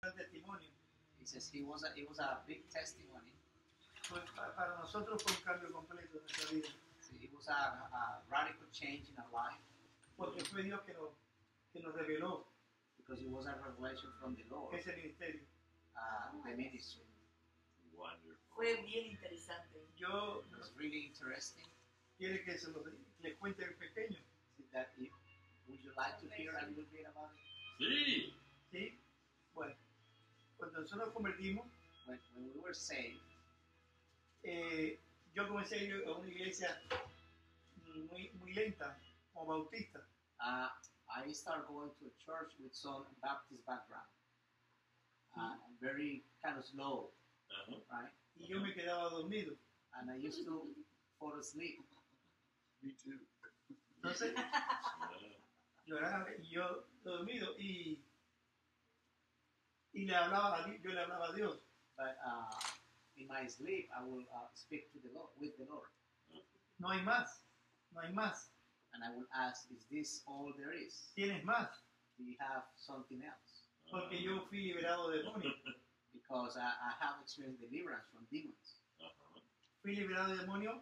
testimonio. He says it was a big testimony. Para nosotros fue un cambio completo en nuestra vida. It was a radical change in our life. Porque fue Dios que nos reveló Because it was a revelation from the Lord. ese ministerio. The ministry. Wonderful. Fue bien interesante. Yo It was really interesting. quiere que les cuente el pequeño. Would you like to hear a little bit about it? Sí. ¿Sí? Bueno, cuando nosotros nos convertimos, When we were saved, yo comencé a ir a una iglesia muy lenta, como bautista. I started going to a church with some Baptist background. Very kind of slow, Uh-huh. right? Y yo me quedaba dormido. And I used to fall asleep. Me too. Entonces, Yeah. lloraba y yo dormido y le hablaba yo le hablaba a Dios. But in my sleep, I will speak to the Lord, with the Lord. No hay más, no hay más. And I will ask, is this all there is? ¿Tienes más? Do you have something else? Porque yo fui liberado de demonios. Because I have experienced deliverance from demons. Uh-huh. Fui liberado de demonios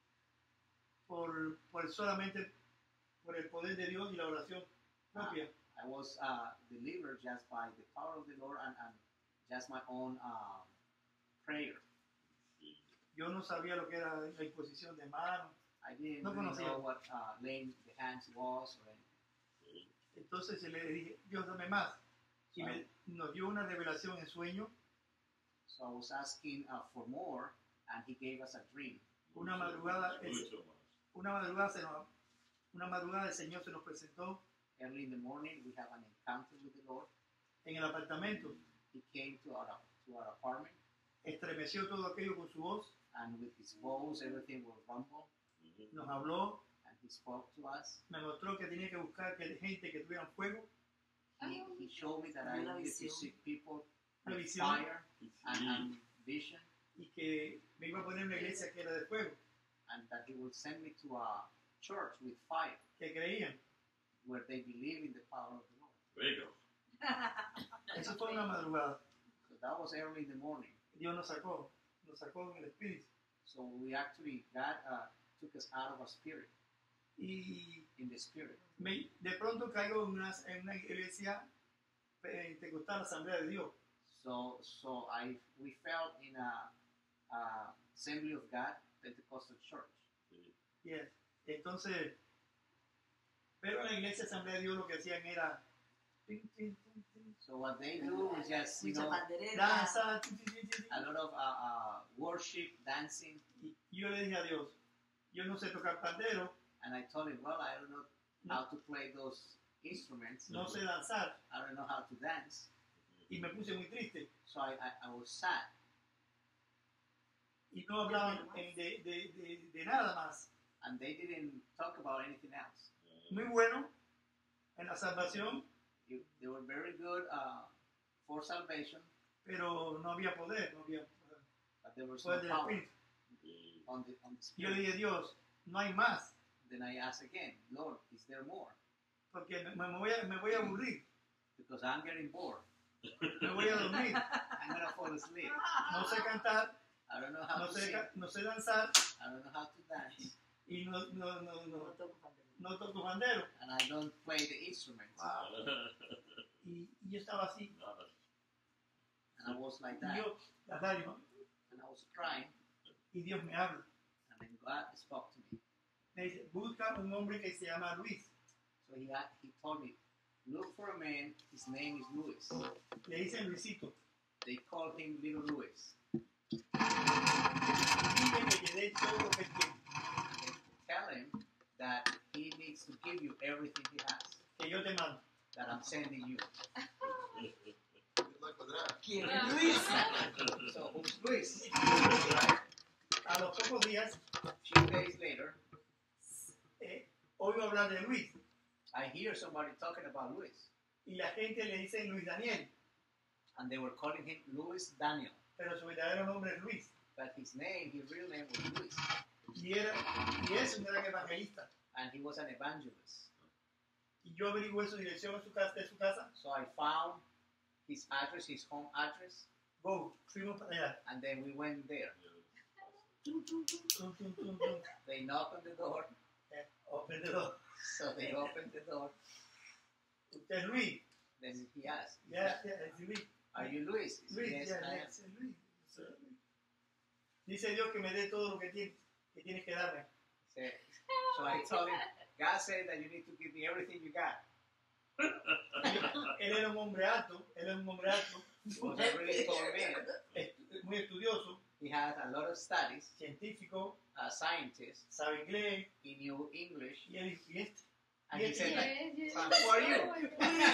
solamente por el poder de Dios y la oración propia. I was delivered just by the power of the Lord and just my own prayer. Yo no sabía lo que era la imposición de manos. I didn't No really conocía. know what laying the hands was. Or Entonces le dije, Dios, dame más. Y nos dio una revelación en sueño. So I was asking for more, and He gave us a dream. Una madrugada, Mucho más. una madrugada el Señor se nos presentó Early in the morning, we have an encounter with the Lord. en el apartamento. He came to our apartment, Estremeció todo aquello con su voz. and with His voice, everything will rumble. Mhm. Nos habló. And He spoke to us. Me mostró que tenía que buscar gente que tuvieran fuego. He showed me that I Una needed to visión. seek people Una with visión. fire Sí. and vision, Y que me iba a poner en una iglesia que era de fuego. and that He will send me to a church with fire, Que creían. where they believe in the power of the Lord. There you go. Eso fue una madrugada. So that was early in the morning. Dios nos sacó en el espíritu. So we actually, God took us out of our spirit, Y in the spirit. de pronto caigo en una iglesia pentecostal, Asamblea de Dios. So we fell in a Assembly of God Pentecostal church. Sí. Yes. Entonces, pero en la iglesia Asamblea de Dios lo que hacían era tin, tin, tin, tin, So what they do is just, Mucha pandereta. danza, tin, tin, tin, tin, tin. a lot of worship, dancing. Y yo le dije a Dios, yo no sé tocar pandero, And I told him, well, I don't know how to play those instruments. no sé danzar, I don't know how to dance. y me puse muy triste. So I was sad. Y no hablaban de nada más. And they didn't talk about anything else. Muy bueno en la salvación, They were very good for salvation, pero no había poder, no había but there was no poder del power Espíritu. Sí. on the Y yo le spirit. dije, Dios, no hay más, Then I asked again, Lord, is there more? porque me voy a aburrir, Because I'm getting bored. me voy a dormir, I'm gonna fall asleep. no sé cantar, I don't know how no to sing. sé danzar, I don't know how to dance. y No toco pandereta. no toco bandero. And I don't play the instruments. Wow. Y yo estaba así, Nada. And I was like y that. yo, las lágrimas, And I was crying. y Dios me habla. And then God spoke to me. Me dice, busca un hombre que se llama Luis. So he told me, look for a man. His name is Luis. Le dicen Luisito. They call him Little Luis. Y dile que te dé todo lo que tiene, Tell him that he needs to give you everything he has. que yo te mando. That I'm sending you. Good luck with that. ¿Quién es Luis? So who's Luis? A los pocos días, A few days later, oigo hablar de Luis. I hear somebody talking about Luis. Y la gente le dice Luis Daniel, And they were calling him Luis Daniel. pero su verdadero nombre es Luis. But his real name was Luis. Y es un gran evangelista. And he was an evangelist. Y yo averigué su dirección de su casa. So I found his address, his home address, Go, fuimos para allá. and then we went there. Tum, tum, tum, tum, tum, tum. They knocked on the door, Open the door. so they opened the door. Usted es Luis. Then he asked, Ya, es Luis. "Are you Luis?" He said, Luis, "Yes, ya, I am." es Luis. Dice Dios que me dé todo lo que tienes que darme. Said- So I told him, God said that you need to give me everything you got. Él era un hombre alto, He was a really tall man. muy estudioso, He had a lot of studies, científico, a scientist. sabe inglés, He knew English. y él y este. And he Yes, said, yes. like, "Son, who are you?"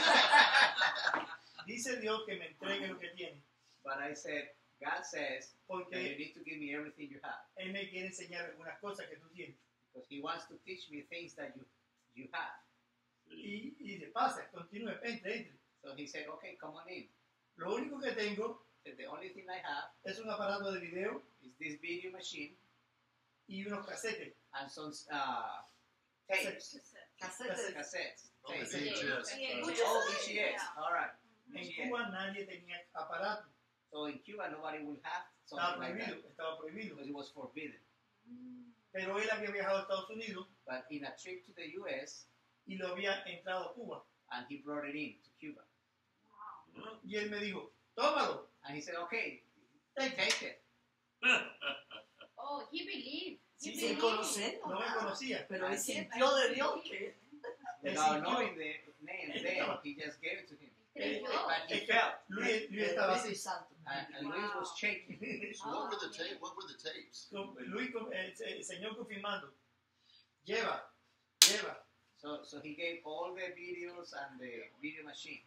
Dice Dios que me entregue lo que tiene, But I said, God says that you porque need to give me everything you have. Él me quiere enseñar algunas cosas que tú tienes. Because He wants to teach me things that you have. Y se pasa, continúe, entre. So He said, okay, come on in. Lo único que tengo He said, the only thing I have es un aparato de video is this video machine y unos casetes. and some tapes, Casetes. cassettes. Oh, Tapes. VHS. Oh, VHS. All right. En VHS. Cuba nadie tenía aparato, So in Cuba, nobody will have estaba something like that estaba prohibido. because it was forbidden. Pero él había viajado a Estados Unidos But in a trip to the U.S., y lo había entrado a Cuba. and he brought it in to Cuba. Y él me dijo, tómalo, And he said, okay, take it. take it. Oh, he believed. He Sí, Sin sí, believed. conocerlo. no me conocía. Pero él sintió de Dios que Without sintió. knowing the name there, he just gave it to him. Eh, Creyó. But he Es que felt. Luis el estaba Espíritu así. Santo. And Luis was shaking. So what were the tapes? What were the tapes? Luis, el Señor confirmando, lleva. So he gave all the videos and the video machine.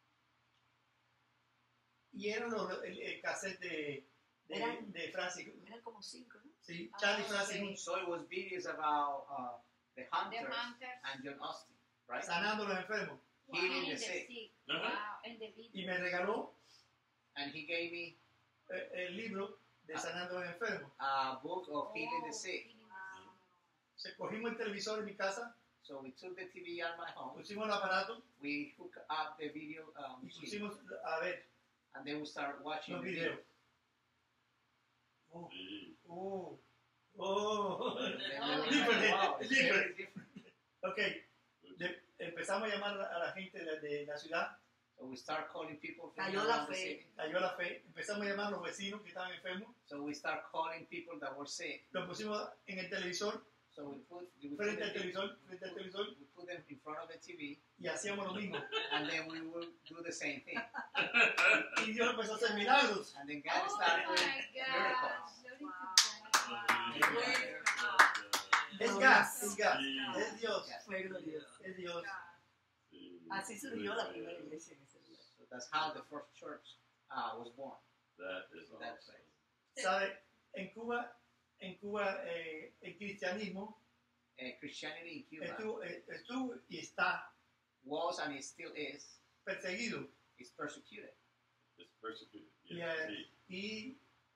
Y eran el cassette de Francis, Eran como 5, ¿no? sí, Charlie Francis, okay. So it was videos about the The Hunters hunters. and John Austin, right? sanando a los enfermos. Healing In the sick. Uh-huh. Wow, and the Y video. me regaló And he gave me el libro de sanando a los enfermos. a book of Healing the Oh, Sick. healing Se cogimos el televisor en mi casa, So we took the TV out of my home. pusimos el aparato We hooked up the video y machine, pusimos a ver and then we started watching los the video. videos. Oh, Sí. oh, oh. And then Oh, we were like, wow, it's different. very different. Ok, empezamos a llamar a la gente de la ciudad, So we start calling people from Cayó la around the fe. city. cayó la fe, empezamos a llamar a los vecinos que estaban enfermos, So we start calling people that were sick. los pusimos en el televisor, So we put frente al televisor, we put them in front of the TV, y hacíamos lo mismo. and then we will do the same thing. Y Dios empezó a hacer milagros. And then God Oh started my doing God. miracles. Glory to God. Es gas, es gas, Sí. es Dios, Fue glorioso. es Dios. Sí. Así surgió la primera iglesia en ese lugar. So that's how the first church was born. That is That awesome. place. ¿Sabe? En Cuba el cristianismo Christianity in Cuba estuvo y está was and it still is perseguido. persecuted. It's persecuted. Yeah. Sí. Y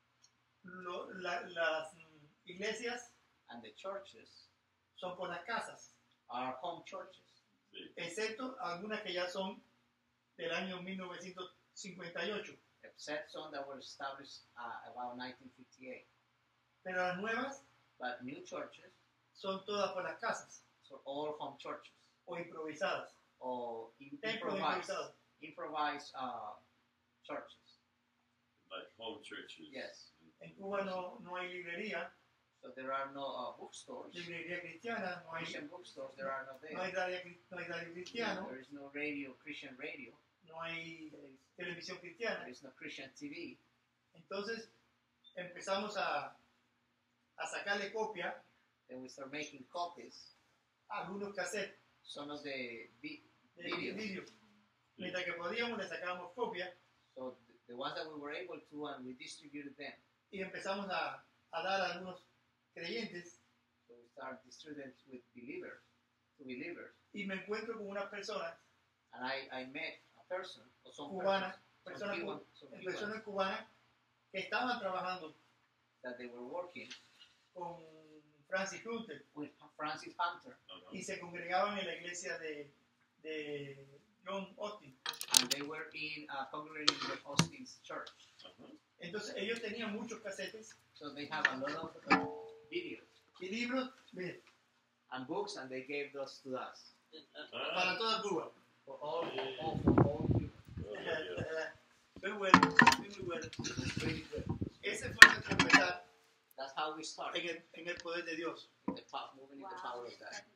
las iglesias And the churches son por las casas, are home churches, Sí. excepto algunas que ya son del año 1958. except some that were established about 1958. Pero las nuevas But new churches son todas por las casas so all home churches o improvisadas. or Templos improvisados. improvised churches. Like home churches. Yes. En Cuba no hay librería, So there are no bookstores, librería cristiana, no hay Christian bookstores. There are no there. no hay radio cristiano, There is no radio, Christian radio. no hay televisión cristiana. There is no Christian TV. Entonces empezamos a sacarle copia Then we start making copies. a algunos cassettes Some of the de Videos. vídeo. Mientras que podíamos le sacábamos copia so the ones that we were able to, and we distributed them. y empezamos a dar a algunos creyentes So we start distributing with believers, to believers. y me encuentro con unas personas, And I met a person, or some Cubanas, persons, personas, some personas Cubans cubanas que estaban trabajando that they were working con Francis Hunter with Francis Hunter, Uh-huh. y se congregaban en la iglesia John Austin. and they were in congregating with Austin's church. Entonces ellos tenían muchos casetes So they have a lot of videos y libros, mire, and books, and they gave those to us. para toda Cuba. For all Cuba. Muy bueno, muy bueno. Really good. Ese fue nuestro empezar That's how we started. en el poder de Dios. Moving in the power of God.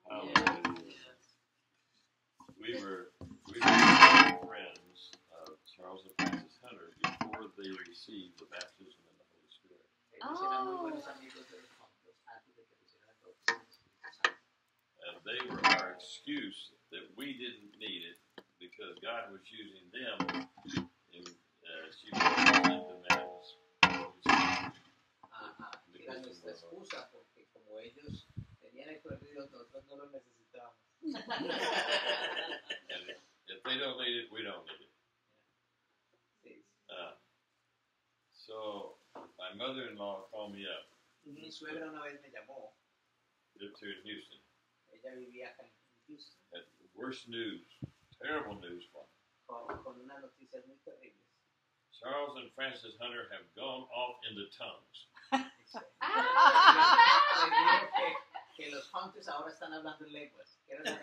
We were friends of Charles and Francis Hunter before they received the baptism in the Holy Spirit. Ellos eran muy buenos amigos de los juntos antes de que recibieran el bautismo del Espíritu Santo. And they were our excuse that we didn't need it because God was using them in she was in demands. Era nuestra excusa porque como ellos tenían el poder de Dios, nosotros no lo necesitábamos. And if they don't need it, we don't need it. Sí. So my mother-in-law called me up. Mi suegra una vez me llamó. Lived here in Houston. Ella vivía acá en Houston. Had the worst news, terrible news for me. Con unas noticias muy terribles. Charles and Francis Hunter have gone off into tongues. Que los hunters ahora están hablando en lenguas. Que era la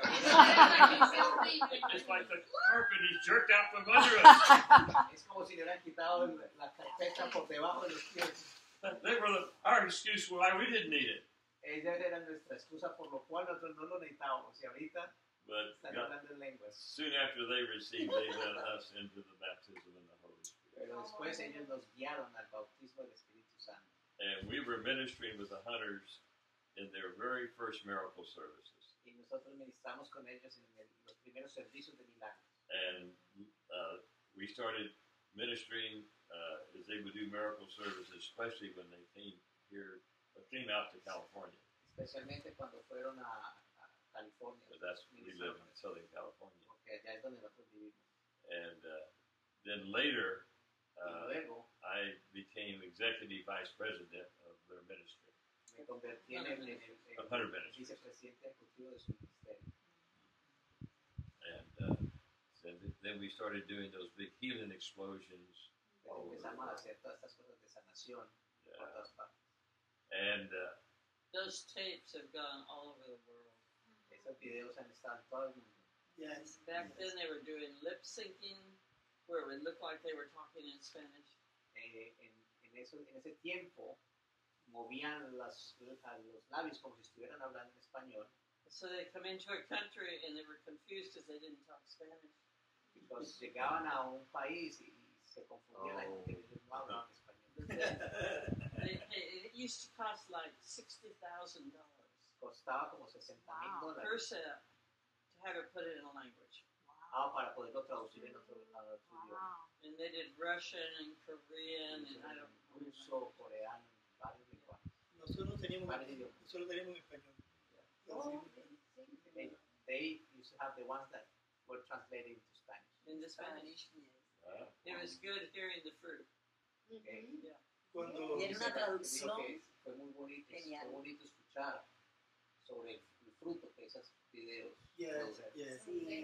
Just like the carpet is jerked out from under us. Es como si le hubieran quitado la carpeta por debajo de los pies. They were our excuse why we didn't need it. Ellas eran nuestra excusa por lo cual nosotros no lo necesitábamos. Y ahorita But están God, hablando en lenguas. soon after they received, they led us into the baptism in the Holy Spirit. Pero después ellos nos guiaron al bautismo del Espíritu Santo. And we were ministering with the Hunters in their very first miracle services. Y nosotros ministramos con ellos en los primeros servicios de milagros. And we started ministering as they would do miracle services, especially when they came out to California. Especialmente cuando fueron a California. But we live in Southern California. Porque allá es donde nosotros vivimos. And then later, Y luego I became executive vice president of their ministry, me convertí en el of Hunter Ministry. vicepresidente ejecutivo de su ministerio. And then we started doing those big healing explosions. Pero empezamos a hacer todas estas cosas de sanación por todas partes. And Those tapes have gone all over the world. Esos videos han estado en todo el mundo. Yes. Back then they were doing lip syncing, where it would look like they were talking in Spanish. En ese tiempo movían los labios como si estuvieran hablando en español. So they come into a country and they were confused because they didn't talk Spanish. Entonces llegaban a un país y se confundía la gente que ellos no hablaban español. It used to cost like $60,000 Costaba como $60,000 per set to have it put it in a language. para poderlo traducir en otro idioma. And they did Russian and Korean and I don't know. Ruso, coreano, varios lenguajes. Nosotros teníamos Varios idiomas. en español. They used to have the ones that were translated into Spanish. Into Spanish. uh, It was good hearing the fruit. Okay. Cuando Y era una traducción Digo que fue muy bonito, genial. fue bonito escuchar sobre el fruto que esos videos yes, producen. yes,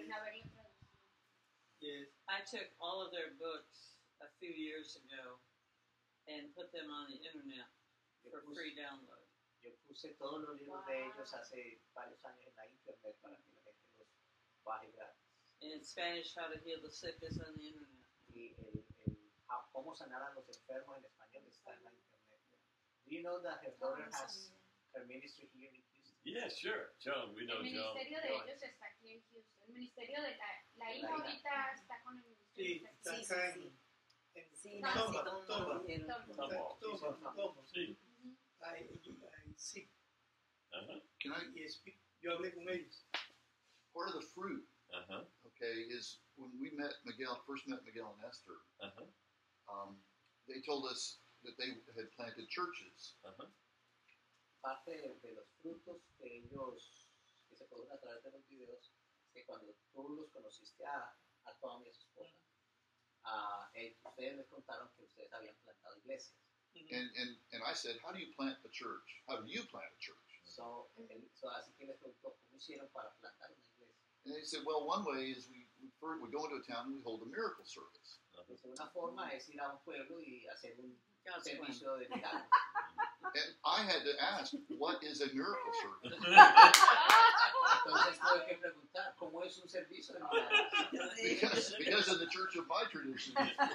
yes. I took all of their books a few years ago and put them on the internet for free download. Yo puse todos los libros de ellos hace varios años en la internet para que la gente los baje gratis. In Spanish, How to Heal the Sick is on the internet. Y cómo sanar a los enfermos en español está en la internet. Do you know that her daughter has her ministry here in Houston? yeah, sure. John, we know El John. ministerio de ellos está aquí en Houston. El ministerio de la hija ahorita está con el Sí, ministerio. está Sí, acá sí, en Sí, Toma, Nancy, toma. Toma. Sí. Sí. Uh-huh. Can I? Y yo hablé con ellos. Part of the fruit, Uh-huh. okay, is when we first met Miguel and Esther. Uh-huh. They told us that they had planted churches, Uh-huh. Parte de los frutos que ellos, que se producen a través de los videos, es que cuando tú los conociste a Tommy y a su esposa, ustedes les contaron que ustedes habían plantado iglesias. and I said, how do you plant a church? How do you plant a church? So, así que les preguntó, ¿cómo hicieron para plantar una iglesia? And they said, well, one way is we go into a town and we hold a miracle service. Dice, una forma es ir a un pueblo y hacer un God's plan. servicio de milagros. And I had to ask, what is a miracle service? Entonces tuve que preguntar, ¿cómo es un servicio de milagros? Because in the church of my tradition,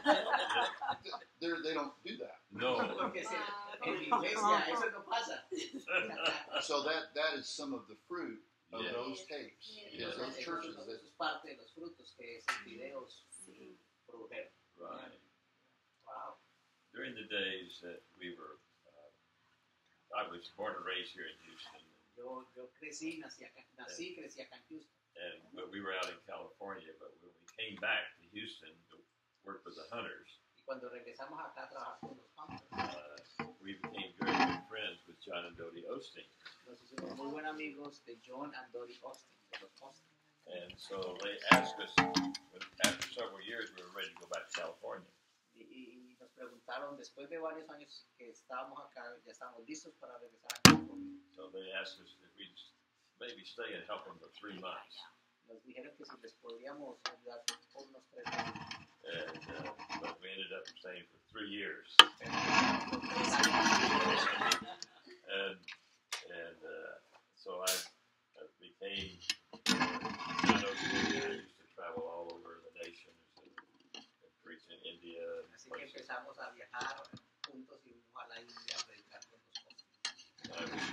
they don't do that. No. Porque en mi iglesia eso no pasa. So that is some of the fruit of Yeah. those tapes. Yeah. Is those churches Eso that es parte de los frutos que esos videos produjeron. Right. Wow. During the days that we were, I was born and raised here in Houston, Yo crecí, crecí acá en Houston. but we were out in California. But when we came back to Houston to work with the hunters, Y cuando regresamos acá a trabajar con los hunters, we became very good friends with John and Dodie Osteen. nos hicimos muy buenos amigos de John and Dodie Austin, de los Austin. And so they asked us, after several years, we were ready to go back to California. Y nos preguntaron, después de varios años que estábamos acá, ya estábamos listos para regresar a California. So they asked us if we'd maybe stay and help them for 3 months. Nos dijeron que si les podríamos ayudar por unos 3 meses. And, but we ended up staying for 3 years. And so I became John Osteen. I used to travel all over the nations and preach in India and Así que places. empezamos a viajar juntos y fuimos a la India a predicar con los Austin. I was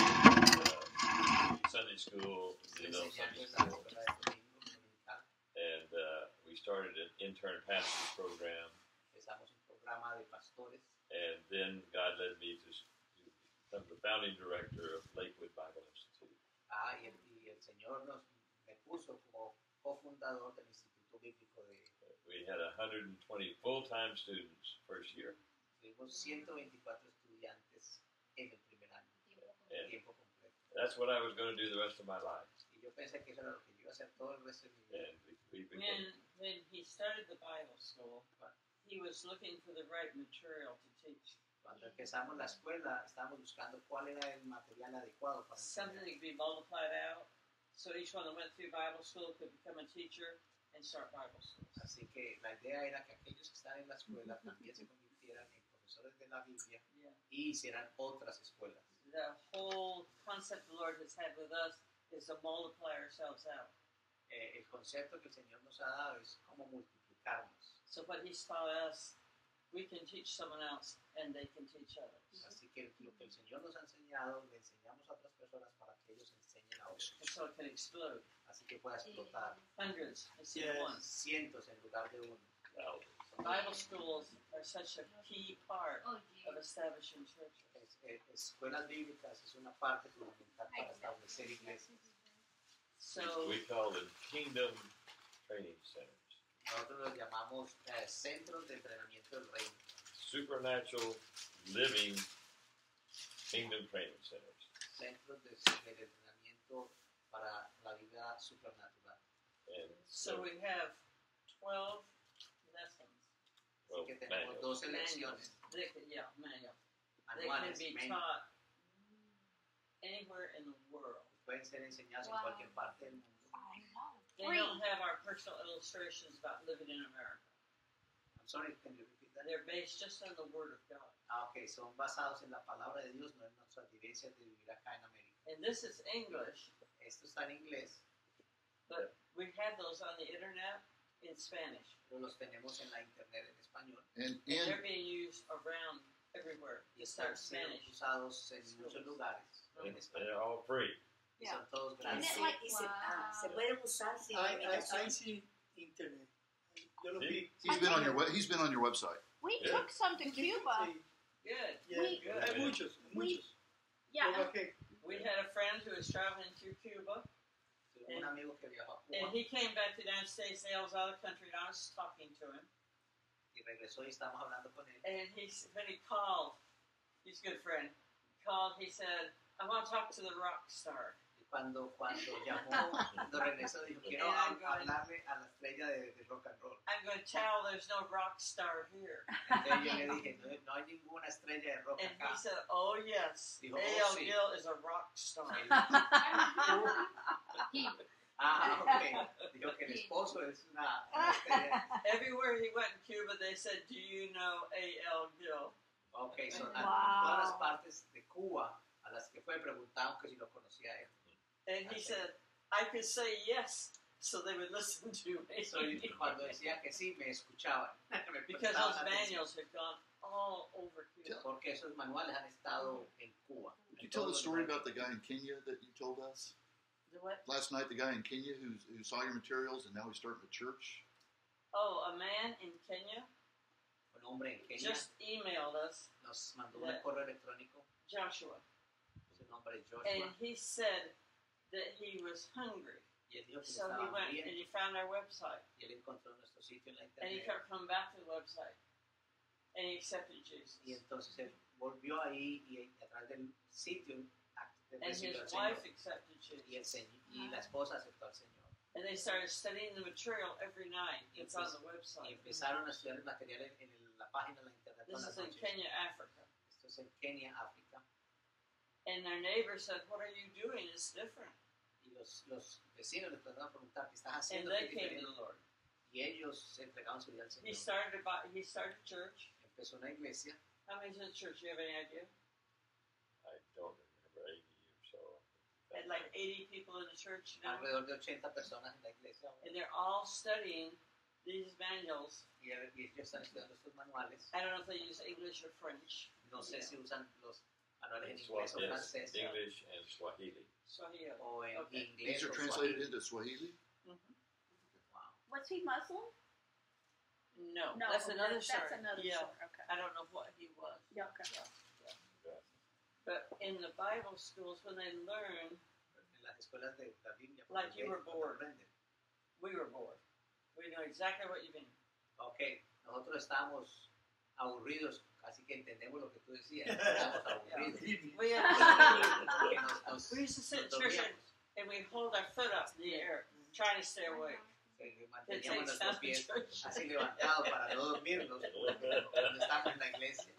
teaching Sunday school, Enseñando Sunday en la school. escuela de domingos dominical. And we started an intern pastors program. Empezamos un programa de pastores. And then God led me to become the founding director of Lakewood Bible Institute. Y el Señor me puso como cofundador del Instituto Bíblico de... We had 120 full-time students first year. Tuvimos 124 estudiantes en el primer año, And tiempo completo. that's what I was going to do the rest of my life. Y yo pensé que eso era lo que yo iba a hacer todo el resto de mi vida. And we became, When he started the Bible school, he was looking for the right material to teach. Cuando empezamos la escuela, estábamos buscando cuál era el material adecuado para Something enseñar. that could be multiplied out, so each one that went through Bible school could become a teacher and start Bible schools. Así que la idea era que aquellos que están en la escuela también se convirtieran en profesores de la Biblia Yeah. y hicieran otras escuelas. The whole concept the Lord has had with us is to multiply ourselves out. El concepto que el Señor nos ha dado es cómo multiplicarnos. So what He's taught us, we can teach someone else, and they can teach others. Así que lo que el Señor nos ha enseñado, le enseñamos a otras personas para que ellos enseñen a otros. And so it can explode. Así que pueda explotar Hundreds instead of one. cientos en lugar de uno. Bible schools are such a key part Oh, of yeah. establishing churches. Escuelas bíblicas es una parte fundamental para establecer iglesias. So we call them Kingdom Training Centers. Nosotros los llamamos centros de entrenamiento del reino. Supernatural Living Kingdom Training Centers. Centros de entrenamiento para la vida supernatural. And so we have 12 lessons. well, Así que tenemos 12 lecciones They can, yeah, manual. They can anuales. be taught anywhere in the world. Pueden ser enseñadas en Wow. cualquier parte del mundo. They don't have our personal illustrations about living in America. I'm sorry, can you repeat that? They're based just on the Word of God. Ok, son basados en la palabra de Dios, no en nuestras vivencias de vivir acá en América. And this is English, Esto está en inglés, but we have those on the internet in Spanish. pero los tenemos en la internet en español And And they're in being used around everywhere. y It's están not siendo Spanish. usados en muchos lugares en and español. they're all free. Y son todos Isn't gratis. it like, Se pueden usar sin limitación. I see internet. Yo lo vi. he's been on your website. we Yeah. took some to Cuba. Sí, Good. yeah, We- hay muchos, muchos. Yeah, Lo bajé. We had a friend who was traveling through Cuba, Tuve un amigo que viajó a and Cuba he came back to the United States. And I was out of the country, and I was talking to him. y regresó y estábamos hablando con él. And when he called, he's a good friend. He called. He said, "I want to talk to the rock star." Y cuando llamó, cuando regresó, dijo, quiero hablarle a la estrella de rock and roll. I'm going to tell there's no rock star here. Entonces yo le dije, no hay ninguna estrella de rock And he acá. said, "Oh yes, Dijo, A.L. sí. Gill is a rock star." Él- Ok. Dijo que el esposo es una estrella. Everywhere he went in Cuba, they said, "Do you know A.L. Gill?" Ok, so, Wow. a todas las partes de Cuba a las que fue preguntaban que si lo conocía a él. And he said, "I could say yes, so they would listen to me." So, cuando decía que sí, me escuchaban. Me Because prestaban those atención. manuals have gone all over Cuba. Porque esos manuales han estado en Cuba. Did you tell the story about the guy in Kenya that you told us? The what? Last night, the guy in Kenya who saw your materials and now he's starting a church? Oh, a man in Kenya Un hombre en Kenia just emailed us, nos mandó un correo electrónico. Joshua, Su nombre es and Joshua. he said that he was hungry. Y él dijo que So he estaba went and hambriento. he found our website, Y él encontró nuestro sitio en la and he internet. kept coming back to the website, and he accepted Jesus. Y entonces él volvió ahí y a través del sitio And recibió his al wife Señor. accepted Y, el Jesus. Señor, y la esposa aceptó al Señor. And they started studying the material every night. It's on the Y website. empezaron a estudiar el material en la página de la internet. This todas is las in noches. Kenya, Africa. Esto es en Kenia, África. And their neighbor said, "What are you doing? It's different." Y los vecinos le trataron de preguntar qué estás And haciendo. they qué came to diferente? the Lord. Y ellos se entregaron su vida al He Señor. started a church. Empezó una iglesia. How many's in the church? Do you have any idea? I don't remember 80 or so. Had like 80 people in the church now. Alrededor de 80 personas en la iglesia. And they're all studying these manuals. Y ellos están estudiando estos manuales. I don't know if they use English or French. No sé si usan los manuales en Yes, inglés o yes, francés. English and Swahili. Swahili. O en Okay. inglés These are o translated Swahili. into Swahili? Wow. Was he Muslim? No, No, that's another that's story. another Yeah, story. Okay. I don't know what he was. Yeah, okay. But in the Bible schools, when they learn, En las escuelas de la Biblia. Like you were cuando bored. aprenden. we were bored. We know exactly what you mean. Ok, nosotros estábamos aburridos, así que entendemos lo que tú decías. Estábamos aburridos. We, Porque nos we used to sit in church and we'd hold our foot up in the air, trying to stay awake. It manteníamos takes nuestros time pies in church. así levantados para no dormirnos cuando estamos en la iglesia.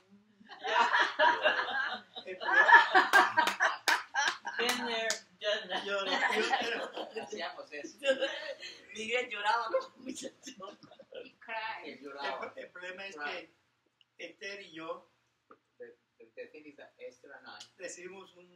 Yeah, El problema- been there, done that. Hacíamos eso. Miguel lloraba como muchacho. He cried. Él lloraba. el problema es que Esther y yo The thing is that Esther and I, recibimos un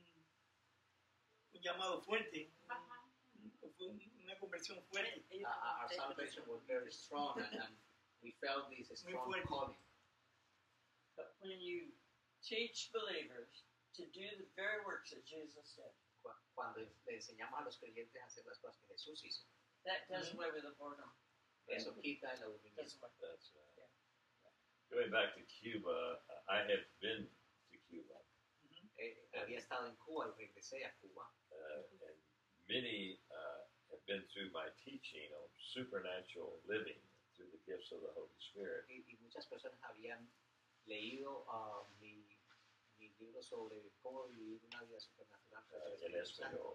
llamado fuerte, Ajá. fue una conversión fuerte. our salvation was very strong and we felt this strong fuerte. calling. But when you teach believers to do the very works that Jesus did, Cuando le enseñamos a los creyentes a hacer las cosas que Jesús hizo, that does away with the boredom. eso quita el Does aburrimiento. away. That's right. Going back to Cuba, I have been to Cuba, Había estado en Cuba y regresé a Cuba. and many have been through my teaching on supernatural living through the gifts of the Holy Spirit. Y muchas personas habían leído mi libro sobre cómo vivir una vida supernatural con el In Espíritu Santo. Espanol.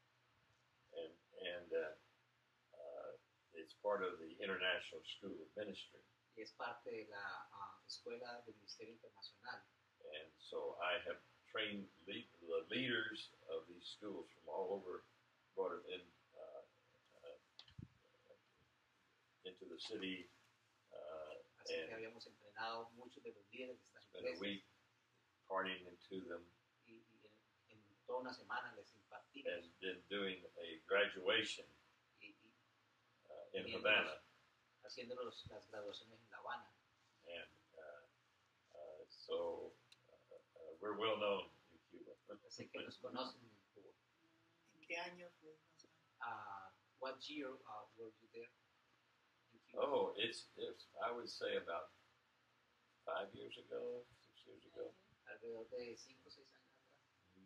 And it's part of the International School of Ministry. Y es parte de la Escuela de Ministerio Internacional. And so I have trained the leaders of these schools from all over, brought them into the city, Así que and habíamos entrenado muchos de los líderes de estas spent a iglesias. week partying into them, Y en toda una semana les impartimos. and then doing a graduation Y in Bien, Havana. haciendo las graduaciones en La Habana. And so we're well known in Cuba. Así que nos conocen en Cuba. ¿En qué año fue? What year were you there? In Cuba? Oh, it's I would say about 5 years ago, 6 years ago. Alrededor de 5 o 6 años atrás.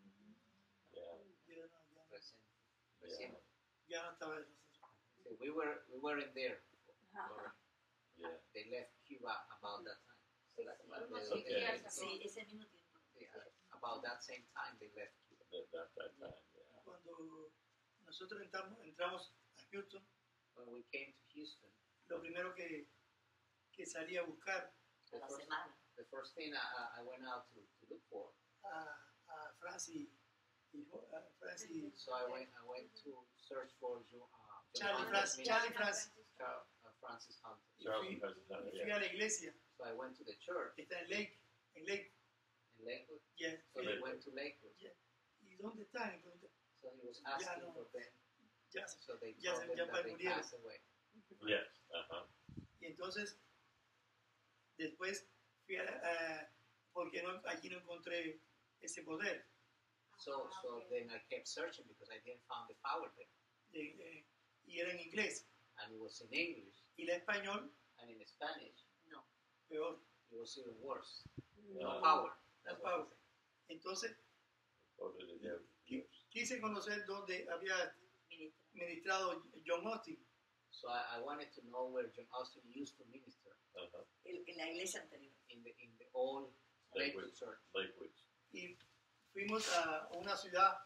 Yeah, Recién. Ya no estaba nosotros. So we were in there. yeah. They left Cuba about that time. So that's Unos Okay. 6 días ago. Sí, ese mismo tiempo. about that same time they left Cuba. That time, yeah. Cuando nosotros entramos a Houston, When we came to Houston, lo primero que salí a buscar the A la first, semana. the first thing I went out to look for a Francis y Francis, So I went to search for Charlie Francis Francis. Francis Hunter. Charles fui, President, fui a la iglesia, So I went to the church está en Lake, in Lakewood. yes. So they went to Lakewood. ¿Y dónde están? So he was asking no. for them. Ya, So they Ya told se- them ya that they murieron. passed away. Yes. y entonces, después fui porque allí no encontré ese poder. So then I kept searching because I didn't find the power there. Y era en inglés. And it was in English Y la español, and in Spanish. peor. It was even worse. Uh, No power. No power. Entonces, what did it have? quise conocer dónde había ministrado John Austin. So I wanted to know where John Austin used to minister En la iglesia anterior. in the old Lakewood Lakewood. church. Lakewood. Y fuimos a una ciudad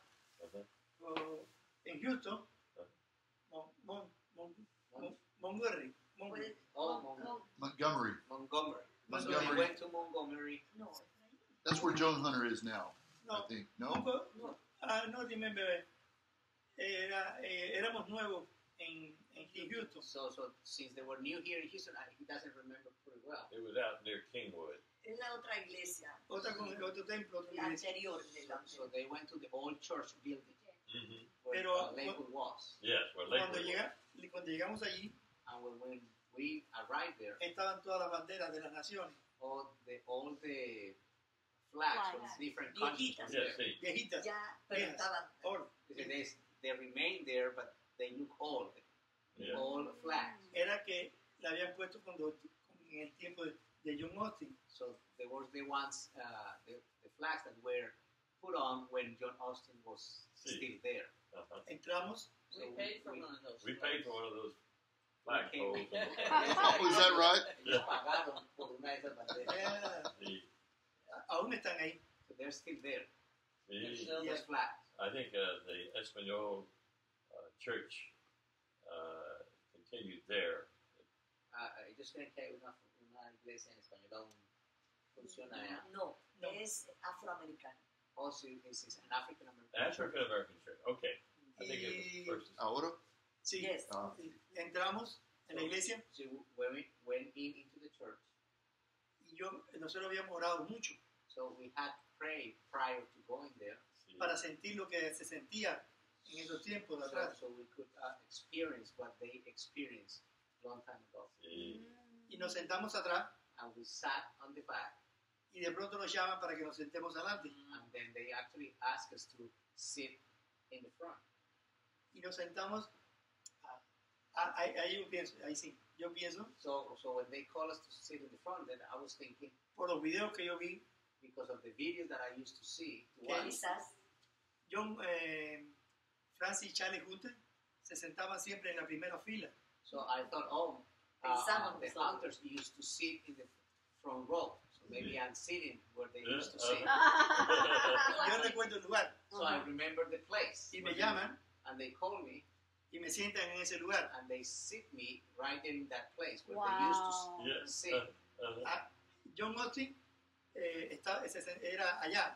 en Houston, Montgomery. Puede- Montgomery. Montgomery. So Montgomery. we went to Montgomery. No, That's where Joan Hunter is now, I No, think. No? no remember. Éramos nuevos en Houston. So since they were new here in Houston, he doesn't remember pretty well. It was out near Kingwood. es la otra iglesia, Otro templo, otra la iglesia. anterior de la So they went to the old church building where Pero- Lakewood was. Yes, where Cuando, Lakewood was. cuando llegamos allí, And when we arrived there, estaban todas las banderas de las naciones, all the flags from different countries were Viejitas. Yes, there. see. viejitas, ya, pero Yes. estaban old. Because they remained there, but they look old. Yeah. Old flags. Era que la habían puesto en el tiempo de John Austin. So they were the ones, the flags that were put on when John Austin was Sí. still there. Entramos, So We paid for one of those. We paid for one of those flag Okay. poles. Oh, is that right? Ellos pagaron por una de esas banderas. The, aún están ahí. So they're still there. the, So Those flags. I think the Espanol church continued there. Ellos creen que hay una iglesia en español aún funciona allá. no, No. es afroamericano. Also, this is an African American. African American church. Okay. I think it was first. Ahora? Sí, Yes. Ah. entramos en la iglesia So when we went into the church, y nosotros habíamos orado mucho so we had prayed prior to going there, Sí. para sentir lo que se sentía en esos tiempos de atrás. so we could experience what they experienced long time ago. Sí. Y nos sentamos atrás And we sat on the back, y de pronto nos llaman para que nos sentemos adelante. and then they actually asked us to sit in the front. Y nos sentamos, ahí yo pienso, ahí sí, yo pienso, So when they called us to sit in the front, then I was thinking, por los videos que yo vi, because of the videos that I used to see, to Okay. watch, Quizás John, Francis y Charlie Hunter se sentaban siempre en la primera fila. so I thought, Pensamos the nosotros. hunters used to sit in the front row. So maybe I'm sitting where they used to sit. Yo recuerdo el lugar So I remember the place. y me llaman And they call me, y me sientan en ese lugar. and they sit me right in that place where Wow. they used Yeah. to sit. John Austin era allá.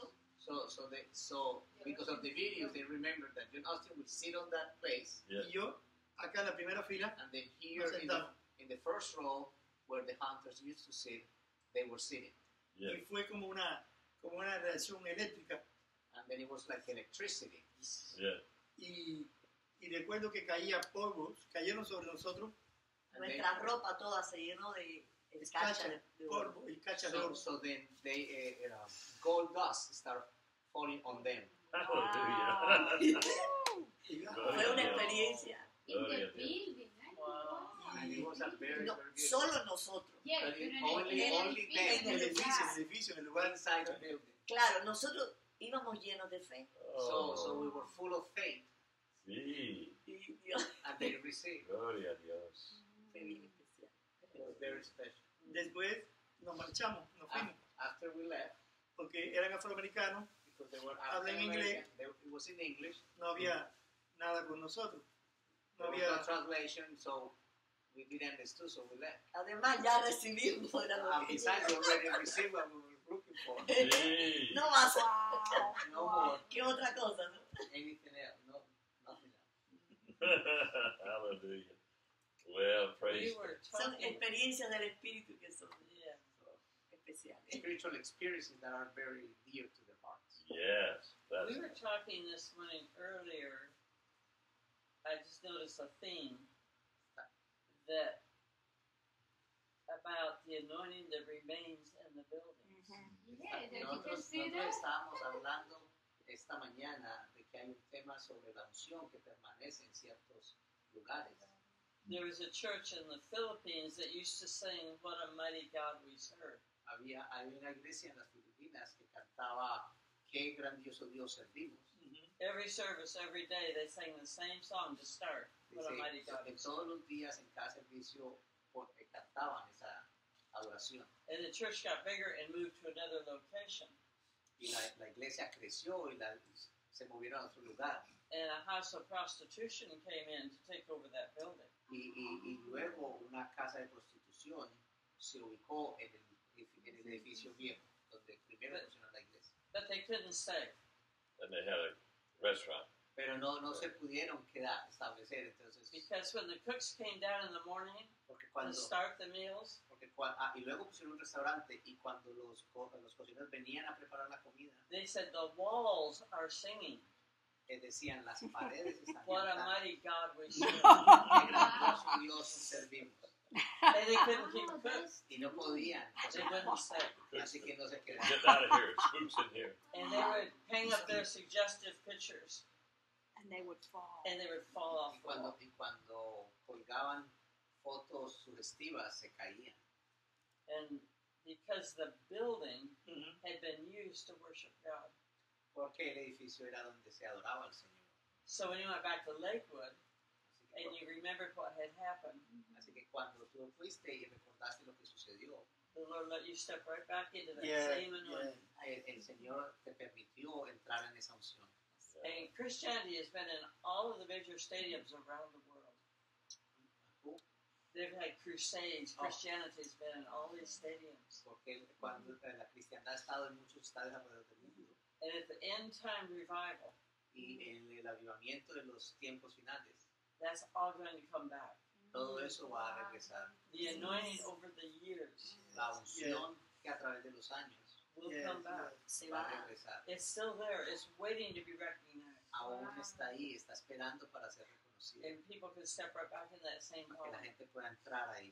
So because of the videos, they remember that John Austin would sit on that place, Yeah. Y yo, acá en la primera fila, and then here nos sentamos. in the first row where the hunters used to sit, they were sitting. Yeah. Y fue como una reacción eléctrica. And then it was like electricity. Yeah. Y recuerdo que cayeron sobre nosotros And then, nuestra ropa toda se llenó de cacha de oro. polvo y cacha de oro. so then they gold dust started falling on them. Hallelujah. Y, Fue una experiencia. In the Gloria a Dios. building. And it was a very, No, very good. solo nosotros. Yeah, But pero it en only el them. en el edificio. edificio, en el lugar. Inside the building. Claro, nosotros íbamos llenos de fe. So we were full of faith, Sí. Y Dios, and they received. Gloria a Dios. fue bien especial. It was very special. Después nos marchamos, nos fuimos, After we left, porque eran afroamericanos, because they were Hablan African inglés. American, it was in English. no había nada con nosotros. No There was había, no translation, so we didn't understand, so we left. Además, ya recibimos era lo And que besides, we already received what we were looking for. Sí. No más. No more ¿Qué otra cosa, no? anything else. No, nothing else. Hallelujah. Well, praise We were Son talking. experiencias del Espíritu que son Yeah. especiales. Spiritual experiences that are very dear to their hearts. Yes, that's We were talking this morning earlier. I just noticed a theme that about the anointing that remains in the buildings. Yeah, that you can Nosotros see that. estábamos hablando esta mañana de que hay un tema sobre la unción que permanece en ciertos lugares. There was a church in the Philippines that used to sing, "What a Mighty God We Serve." Hay una iglesia en las Filipinas que cantaba "Qué grandioso Dios servimos". Every service, every day, they sang the same song to start. What a mighty Dice God que we serve. todos los días en cada servicio porque cantaban esa adoración. And the church got bigger and moved to another location. Y la iglesia creció y se movieron a otro lugar. And a house of prostitution came in to take over that building. Y luego una casa de prostitución se ubicó en el edificio viejo, donde primero funcionó la iglesia. But they couldn't stay. and they had a restaurant. Pero no se pudieron establecer, entonces, Because when the cooks came down in the morning porque to cuando, start the meals, y luego pusieron un restaurante y cuando los cocineros venían a preparar la comida, they said the walls are singing. decían las paredes están What a cantando, mighty God we serve. qué grandioso Dios servimos. And they couldn't keep Oh, cooks. Y no podían, They wouldn't stay. así que no se Get quedaron. out of here, it spooks in here. And they would hang up their suggestive pictures And they would fall. and they would fall off Y the wall. cuando colgaban fotos sugestivas se caían. And because the building Mhm. had been used to worship God. Porque el edificio era donde se adoraba al Señor. So when you went back to Lakewood Así que, and you remembered what had happened, así que cuando tú fuiste y recordaste lo que sucedió, the Lord let you step right back into that Yeah, same yeah. anointing. el Señor te permitió entrar en esa unción. And Christianity has been in all of the major stadiums around the world. They've had crusades. Christianity's been in all these stadiums. Porque cuando la cristiandad ha estado en muchos estadios alrededor del mundo And at the end time revival, y en el avivamiento de los tiempos finales, that's all going to come back. todo eso va a regresar. The anointing over the years La unción que a través de los años will Yeah, come back. Se va va. a regresar. It's still there. It's waiting to be recognized. Aún está ahí, está esperando para ser reconocido. And people can step right back in that same Para que la hall. gente pueda entrar ahí.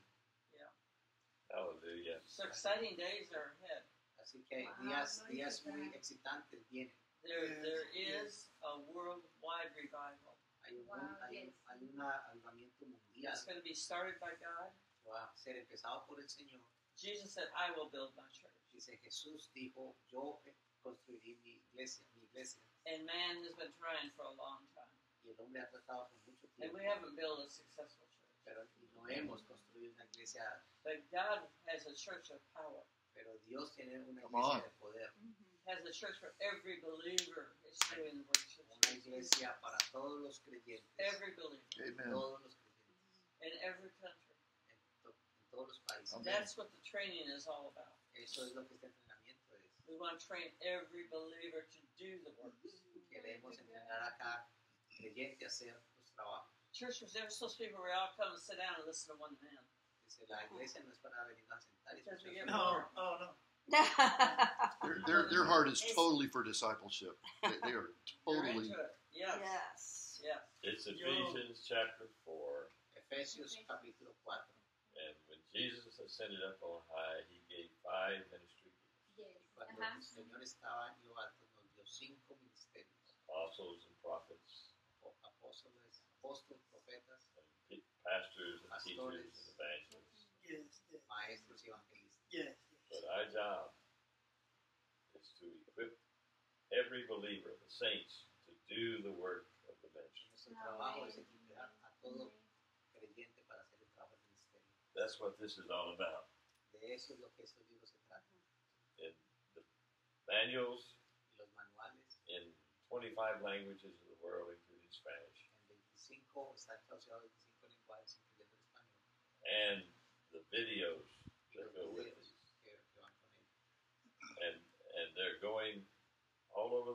Hallelujah. So exciting days are ahead. Así que Wow, días no muy exciting. excitantes vienen. There is a worldwide revival. Hay un Wow, yes. avivamiento mundial It's going to be started by God. que va a ser empezado por el Señor. Jesus said, I will build my church. Dice Jesús dijo, yo construiré mi iglesia. And man has been trying for a long time. Y el hombre ha tratado por mucho And tiempo, we haven't built a successful church. pero no hemos construido una iglesia. But God has a church of power. Pero Dios tiene una Come on. iglesia de poder, Has a church where every believer is doing the works of una Jesus. iglesia para todos los creyentes, Every believer. Amen. todos los creyentes, In every country. en todos los países. Amen. That's what the training is all about. Eso es lo que este entrenamiento es. We want to train every believer to do the works. Queremos entrenar a cada creyente a hacer los trabajos. Church was never supposed to be where we all come and sit down and listen to one man. Dice, la iglesia no es para venir a sentar y Because we escuchar. get No, bored. oh no. Their heart is totally for discipleship. They are You're totally. into it. Yes. Yes. Yes. It's Ephesians chapter 4, Efesios capítulo 4. and when Jesus ascended up on high, he gave 5 ministry gifts: Yes. Cuando Ajá. el Señor estaba en lo alto, nos dio 5 ministerios: apostles and prophets, apóstoles, profetas, and pastors and Pastores. teachers and evangelists. Yes, yes, maestros y evangelistas. yes. But our job is to equip every believer, the saints, to do the work of the ministry. Nuestro trabajo es equipar a todo creyente para hacer el trabajo del ministerio. That's what this is all about. De eso es lo que estos libros se tratan. In the manuals Y los manuales in 25 languages of the world, including Spanish, en 25 están traducidos a 25 lenguajes, incluyendo el español. and the videos Y that los go with videos it. que van con él. And they're going all over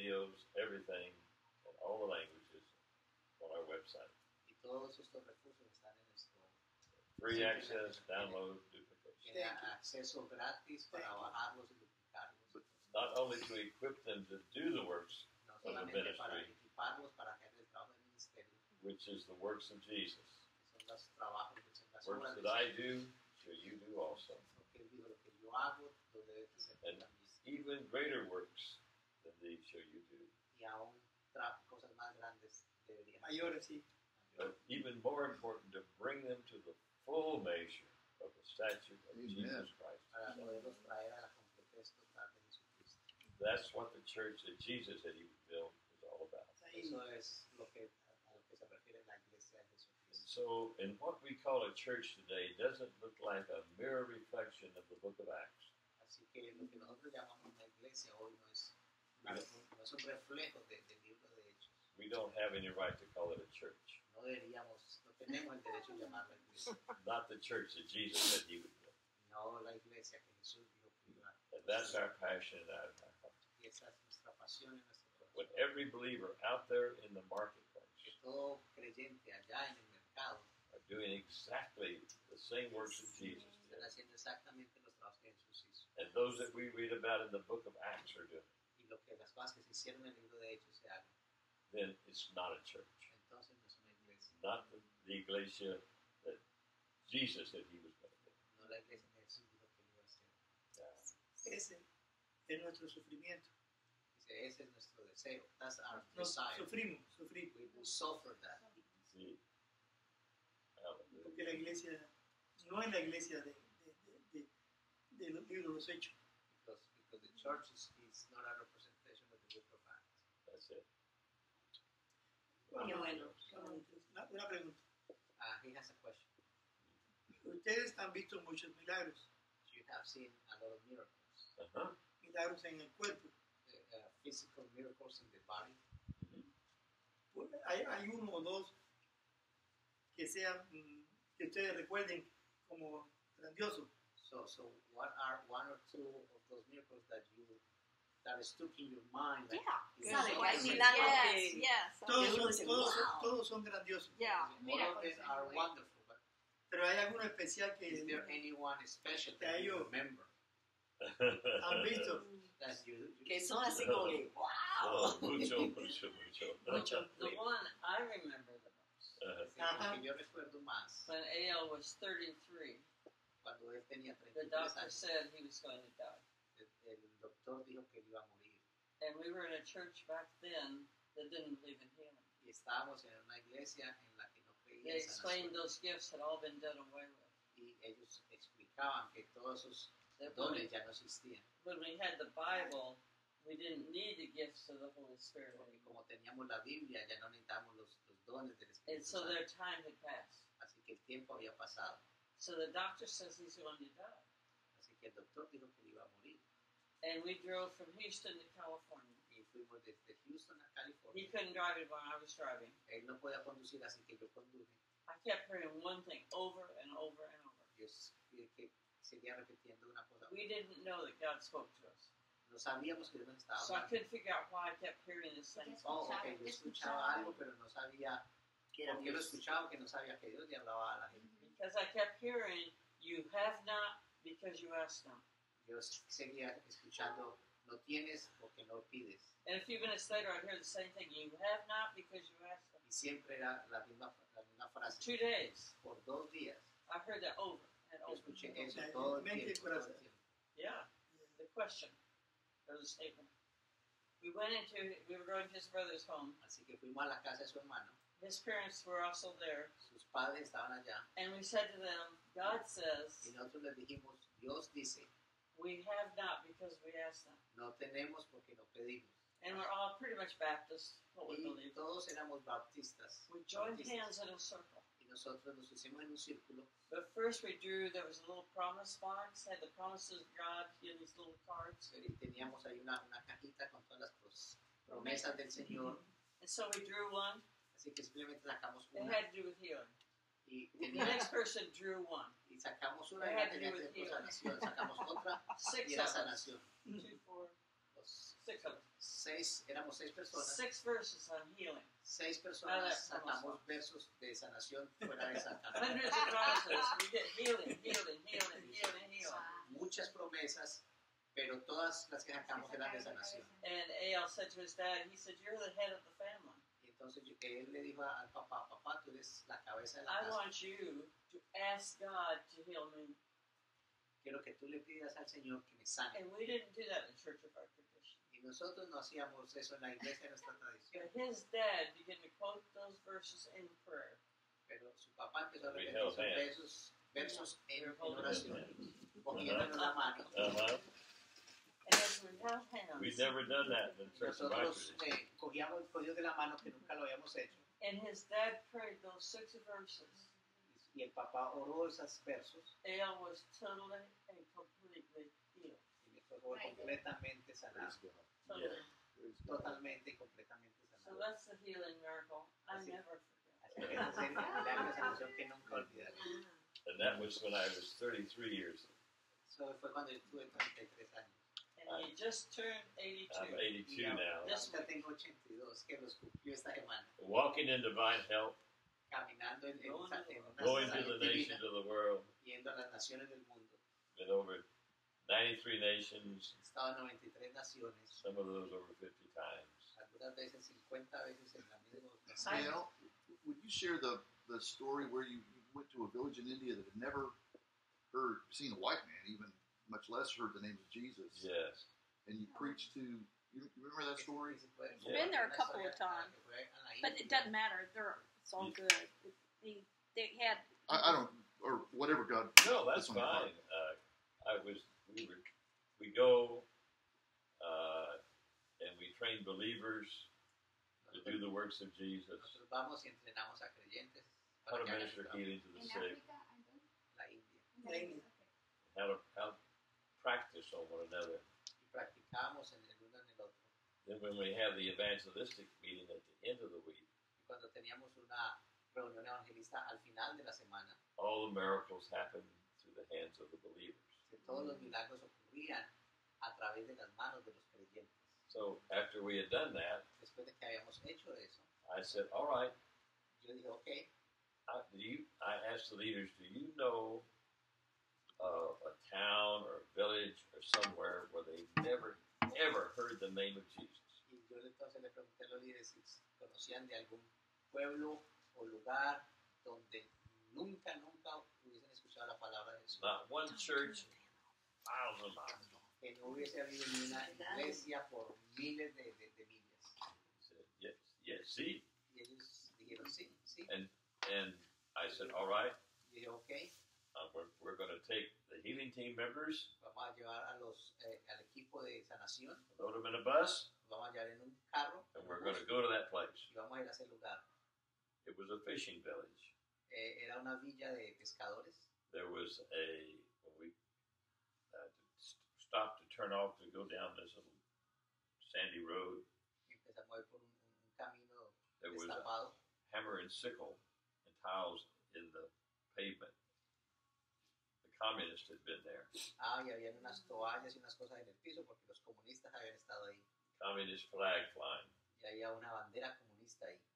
videos, everything, in all the languages on our website. Y todos estos recursos están en nuestro Free access, download, duplication. tiene acceso gratis para bajarlos y duplicarlos. Not only to equip them to do the works, No the solamente para ministry. equiparlos para hacer el trabajo del ministerio, which is the works of Jesus. que son los trabajos, las Works obras that de I Jesús. do, shall you do also. Lo que él dijo, lo que yo hago, lo debes hacer tú And también. even greater works than these shall you do. Y aún cosas más grandes deberías hacer. Mayores, sí. But even more important, to bring them to the full measure of the stature of Amen. Jesus Christ. Para poderlos traer a la completez total de Jesucristo. That's what the church that Jesus said he would build is all about. Ahí, Eso es lo que, a lo que se refiere la iglesia de And Jesucristo. so, in what we call a church today, doesn't look like a mere reflection of the book of Acts. Así que lo que nosotros llamamos una iglesia hoy no es un reflejo del libro de Hechos. We don't have any right to call it a church. No tenemos el derecho de llamarla iglesia. Not the church that Jesus said he would build. No la iglesia que Jesús dijo que iba a And that's our passion and our heart. Y esa es nuestra pasión y nuestro When corazón. every believer out there in the marketplace Que todo creyente allá en el mercado are doing exactly the same works that Jesus están did, haciendo exactamente los trabajos que Jesús hizo. and those that we read about in the book of Acts are doing, Y lo que las cosas que se hicieron en el libro de Hechos se hagan. then it's not a church. Entonces no es una iglesia. Not the iglesia that Jesus said he was going to build. No la iglesia que Jesús dijo que iba a hacer. ese es nuestro sufrimiento. Dice, ese es nuestro deseo. That's our Nos desire. sufrimos. We suffer that. See, hallelujah. Porque la iglesia no es la iglesia de los libros de los hechos. Because the church is not a representation of the book of Acts. That's it. Qué bueno. Una pregunta. He has a question. Ustedes han visto muchos milagros. You have seen a lot of miracles. Uh-huh. Milagros en el cuerpo. Physical miracles in the body. Hay uno o dos que sean, que ustedes recuerden como grandiosos. So what are one or two of those miracles that stuck in your mind? Like, Yeah. you Sale, know, right? like, Milagro Yes, que- yes. Todos uno son, dice, todos, wow. todos son grandiosos. Yeah. all of them are wonderful, but Pero hay alguno especial is there que anyone special Que that you ellos- remember han visto. that you Que son así como que, wow. Oh, mucho, mucho, mucho. Mucho. The one I remember the most, Lo que yo recuerdo más when A.L. was 33, cuando él tenía the 33 doctor años, said he was going to die. el doctor dijo que él iba a morir And we were in a church back then that didn't believe in healing. y estábamos en una iglesia en la que no They creía en explained sanación those gifts had all been done away with. y ellos explicaban que todos esos That dones ya no existían when we had the Bible, we didn't need the gifts of the Holy Spirit porque anymore. como teníamos la Biblia ya no necesitábamos los dones del And Espíritu so Santo. their time had passed. Así que el tiempo había pasado. So the doctor says he's going to die. Así que el doctor dijo que él iba a morir. And we drove from Houston to California. Y fuimos desde Houston a He California. couldn't drive it when I was driving. Él no podía conducir, así que yo conduje. I kept hearing one thing over and over and over. Yo que seguía repitiendo una cosa. We didn't know that God spoke to us. No sabíamos que Dios nos estaba So I hablando. couldn't figure out why I kept hearing this thing. Oh, ok, yo escuchaba algo, pero no sabía Que era por qué lo Dios. escuchaba, que no sabía que Dios le hablaba a la gente. Because I kept hearing, you have not because you ask not. Yo seguía escuchando, no tienes porque no pides. And a few minutes later, I'd hear the same thing, you have not because you ask not. Y siempre era la misma frase. 2 days, Por 2 días. I heard that over and Yo over. escuché and over. eso todo el Mente y tiempo. Todo el corazón. tiempo. Yeah, the question. There was a statement. We were going to his brother's home. Así que fuimos a la casa de su hermano. His parents were also there. Sus padres estaban allá. And we said to them, God says, Y nosotros les dijimos, Dios dice, we have not because we ask not. no tenemos porque no pedimos. And we're all pretty much Baptist, what we Y believe. todos éramos bautistas. We joined Bautistas. hands in a circle. Y nosotros nos hicimos en un círculo. But first we drew, there was a little promise box, had the promises of God in these little cards. Y teníamos ahí una cajita con todas las promesas del Señor. And so we drew one. Así que simplemente sacamos It una. had to do with healing. Y, The next person drew one. y sacamos una It y had la to tenía do que with ver con sanación. Sacamos otra 6 y era of us. sanación. 2, 4, Los 6 of them. Éramos 6 personas. 6 verses on healing. 6 personas Nada, sacamos versos de sanación fuera de esa casa. Hundreds of promises. We get healing, healing, healing, healing, healing. Muchas promesas, pero todas las que sacamos eran de sanación. And A.L. said to his dad, he said, "You're the head of the family. Y entonces él le dijo al papá, papá, tú eres la cabeza de la I casa. want you to ask God to heal me." Quiero que tú le pidas al Señor que me sane. And we didn't do that in Church of Our Tradition. Y nosotros no hacíamos eso en la iglesia de nuestra tradición. But his dad began to quote those verses in prayer. Pero su papá empezó a We repetir held esos hands. versos en We were holding oración, hands. cogiéndonos la mano. And as we held hands, We've never done that in the Church of Our Nosotros Tradition. cogíamos el código de la mano, que nunca lo habíamos hecho. and his dad prayed those 6 verses, Y el papá oró esos versos A.L. was totally and completely healed. y me fue completamente sanado. Totally. Totalmente y completamente So sanado. that's the healing miracle I Así- never forget. Así que ese es el milagro de sanación que nunca olvidaré. And that was when I was 33 years old. Eso fue cuando yo tuve 33 años. And he just turned 82. I'm 82 now. Ya tengo 82, que los cumplió esta semana. Walking in divine health, Caminando en una going to the salud divina, nations of the world, yendo a las naciones del mundo. in over 93 nations, He estado en 93 naciones, some of those over 50 times. algunas veces 50 veces en la misma I- Al, would you share the story where you went to a village in India that had never seen a white man, even much less heard the name of Jesus, Yes. and you preached to, you remember that story? Yeah. Been there a couple of times. But it doesn't matter. It's all good. They had. I don't, or whatever God. No, that's puts on your heart. fine. We go, and we train believers to do the works of Jesus, Nosotros vamos y entrenamos a creyentes how para to que hagan minister su trabajo. healing to the En sick, África, entonces. La India. La India. how to practice on one another. Y practicamos en el uno en el otro. Then when we have the evangelistic meeting at the end of the week, Y cuando teníamos una reunión evangelista al final de la semana, all the miracles happen through the hands of the believers. que todos los milagros ocurrían a través de las manos de los creyentes. So after we had done that, Después de que habíamos hecho eso, I said, all right, yo dije, ok, I asked the leaders, do you know a town or a village or somewhere where they never, ever heard the name of Jesus? y yo entonces le pregunté a los líderes si conocían de algún pueblo o lugar donde nunca hubiesen escuchado la palabra de Jesús. Not one church, miles and miles. Que no hubiese habido ni una iglesia por miles de millas. He said, yes, see? Y ellos dijeron, sí, sí. And I said, all right, Y dije, ok, we're going to take the healing team members, vamos a llevar al equipo de sanación, load them in a bus, los vamos a llevar en un carro, and we're going to go to that place. y vamos a ir a ese lugar. It was a fishing village. Era una villa de pescadores. There was when we stopped to turn off to go down this little sandy road, Y empezamos a ir por un camino there was a destapado. hammer and sickle and tiles in the pavement. The communists had been there. Y habían unas toallas y unas cosas en el piso porque los comunistas habían estado ahí. Communist flag flying. Y había una bandera comunista ahí.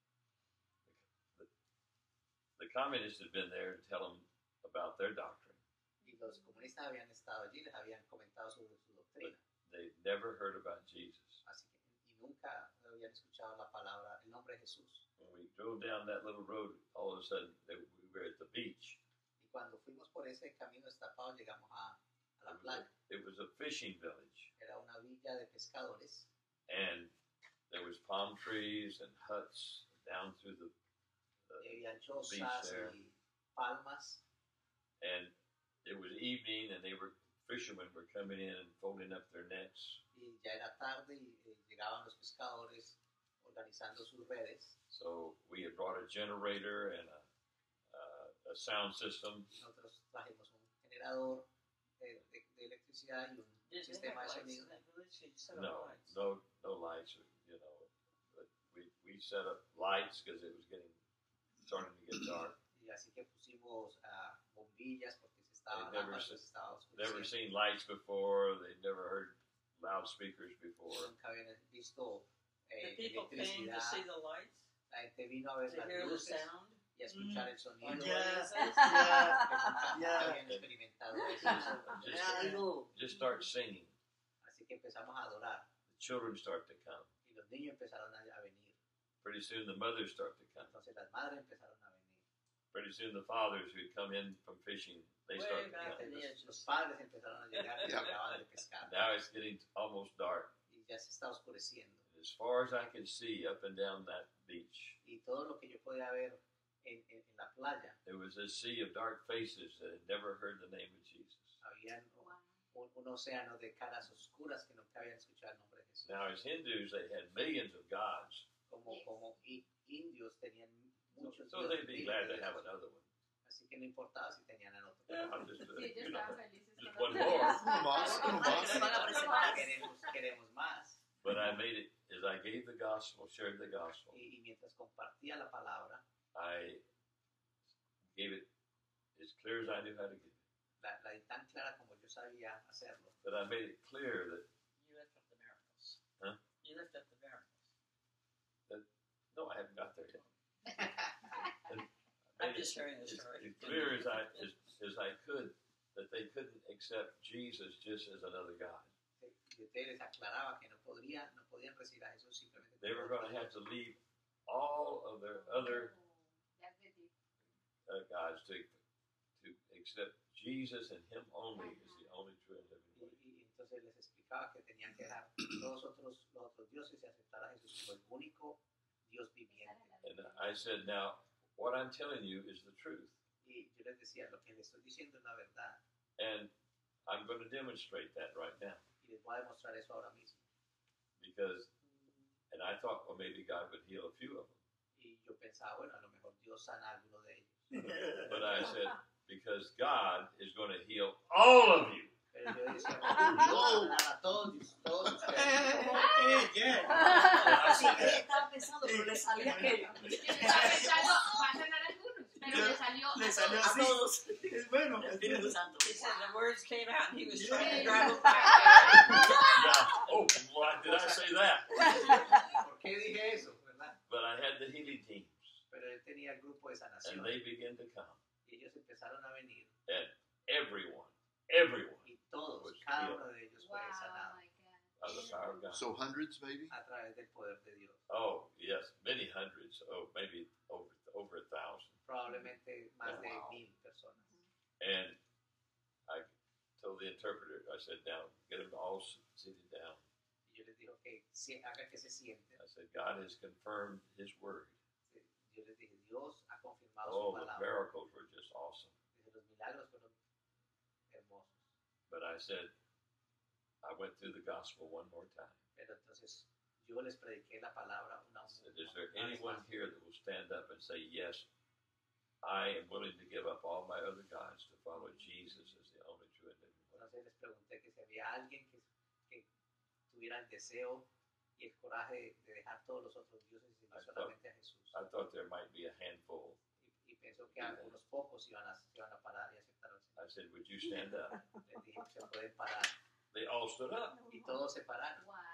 The communists had been there to tell them about their doctrine. Y los comunistas habían estado allí, les habían comentado sobre su doctrina. They never heard about Jesus. Así que, y nunca habían escuchado la palabra, el nombre de Jesús. When we drove down that little road, all of a sudden we were at the beach. Y cuando fuimos por ese camino destapado, llegamos a la playa. It was a fishing village, Era una villa de pescadores. and there was palm trees and huts down through the Y había beach chozas there. y palmas. And it was evening, and fishermen were coming in and folding up their nets. Y ya era tarde y llegaban los pescadores organizando sus redes. So we had brought a generator and a sound system. Nosotros trajimos un generador de electricidad y un Did they sistema have de lights sonido. in that village? You set up lights. No lights, you know. But we set up lights because it was starting to get dark. Y así que pusimos bombillas porque se estaba, They'd never lámparas, se estaba Never oscureciendo. seen lights before. They'd never heard loudspeakers before. Nunca habían visto The people came to electricidad. see the lights, La gente vino a ver to las hear the luces sound. y a escuchar el sonido. Yeah. Que nunca Yeah. habían experimentado eso. Era algo. Just start singing. Así que empezamos a adorar The children start to come. y los niños empezaron a venir. Pretty soon the mothers start to come. Entonces las madres empezaron a venir. Pretty soon the fathers who come in from fishing, they Way start to back come. in the edges. Los padres empezaron a llegar y acababan de pescar. Now it's getting almost dark. Y ya se está oscureciendo. As far as I can see up and down that beach, Y todo lo que yo podía ver en la playa, there was a sea of dark faces that had never heard the name of Jesus. había un océano de caras oscuras que nunca habían escuchado el nombre de Jesús. Now, as Hindus, they had millions of gods, Como indios tenían muchos so they'd dioses, be miles glad de to have dioses. another one. Así que no importaba si tenían el otro. I'm just, Sí, ellos you know, estaban felices. just con one lo que more. Uno más, uno más. Van a presentar. Queremos más. But I made it, as I gave the gospel, shared the gospel, Y mientras compartía la palabra, I gave it as clear as I knew how to give it. la di tan clara como yo sabía hacerlo. But I made it clear that, You lift up the miracles. Huh? You lift up the miracles. no, I haven't got there yet. I'm just sharing the story. As clear as I could, that they couldn't accept Jesus just as another God. Yo te les aclaraba que no podían recibir a Jesús simplemente. They were going to have to leave all of their other gods to accept Jesus and Him only as the only true and living way. Y entonces les explicaba que tenían que dejar todos los otros dioses y aceptar a Jesús como el único Dios viviente. And I said, now, what I'm telling you is the truth. Y yo les decía, lo que les estoy diciendo es la verdad. And I'm going to demonstrate that right now. Y les voy a demostrar eso ahora mismo. Because, and I thought, well, maybe God would heal a few of them. Y yo pensaba, bueno, a lo mejor Dios sana a alguno de ellos. But I said, because God is going to heal all of you. Pero yo decía, Dios va a sanar a todos ustedes. Sí, estaba pensando, pero le salía aquello. Yo estaba pensando, va a sanar algunos, pero le salió A así. todos. Es bueno. El Espíritu Santo. He said the words came out and he was trying to Yeah. grab them back. Yeah. Oh, why did I say that? ¿Por qué dije eso? ¿Verdad? But I had the healing teams, Pero él tenía el grupo de sanación. and they began to come. Y ellos empezaron a venir. And everyone Y todos, was cada healed uno de ellos Wow, fue sanado my God. by the power of God. So hundreds, maybe? a través del poder de Dios. Oh, yes, many hundreds. Oh, maybe over 1,000. Probablemente más de Wow. 1000 personas. And I told the interpreter, I said, now, get them all seated down. Y yo les digo que haga que se sienten. I said, God has confirmed His word. Yo les dije, Dios ha confirmado Oh, su the palabra. miracles were just awesome. Dice, los milagros fueron hermosos. But I said, I went through the gospel one more time. Pero entonces yo les prediqué la palabra I said, is there anyone here that will stand up and say, yes, I am willing to give up all my other gods to follow Jesus as the only true and living way? Entonces les pregunté que si había alguien que tuviera el deseo y el coraje de dejar todos los otros dioses y seguir solamente a Jesús. I thought there might be a handful. Y pensó que algunos pocos iban a parar y aceptar al Señor. I said, would you stand up? Les dije, se pueden parar. They all stood up. Y todos se pararon. Wow.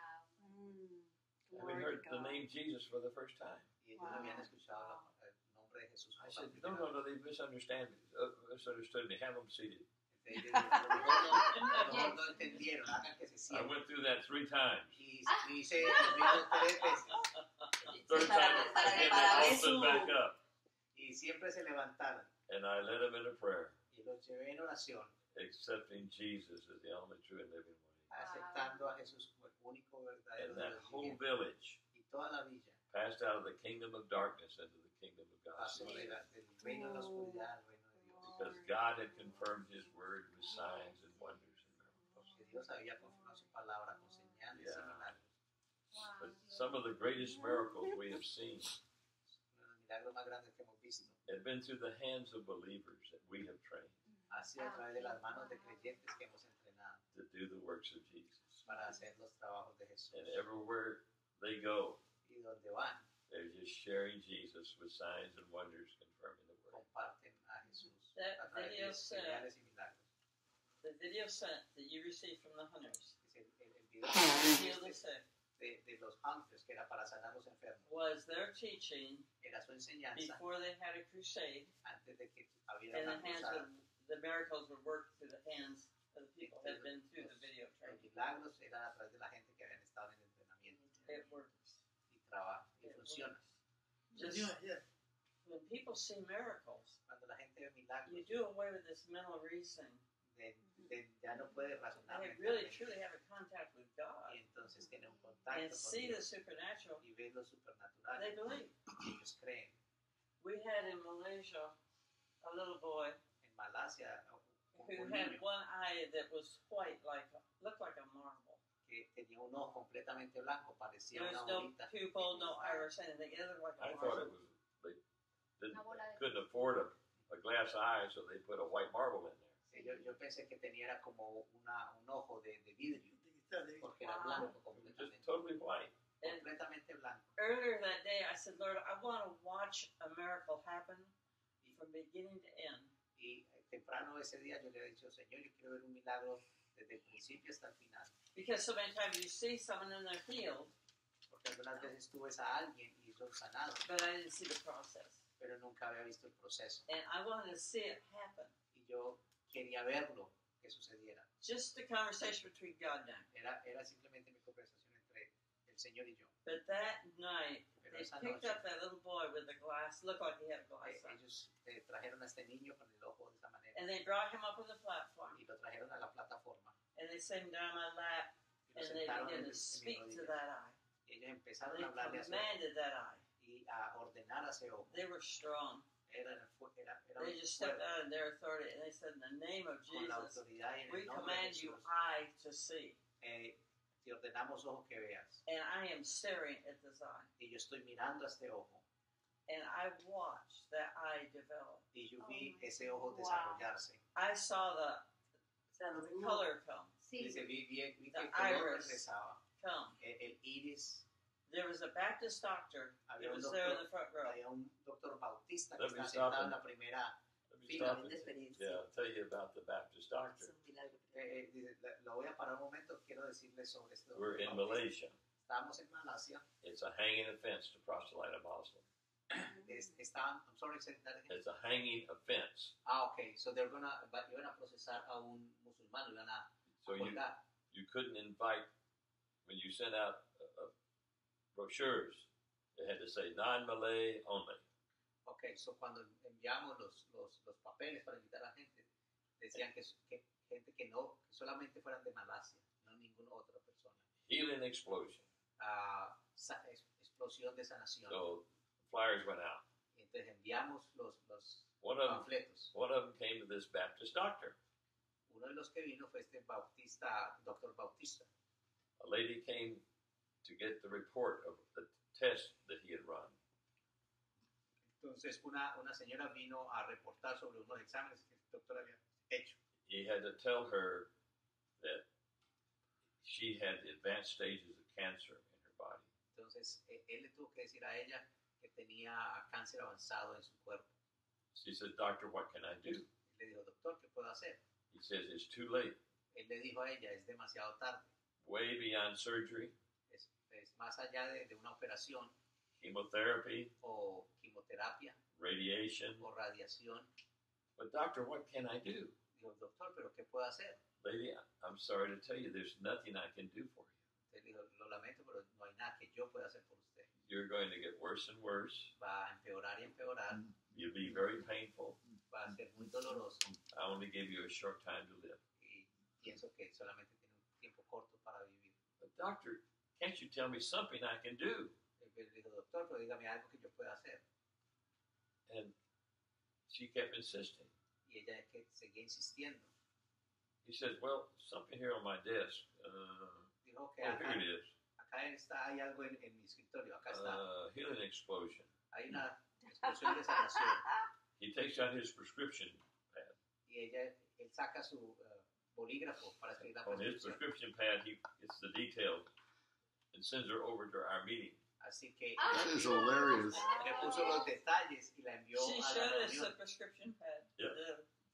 And we heard the name Jesus for the first time. Y ellos habían escuchado el nombre de Jesús. I por said, la primera no, they misunderstood me. Have them seated. vez. Entonces, a lo mejor no entendieron, hagan que se I sientan. went through that 3 times. Y hice lo mismo 3 veces. Third time, para again, ver they all stood su- back up. Y siempre se levantaron. And I led them in a prayer, Y los llevé en oración, accepting Jesus as the only true and living way. aceptando a Jesús como el único verdadero And that Dios whole viviente. village Y toda la villa passed out of the kingdom of darkness into the kingdom of God's pasó light. del reino de la oscuridad al reino de Dios. Because God had confirmed His word with signs and wonders and miracles. Porque Dios había confirmado su palabra con señales y Yeah. milagros. But some of the greatest miracles we have seen Uno de los milagros más grandes que hemos visto have been through the hands of believers that we have trained ha sido a través de las manos de creyentes que hemos entrenado to do the works of Jesus. para hacer los trabajos de Jesús. And everywhere they go, Y donde van, they're just sharing Jesus with signs and wonders, confirming the word. comparten a Jesús That a través video de said- señales y milagros. The video sent that you received from the hunters. Dice, el video Heal the sick. de los ángeles, que era para sanar los enfermos, Was their teaching era su enseñanza before they had a crusade, antes de que hubiera and una the hands cruzada. would, the miracles would work through the hands of the people who had been through the video Los training. milagros eran a través de la gente que habían estado en entrenamiento It works. y trabajo, y It funciona. Just, Just yeah. when people see miracles, Cuando la gente ve milagros, you do away with this mental reasoning. ya no puede razonar They really mentalmente, truly have a contact with God y entonces tiene un and contacto con see the Dios supernatural. y ve lo supernatural They believe. y ellos creen. We had in Malaysia a little boy En Malasia, who un had niño one eye that was white, looked like a marble. que tenía un ojo completamente blanco, parecía There una was no bolita. pupil, no iris, anything. It looked like I a thought marble. it was they didn't, Una bola de- couldn't afford a glass eye, so they put a white marble in there. Sí, yo pensé que tenía era como un ojo de vidrio, porque era Wow. blanco It was completamente, just totally white. completamente blanco. Earlier that day, I said, Lord, I want to watch a miracle happen from beginning to end. Y temprano ese día yo le he dicho, Señor, yo quiero ver un milagro desde el principio hasta el final. Because so many times you see someone and they're healed, Porque algunas veces tú ves a alguien y son sanados, but I didn't see the process. pero nunca había visto el proceso. And I wanted to see it happen. Y yo quería verlo, que sucediera. Just a conversation between God and I. Era simplemente mi conversación entre el Señor y yo. But that night, Pero they esa picked noche, up that little boy with the glass, looked like he had a glass on. ellos trajeron a este niño con el ojo de esa manera And they brought him up on the platform. y lo trajeron a la plataforma And they set him down on my lap. y lo And they sentaron began en to mis speak to rodillas. that eye. Y ellos empezaron They a hablarle a ese ojo commanded that eye. y a ordenar a ese ojo. They were strong. Era They just stepped fuerte, out in their authority and they said, in the name of con la Jesus, autoridad y en we el nombre de command you Jesús. eye to see. Te ordenamos ojo que veas. And I am staring at this eye. Y yo estoy mirando a este ojo And I watched that eye develop. y yo Oh vi my ese ojo God. desarrollarse. I saw O sea, los the dibujos. color come. Sí. Dice, vi que The el color iris. regresaba. Come. El iris. There was a Baptist doctor that Había un was there in doctor, the front row. había un doctor bautista que Let me está stop sentado en and- la primera. Let me Sí, stop la and experiencia. yeah, I'll tell you about the Baptist Es doctor. un milagro. Dice, lo voy a parar un momento, quiero decirles sobre esto. We're in Malaysia. Estábamos en Malasia. It's a hanging offense to proselyte a Muslim. I'm sorry, say that again. It's a hanging offense. Okay, so iban a procesar a un musulmán, lo iban a So colgar. you couldn't invite, when you sent out brochures, it had to say non-Malay only. Okay, so cuando enviamos los papeles para invitar a la gente, decían que gente que solamente fueran de Malasia, no ninguna otra persona. Healing explosion. Explosión de sanación. So flyers went out. Y entonces enviamos los One of panfletos. them came to this Baptist doctor. Uno de los que vino fue este doctor Bautista. A lady came to get the report of the test that he had run. Entonces una señora vino a reportar sobre unos exámenes que el doctor había hecho. He had to tell her that she had the advanced stages of cancer in her body. Entonces él le tuvo que decir a ella que tenía cáncer avanzado en su cuerpo. She said, "Doctor, what can I do?" Él le dijo, doctor, ¿qué puedo hacer? He says, "It's too late. Él le dijo a ella, es demasiado tarde. Way beyond surgery, Es más allá de una operación chemotherapy, o quimioterapia radiation. o radiación. But doctor, what can I do?" Dijo, doctor, ¿pero qué puedo hacer? Lady, I'm sorry to tell you, there's nothing I can do for you. Él dijo, lo lamento, pero no hay nada que yo pueda hacer por usted. You're going to get worse and worse. Va a empeorar y empeorar. You'll be very painful. Va a ser muy doloroso. I only gave you a short time to live. Y pienso que solamente tiene un tiempo corto para vivir. But doctor, can't you tell me something I can do? Él dijo, doctor, pero dígame algo que yo pueda hacer. And she kept insisting. Y ella que seguía insistiendo. He said, well, something here on my desk. Dijo que Oh, here it is. hay algo en mi escritorio. Acá está. Healing explosion. Hay una explosión de sanación. He takes out his prescription pad. Y él saca su bolígrafo para escribir la On his prescripción. prescription pad, he gets the details and sends her over to our meeting. Así que That is hilarious. le puso los detalles y la envió She a la showed us a reunión. prescription pad. Yeah. The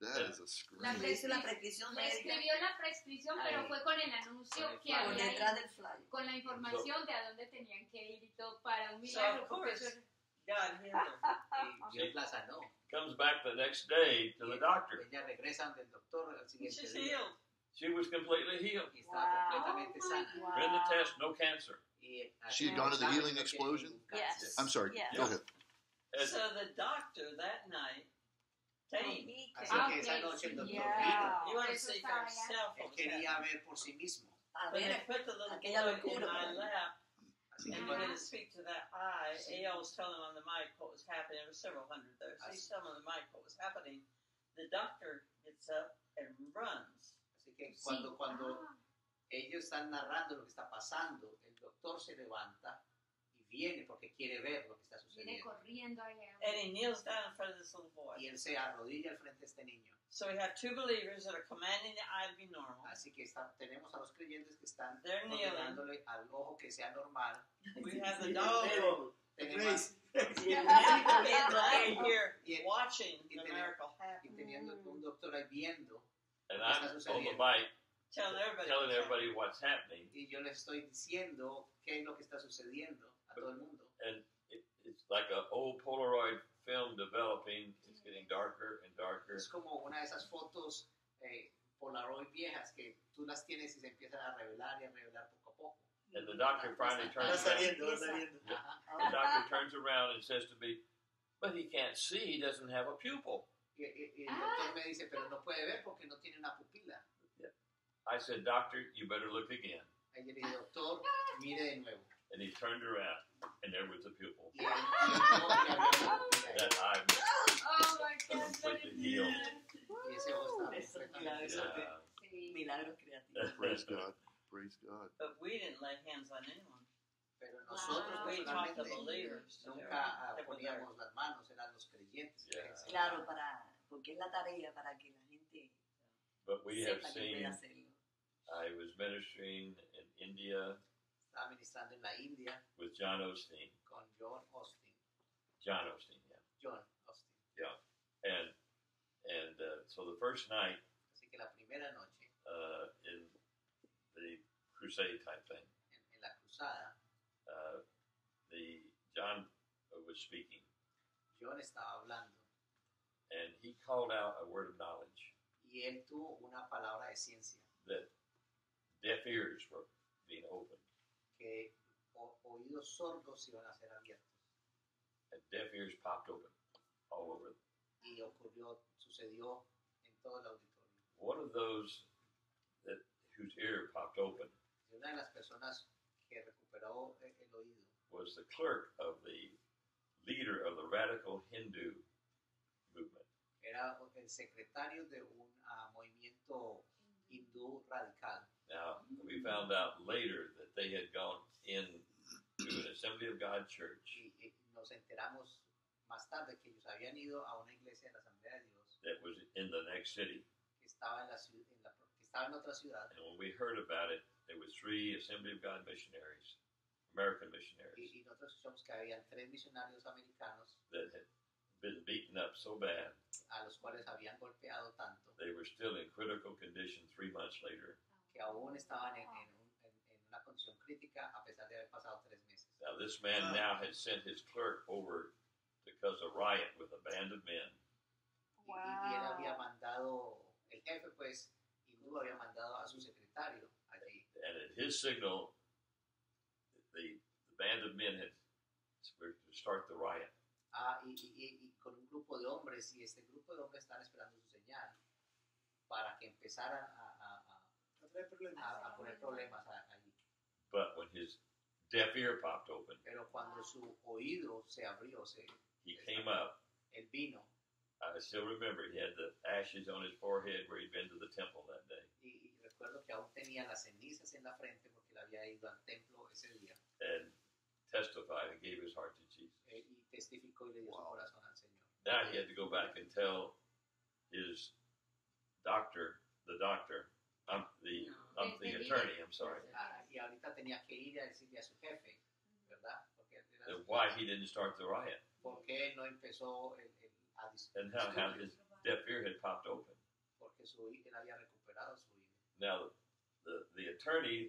That is a La scream. Le hizo la prescripción médica escribió la prescripción, pero Ahí. fue con el anuncio Con el que flyer. por había detrás ahí, del flyer. con la información de a dónde tenían que ir y todo para un So milagro. of Porque course, eso- God healed her. Y Dios la sanó. Comes back the next day to the doctor. Ella regresa donde el doctor al siguiente She's día healed. She was completely healed. y está completamente Oh sana. my Ran the Wow. test, no cancer. Y She had gone to the healing explosion? Yes. I'm sorry. Yes. Go ahead. And So the doctor that night came. He Así came. que esa noche el doctor Yeah. You want to Eso see for estaba allá. himself vino. what Él was quería happening. ver por sí mismo. A When they ver, put the little aquella boy in locura, my pues. lap Así que and cuando, began to speak to that eye, A.O. was telling him on the mic what was happening. There were several hundred there. So he's telling him on the mic what was happening. The doctor gets up and runs. así que Sí. cuando Ah, ellos están narrando lo que está pasando, el doctor se levanta y viene porque quiere ver lo que está viene sucediendo. corriendo allá. And he kneels down in front of this little boy. Y él se arrodilla al frente de este niño. So we have two believers that are commanding the eye to be normal. Así que tenemos a los creyentes que están They're kneeling. ordenándole al ojo que sea normal. We have the No. doctor Tenemos, in line here y, watching y the tenemos- miracle y happen. teniendo un doctor ahí viendo, and What I'm is on the sucediendo? mic Telling everybody. telling what's everybody what's happening. y yo les estoy diciendo qué es lo que está sucediendo a todo el mundo. And it's like an old Polaroid film developing. It's getting darker and darker. Es como una de esas fotos Polaroid viejas que tú las tienes y se empiezan a revelar y a revelar poco a poco. And the doctor finally Va turns around. saliendo, va saliendo. Ajá. The doctor turns around and says to me, "But he can't see. He doesn't have a pupil." Y el doctor me dice, pero no puede ver porque no tiene una pupila. I said, "Doctor, you better look again." Ahí le dije, doctor, mire de nuevo. And he turned around, and there was the pupil. Y él no había una pupila ahí. That eye was Oh my God, that completely is healed. Y ese ojo Eso estaba es milagro. completamente. Yeah. Sí. Milagros creativos. Praise God. Praise God. But we didn't lay hands on anyone. Pero nosotros Wow. We taught the personalmente believers. nunca They were there. poníamos las manos, eran los creyentes. que Yeah. enseñaban. Claro, porque es la tarea para que la gente But we have sepa que puede seen. hacerlo. I was ministering in India Estaba ministrando en la India with John Osteen. con John Austin. John Osteen, yeah. John Austin. And so the first night Así que la primera noche, in the crusade type thing, en la cruzada, the John was speaking, John estaba hablando and he called out a word of knowledge y él tuvo una palabra de ciencia that deaf ears were being opened, que oídos sordos iban a ser abiertos. and deaf ears popped open all over. Y sucedió en todo el auditorio. One of those whose ear popped open Y una de las personas que recuperó el oído was the clerk of the leader of the radical Hindu movement. era el secretario de un movimiento hindú radical. Now, we found out later that they had gone in to an Assembly of God church Y nos enteramos más tarde que ellos habían ido a una iglesia de la Asamblea de Dios that was in the next city. que estaba que estaba en otra ciudad. And when we heard about it, there were 3 Assembly of God missionaries, American missionaries, Y nosotros escuchamos que habían 3 misionarios americanos that had been beaten up so bad a los cuales habían golpeado tanto they were still in critical condition 3 months later. que aún estaban en una condición crítica a pesar de haber pasado 3 meses. Now, this man now had sent his clerk over to cause a riot with a band of men. Y él había mandado, el jefe pues hindú había mandado a su secretario allí. And at his signal, the band of men had were to start the riot. Y con un grupo de hombres, y este grupo de hombres están esperando su señal para que empezaran No trae problemas. a poner problemas allí. But when his deaf ear popped open, Pero cuando su oído se abrió, he came up. él vino, I still remember he had the ashes on his forehead where he'd been to the temple that day. y recuerdo que aún tenía las cenizas en la frente porque él había ido al templo ese día And testified and gave his heart to Jesus. y testificó y le dio su corazón al Señor. Now he had to go back and tell his doctor, the attorney, I'm sorry, Y ahorita tenía que ir a decirle a su jefe, ¿verdad? Porque él era why he didn't start the riot. ¿por qué él no empezó a And how his deaf ear had popped open. porque él había recuperado su oído. Now, the attorney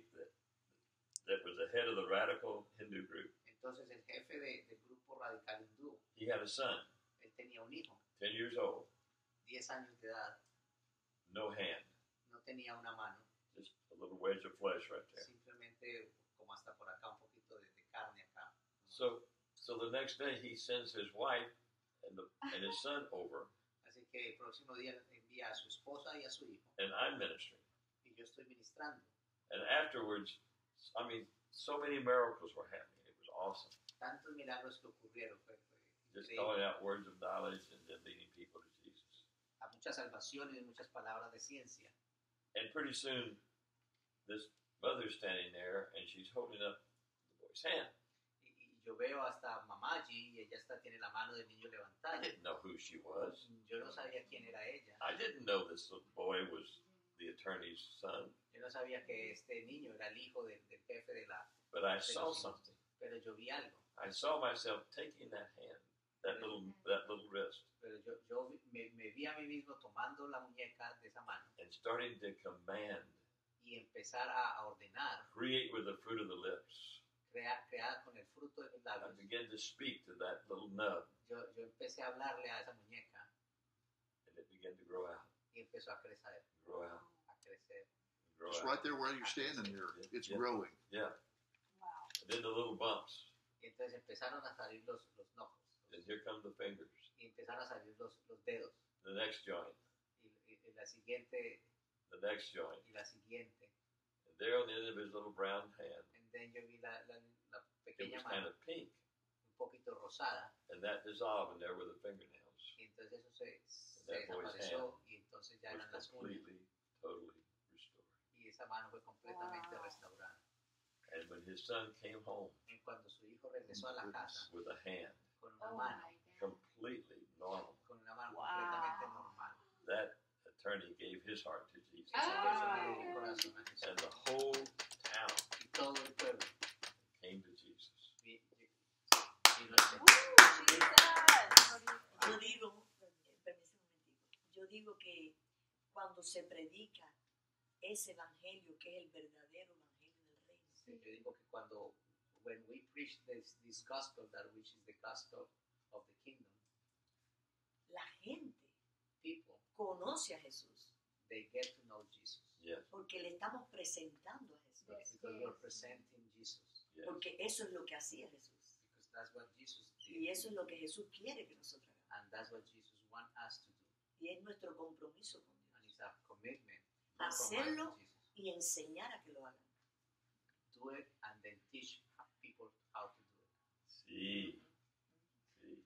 that was the head of the radical Hindu group, Entonces el jefe del grupo radical hindú, he had a son, él tenía un hijo, 10 years old, 10 años de edad, no hand, no tenía una mano, just a little wedge of flesh right there. simplemente como hasta por acá, un poquito de carne acá. So the next day he sends his wife and his son over, Así que el próximo día envía a su esposa y a su hijo, and I'm ministering. y yo estoy ministrando. And afterwards, I mean, so many miracles were happening. It was awesome. Tantos milagros que ocurrieron, fue Just increíble. calling out words of knowledge and then leading people to Jesus. A muchas salvaciones y muchas palabras de ciencia. And pretty soon, this mother's standing there and she's holding up the boy's hand. Y yo veo hasta mamá allí y ella tiene la mano del niño I levantada. didn't know who she was. Yo no sabía quién era ella. I didn't know this little boy was the attorney's son, Yo no sabía que este niño era el hijo del jefe de la... but I saw something. Pero yo vi algo. I saw myself taking that hand, that little wrist, Pero yo me vi a mí mismo tomando la muñeca de esa mano and starting to command, y empezar a ordenar, create with the fruit of the lips. crear con el fruto de mis I labios. began to speak to that little nub, Yo empecé a hablarle a esa muñeca and it began to grow out, y empezó a crecer, grow out, a crecer. grow It's out. right there where you're standing there. It's Yeah. growing. Yeah. Wow. And then the little bumps, Y entonces empezaron a salir los knuckles and here come the fingers, y empezaron a salir los dedos the next joint, y la siguiente the next joint. y la siguiente. And there on the end of his little brown hand, And then yo vi la it pequeña was kind mano of pink, un poquito rosada and that dissolved, and there were the fingernails. y entonces eso se That boy's desapareció y entonces ya Was eran las uñas completely, totally restored. y esa mano fue completamente Wow. restaurada. And when his son came home Y cuando su hijo regresó a la casa with a hand con una Oh mano, my God. completely normal, con una mano Wow. completamente normal, that attorney gave his heart to Jesus. esa Ah. persona le dio el corazón a Jesús And the whole town y todo el pueblo came to Jesus. vino al Señor. Yo digo, permíteme un momentito, yo digo que cuando se predica ese evangelio que es el verdadero evangelio del reino, Yo digo que when we preach this gospel, that which is the gospel of the kingdom, la gente people, conoce a Jesús they get to know Jesus. Yes, porque le estamos presentando a Jesús, Because we're presenting Jesus. yes. porque eso es lo que hacía Jesús Because that's what Jesus y did. eso es lo que Jesús quiere que nosotros hagamos And that's what Jesus wants us to do. y es nuestro compromiso con Dios And it's a commitment hacerlo from us to Jesus. y enseñar a que lo hagan. Do it and then teach people how to do it. Sí, sí.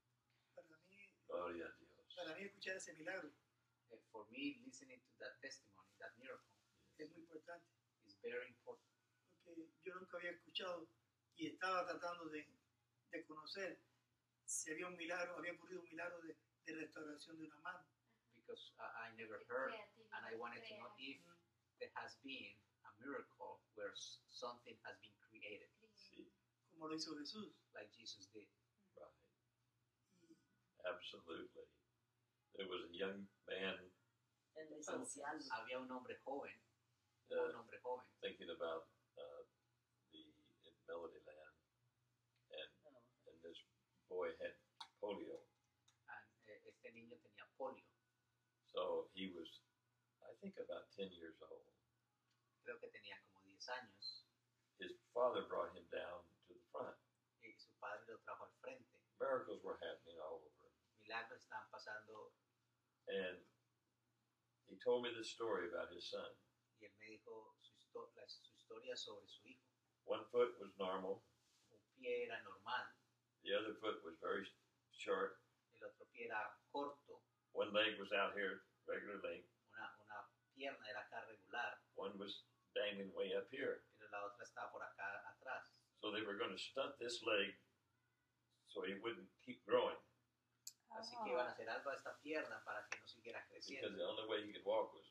Gloria a Dios. Para mí escuchar ese milagro For me, listening to that testimony, that miracle, es muy importante, is very important. porque yo nunca había escuchado y estaba tratando de conocer si había un milagro, había ocurrido un milagro de restauración de una mano. Because I never heard, and I wanted to know if there has been a miracle where something has been created, Sí, Como lo hizo Jesús. like Jesus did. right. Y Absolutely. There was a young man El esencial. Había un hombre joven, uh, un hombre joven, thinking about in Melody Land, and this boy had polio. and este niño tenía polio. So he was, I think, about 10 years old. Creo que tenía como 10 años. His father brought him down to the front. Y su padre lo trajo al frente. Miracles were happening all over. Milagros estaban pasando And he told me this story about his son. y él me dijo su historia sobre su hijo. One foot was normal, Un pie era normal, the other foot was very short, el otro pie era corto, one leg was out here, regular length, una pierna era acá regular, one was dangling way up here. pero la otra estaba por acá atrás. So they were going to stunt this leg so he wouldn't keep growing, Así que iban a hacer algo a esta pierna para que no siguiera because creciendo. the only way he could walk was.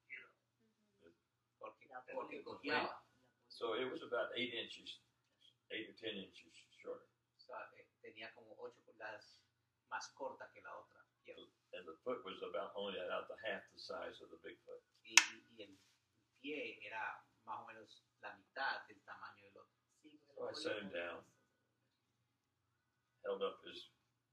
Porque cojeaba. So it was about 8 inches, 8 or 10 inches shorter. O sea, tenía como 8 pulgadas más corta que la otra And the foot was about only about the half the size of the Bigfoot. y el pie era más o menos la mitad del tamaño del otro. So I set him down, held up his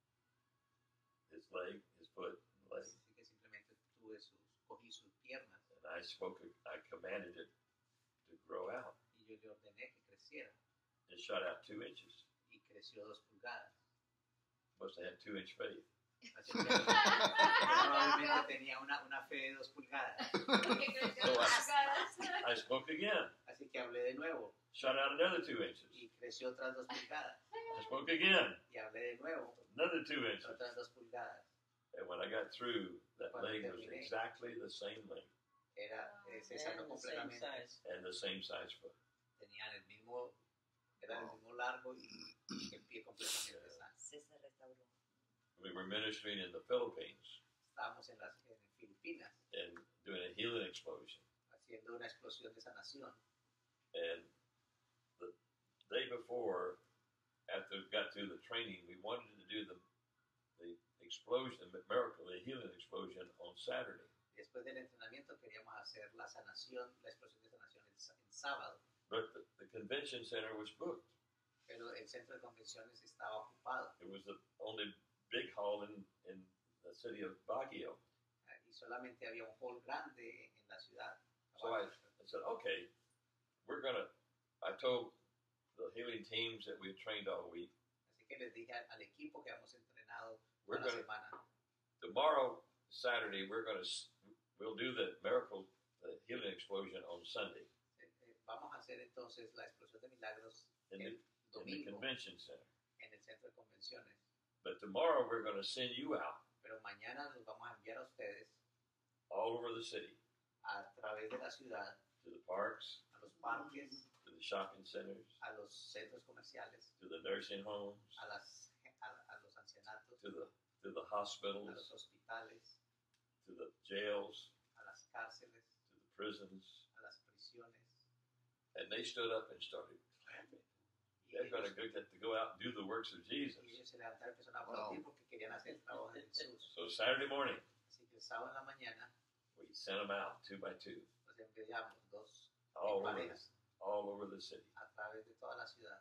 leg, his foot, and leg, Así que simplemente cogí sus piernas and I commanded it to grow out. y yo le ordené que creciera It shot out 2 inches. y creció 2 pulgadas. Must have had 2-inch faith. Así que probablemente tenía una fe de 2 pulgadas. I spoke again. Así que hablé de nuevo Shot out another 2 inches. y creció otras 2 pulgadas. I spoke again. Y hablé de nuevo Another 2 inches. otras 2 pulgadas. And when I got through, that Cuando leg was terminé. exactly the same length Se salió And the same completamente. size. and the same size foot. Tenían era el mismo largo y el pie completamente sano. Se restauró. We were ministering in the Philippines Estábamos en Filipinas and doing a healing explosion. haciendo una explosión de sanación. And the day before, after we got through the training, we wanted to do the explosion, the miracle, the healing explosion on Saturday. Después del entrenamiento queríamos hacer la sanación, la explosión de sanación en sábado, But the convention center was booked. pero el centro de convenciones estaba ocupado It was the only big hall in the city of Baguio. y solamente había un hall grande en la ciudad. So I said, okay, I told the healing teams that we had trained all week, Así que les dije al equipo que habíamos entrenado we're toda la going to, semana, tomorrow, Saturday, we'll do the miracle, the healing explosion on Sunday vamos a hacer entonces la explosión de milagros in el the domingo convention center. en el centro de convenciones. But tomorrow we're going to send you out Pero mañana los vamos a enviar a ustedes all over the city, a través de la ciudad, to the parks, a los parques, to the shopping centers, a los centros comerciales, to the nursing homes, a los ancianatos, to the a los hospitals, hospitales, to the jails, a las cárceles, to the prisons. a las prisiones. And they stood up and started clapping. They're going to get to go out and do the works of Jesus. Y ellos se levantaron y empezaron a aplaudir porque querían hacer el trabajo de Jesús. So Saturday morning, Así que el sábado en la mañana we sent them out 2 by 2, los enviamos 2 all en over, parejas all over the city. a través de toda la ciudad.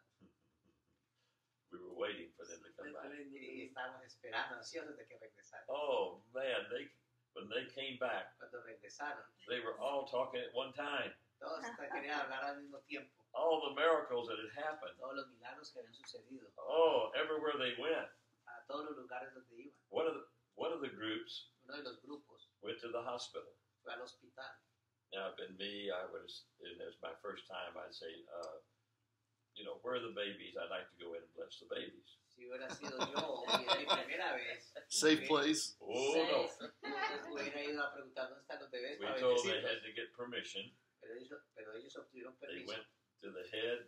We were waiting for them to come back. Y estábamos esperando, ansiosos de que regresaran. Oh man, when they came back, Cuando regresaron, they were all talking at one time. todos querían hablar al mismo tiempo. All the miracles that had happened. Todos los milagros que habían sucedido. Oh, everywhere they went. A todos los lugares donde iban. One of the groups Uno de los grupos went to the hospital. fue al hospital. Now, if been me, and it was my first time, I'd say, where are the babies? I'd like to go in and bless the babies. Si hubiera sido yo y es mi primera vez, Safe place. Oh no! hubiera ido a preguntar dónde están los bebés We para told them they bendecirlos. had to get permission. Pero ellos obtuvieron They permiso went to the head,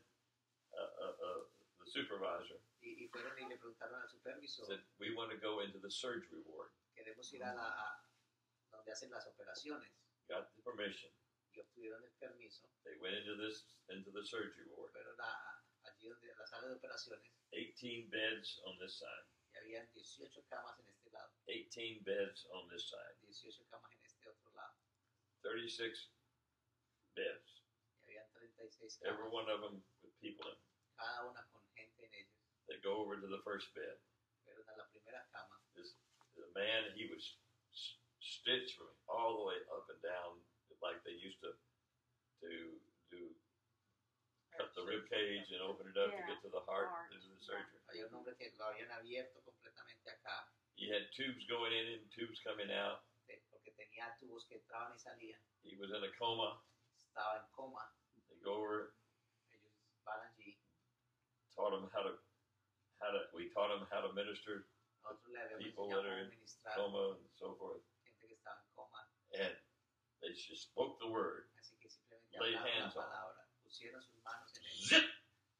the supervisor, y fueron y le preguntaron al supervisor, said, we want to go into the surgery ward. queremos ir a donde hacen las operaciones, Got the permission. y obtuvieron el permiso. They went into the surgery ward. Fueron allí donde la sala de operaciones 18 beds on this side, y habían 18 camas en este lado, 18 beds on this side, 18 camas en este otro lado, 36 beds, y habían 36 every camas, one of them with people in them. cada una con gente en ellas. They go over to the first bed. Fueron a la primera cama. The man, he was stitched from all the way up and down like they used to do, cut the rib cage and open it up to get to the heart and do the surgery. Había un hombre que lo habían abierto completamente acá, He had tubes going in and tubes coming out. porque tenía tubos que entraban y salían. He was in a coma. Estaba en coma. They go over, Ellos van allí. taught him we taught him how to minister Nosotros le habíamos people enseñado that are cómo in ministrar coma and so forth. gente que estaba en coma. And they just spoke the word. Así que simplemente Laid hablaron la hands on palabra, pusieron sus manos en él. Zip!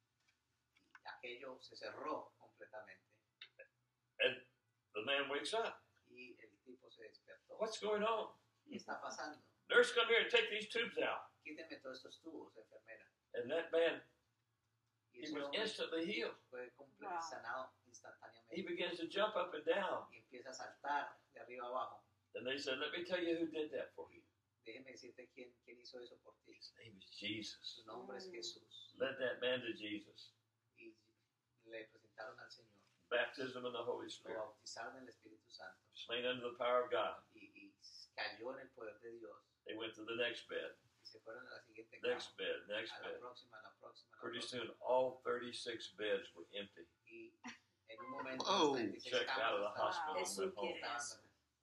Y aquello se cerró completamente. And the man wakes up. Y el tipo se despertó. What's going on? ¿Qué está pasando? Nurse, come here and take these tubes out. Quítenme todos estos tubos, enfermera. And that man, Y he ese was hombre instantly healed. fue completamente sanado He instantáneamente. begins to jump up and down. Y empieza a saltar de arriba abajo. And they said, let me tell you who did that for you. Déjeme decirte quién hizo eso por ti. His name is Jesus. Su nombre es Jesús. Led that man to Jesus. Y le presentaron al Señor. Baptism in the Holy Lo Spirit. bautizaron en el Espíritu Santo. Slain under the power of God. Y cayó en el poder de Dios. They went to the next bed. Y se fueron a la siguiente cama. Next bed. Next A la bed. próxima, a la próxima. a la Pretty próxima. soon, all 36 beds were empty. Y en un momento, Whoa. las 36 Checked out of the camas hospital and Eso went home. quiere eso.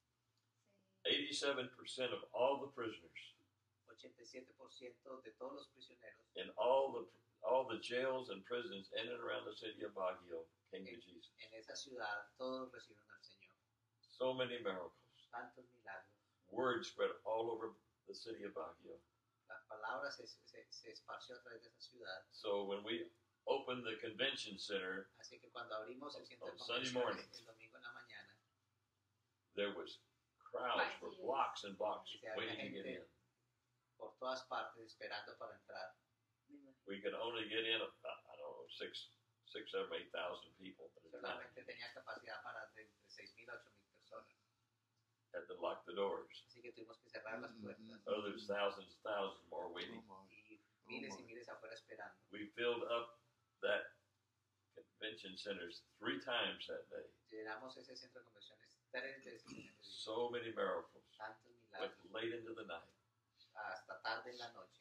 87% of all the prisoners 87% de todos los prisioneros in all the jails and prisons in and around the city of Baguio came to Jesus. en esa ciudad, todos recibieron al Señor. So many miracles. Tantos milagros. Word spread all over the city of Baguio. La palabra se esparció a través de esa ciudad. So when we opened the convention center, Así que cuando abrimos el centro de On Sunday convenciones morning. el domingo en la mañana, there was crowds for blocks and blocks Sí, había waiting to get gente. in. por todas partes esperando para entrar. We could only get in, I don't know, 7,000, 8,000 people at a time. Solamente tenía capacidad para entre 6,000 a 8,000 personas. Had to lock the doors. Así que tuvimos que cerrar las puertas. Others, thousands more waiting. Y miles y miles afuera esperando. We filled up that convention centers 3 times that day. Llenamos ese centro de convenciones 3 veces en el día. So many miracles. Tantos Went milagros late into the night. hasta tarde en la noche.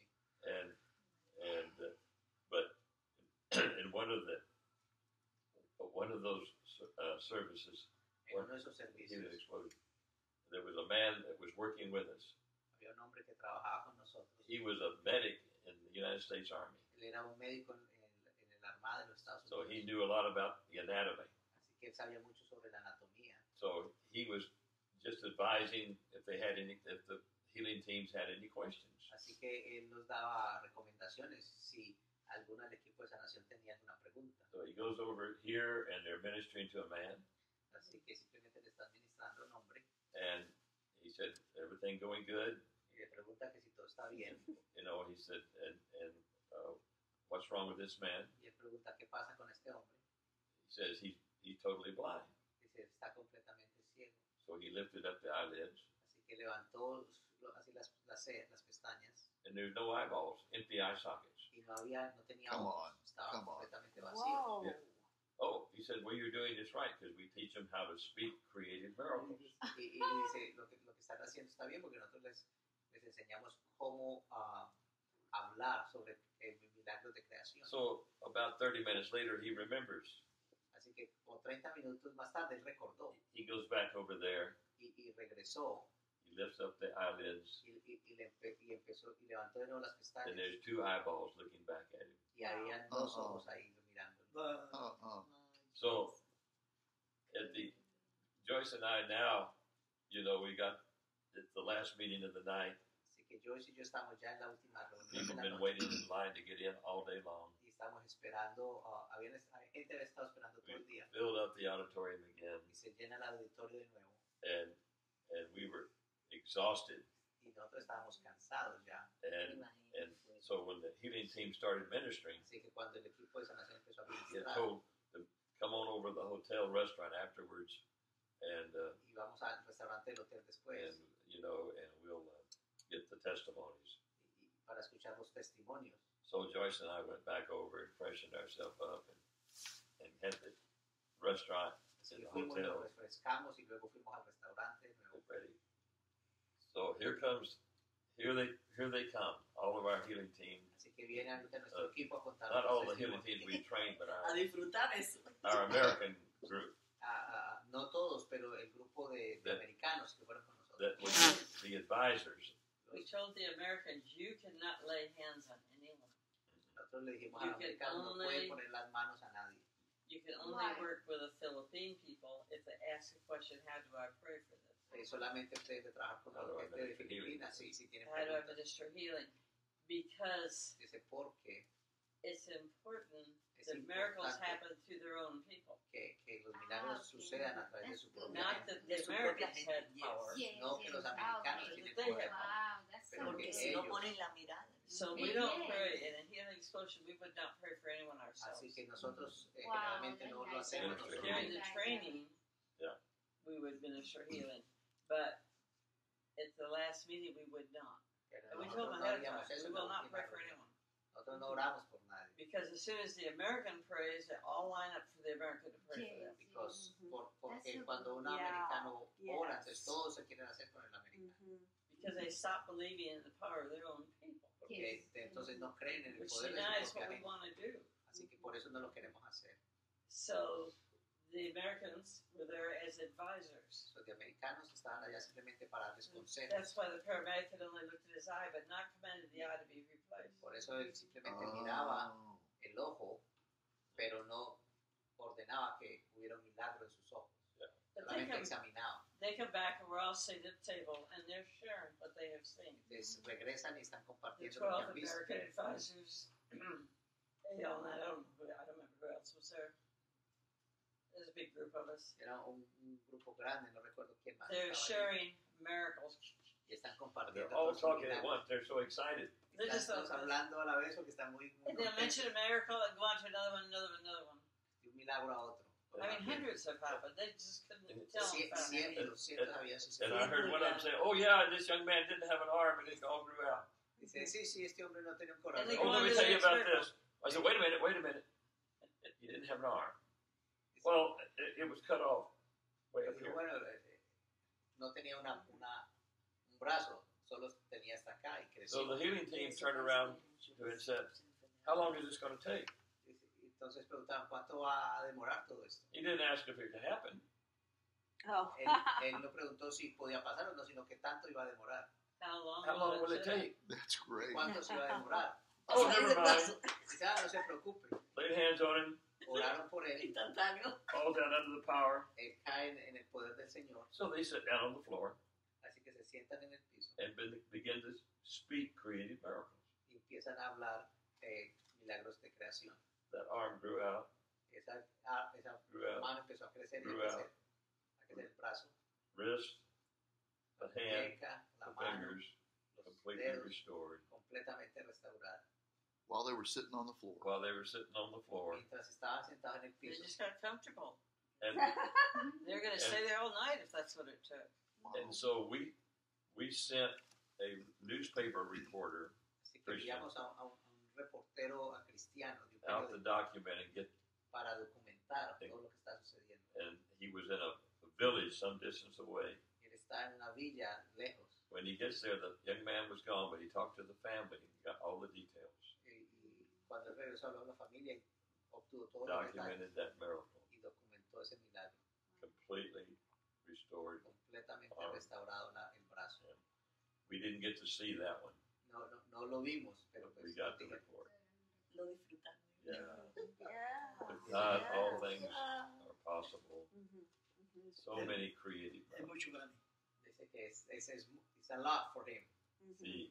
But in one of those services, En uno de esos he was servicios exploded. There was a man that was working with us. había un hombre que trabajaba con nosotros. He was a medic in the United States Army, Él era un médico en el Armada de los Estados so Unidos. he knew a lot about the anatomy. Así que él sabía mucho sobre la anatomía. So he was just advising if the healing teams had any questions. Así que él nos daba recomendaciones si alguno del equipo de sanación tenía alguna pregunta. So he goes over here and they're ministering to a man, Así que simplemente le está administrando a un hombre and he said, "Everything going good?" y le pregunta que si todo está bien. You know, he said, and what's wrong with this man? Y él pregunta qué pasa con este hombre. He says he's totally blind. Dice, está completamente ciego. So he lifted up the eyelids, Así que levantó así las pestañas and there's no eyeballs, empty eye sockets. y no tenía Come ojos. on, Estaba come on. completamente vacío. Whoa. Yeah. Oh, he said, well, you're doing this right because we teach them how to speak creative miracles. Y dice, lo que están haciendo está bien porque nosotros les enseñamos cómo hablar sobre el milagro de creación. So about 30 minutes later, he remembers. Así que como 30 minutos más tarde él recordó He goes back over there. y regresó He lifts up the eyelids, y empezó y levantó de nuevo las and pestañas there's 2 eyeballs looking back at him. y habían 2 ojos ahí mirándolo. So Joyce and I now, you know, it's the last meeting of the night. Así que Joyce y yo estamos ya en la última reunión de People la have been noche waiting in line to get in all day long. y estamos esperando, gente había estado esperando todo el We día filled up the auditorium again, y se llena el auditorio de nuevo and we were exhausted. y nosotros estábamos cansados ya. And so when the healing team started ministering, Así que cuando el equipo de sanación empezó a we get ministrar told to come on over to the hotel restaurant afterwards, and y vamos al restaurante del hotel después you know, and we'll get the testimonies. y para escuchar los testimonios. So Joyce and I went back over and freshened ourselves up and had the restaurant Así and que the fuimos y nos hotel refrescamos y luego fuimos al restaurante de nuevo. ready. So here they come, all of our healing team. Así que viene ahorita nuestro equipo a contar Not los all the healing testimonios. teams we trained, but A disfrutar eso. our American group No todos, pero el grupo de That- americanos que fueron con nosotros. that was the advisors. We told the Americans, you cannot lay hands on anyone. Nosotros le dijimos You a los can americanos no only- pueden poner las manos a nadie. You can only Why? work with the Philippine people if they ask a question, how do I pray for this? Solamente puede trabajar con How do la I gente de minister healing? Filipinas si tienen How do I preguntas. minister healing? Because Dice, porque it's important es that miracles importante happen through their own people. que los milagros ok. sucedan a través de su propia Not gente. that the De su propia Americans gente, had yes. power. Yes, No que yes. los americanos okay. tienen They poder. Wow, that's so Pero Porque que good. si no ellos- ponen la mirada. So we don't Yes. pray in a healing explosion. We would not pray for anyone ourselves. Así que nosotros Wow, generalmente that's no lo nice. hacemos Minister nosotros. During the Right. training, Yeah. we would minister healing. But at the last meeting, we would not. Pero And we told nosotros them no ahead of haríamos time, eso we en la will not última pray for reunión. anyone. Nosotros no oramos por nadie. Because as soon as the American prays, they all line up for the American to pray for them. Because, porque That's so cuando un Yeah. americano ora, Yes. entonces todos se quieren hacer con el americano. Because they stop believing in the power of their own people. Porque entonces no creen en el Which poder de denies su what propia we gente. want to do. Así que por eso no lo queremos hacer. So the Americans were there as advisors. Los de americanos estaban allá simplemente para darles consejos. That's why the paramedic had only looked at his eye, but not commanded the eye to be replaced. Por eso él simplemente miraba Oh. el ojo, pero no ordenaba que hubiera un milagro en sus ojos. But Solamente examinaba. they come back and we're all sitting at the table and they're sharing what they have seen. Entonces regresan y están The compartiendo lo que 12 han visto. American advisors, they all, I don't remember who else was there. There's a big group of us. Era un grupo grande, no recuerdo quién más. They're estaba ahí. sharing miracles. Y están They're compartiendo all todos sus talking at milagros. once. They're so excited. They're just Están todos all- hablando a la vez porque están muy And they'll contentos mention a miracle and go on to another one, another one, another one. de un milagro a otro. I mean, hundreds have happened. They just couldn't tell them about it. Cientos habían And sucedido. I heard one of them say, "Oh yeah, this young man didn't have an arm, and it all grew out." Dice, sí, este hombre no tenía un And they corazón. Oh, go let on me to tell the you next about miracle. this. I said, "Wait a minute. You didn't have an arm." Well, it was cut off way up Dijo, here. bueno, no tenía un brazo, solo tenía hasta acá y creció. So the healing team turned around to him and said, "How long is this going to take?" Entonces preguntaban, ¿cuánto va a demorar todo esto? He didn't ask if it could happen. Oh. Él no preguntó si podía pasar o no, sino que tanto iba a demorar. How long will it take? That's great. ¿Cuánto se iba a demorar? Oh, never mind. Dice, no se preocupe. Laid hands on him, Oraron por él, Instantáneo. falls down under the power. él cae en el poder del Señor, So they sit down on the floor así que se sientan en el piso and begin to speak creative miracles. y empiezan a hablar milagros de creación. That arm grew out, Esa grew out, mano empezó a crecer y a Grew crecer. out. A crecer el brazo, wrist, the la hand, muñeca, la the mano, fingers, los completely dedos, restored. completamente restaurada. While they were sitting on the floor. While they were sitting on the floor, Mientras estaban sentados en el They piso, just got comfortable. and They're going to stay there all night if that's what it took. Wow. and so we sent a newspaper reporter así que enviamos a un reportero cristiano de un out to periódico document and get, para documentar todo lo que está sucediendo. and he was in a village some distance away. Él está en una villa lejos When he gets there, the young man was gone, but he talked to the family and got all the details, y cuando él regresó habló a la familia y obtuvo todos los detalles documented that miracle, y documentó ese milagro, completely restored. completamente Wow. restaurado el brazo. We didn't get to see that one, No lo vimos, pero but we pues, got the dije, report. Lo disfrutaron. Yeah. Yeah. With God, all Yes. things are possible. So many creative Es miracles. mucho grande. dice que it's a lot for him. Sí.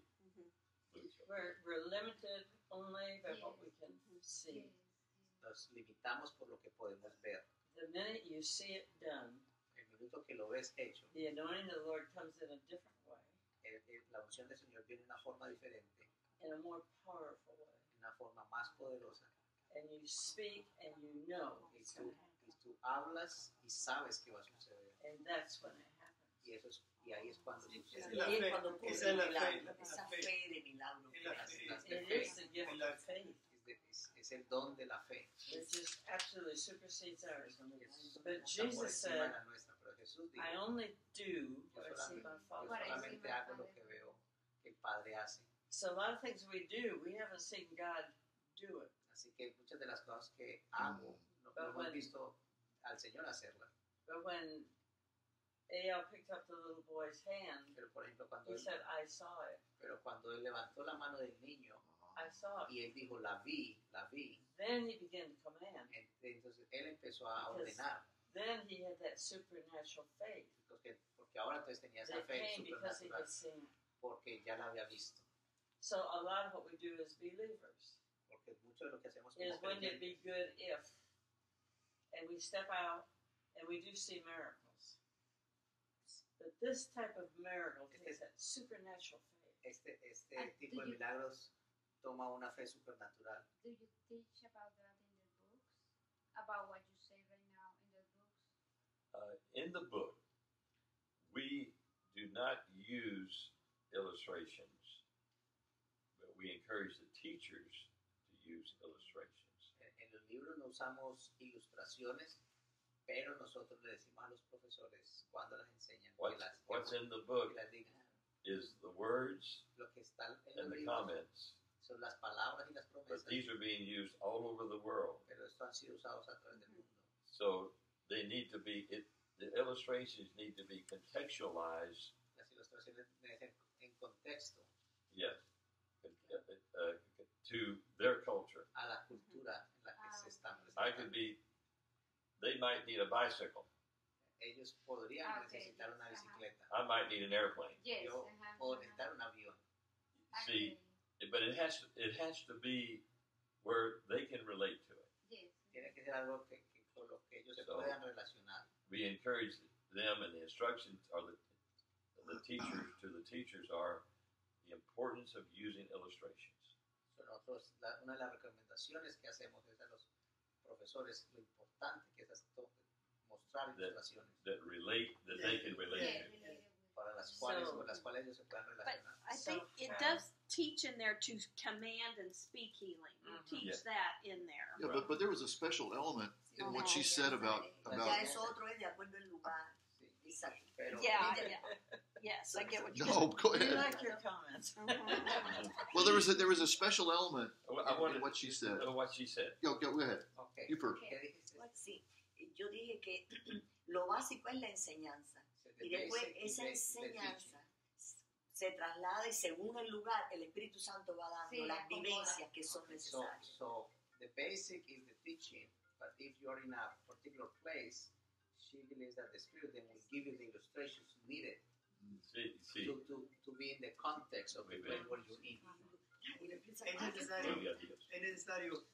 We're limited only by what we can see. Nos limitamos por lo que podemos ver. The minute you see it done, El minuto que lo ves hecho, the anointing of the Lord comes in a different way, la unción del Señor viene de una forma diferente, in a more powerful way. de una forma más poderosa. And you speak and you know Y it's tú, going to happen. y tú hablas y sabes que va a suceder. And that's when it happens. Y ahí es cuando Esa sucede. es Y la ahí es fe, cuando ocurre esa es el la fe, milagro. la Esa fe. fe de milagro. Es la fe. Las de It fe. is the gift of faith. Es el don de la fe. It just absolutely supersedes ours. Es But está por Jesus encima de said, la nuestra, pero Jesús dijo, I only do yo what I see my yo Father What I does. see. solamente hago lo que veo que el Padre hace. So a lot of things we do, we haven't seen God do it. Así que muchas de las cosas que hago no hemos visto al Señor hacerlas. But when A.L. picked up the little boy's hand, Pero por ejemplo, he said, I saw it. cuando él levantó la mano del niño I saw it. y él dijo, la vi, Then he began to command. entonces él empezó a ordenar. Then he had that supernatural faith Porque ahora entonces tenía esa that fe came because he supernatural had seen it. porque ya la había visto. So a lot of what we do as believers Porque mucho de lo que hacemos is como wouldn't it be creyentes good if, and we step out and we do see miracles. But this type of miracle takes that supernatural faith. este Ah, tipo de do you- milagros toma una fe supernatural. Do you teach about that in the books? About what you say right now in the books? In the book, we not use illustrations, but we encourage the teachers to use illustrations. En los libros no usamos ilustraciones, pero nosotros le decimos a los profesores cuando las enseñan What's in the book que las digan. is the words Lo que está en and los the libros comments, son las palabras y las but promesas, these are being used all over the world. pero esto han sido usados a través del mundo. So they need to be, the illustrations need to be contextualized, Las ilustraciones deben ser en contexto yes, to their culture. a la cultura en la que se están I could presentando. be, they might need a bicycle. Ellos podrían Ah, ok, necesitar una ajá. bicicleta. I might need an airplane. Yes. Yo Ajá. puedo necesitar un avión. See, but it has to be where they can relate to it. Yes. Tiene que ser algo que con lo que ellos se So- puedan relacionar. We encourage them, and the instructions are the teachers to the teachers are the importance of using illustrations. So, nosotros, una de las recomendaciones que hacemos es a los profesores lo importante que es mostrar ilustraciones That relate, that they can relate Yeah, to. related with- para las cuales, So- con las cuales ellos se puedan But relacionar. I think it does teach in there to command and speak healing. You teach Yeah. that in there. Yeah, but there was a special element in what she said about Ya eso otro es de acuerdo al lugar. Sí. Exacto. Pero Yeah, yes, I get what you're No, go We ahead. like your comments. saying. Well, there was a special element I in wanted what she said. to know what she said. Go ahead. okay. You first. ¿Qué dijiste? Sí, yo dije que lo básico es la enseñanza. The Y después basic is esa the enseñanza se traslada y según el lugar el Espíritu Santo va dando Sí, las acomoda. vivencias que son teaching. So, necesarias. so the basic is the teaching, but if you're in a particular place, she believes that the Spirit then will give you the illustrations needed See, to be in the context of the place where you're in. Y le empieza Es a- necesario, maybe ideas. es necesario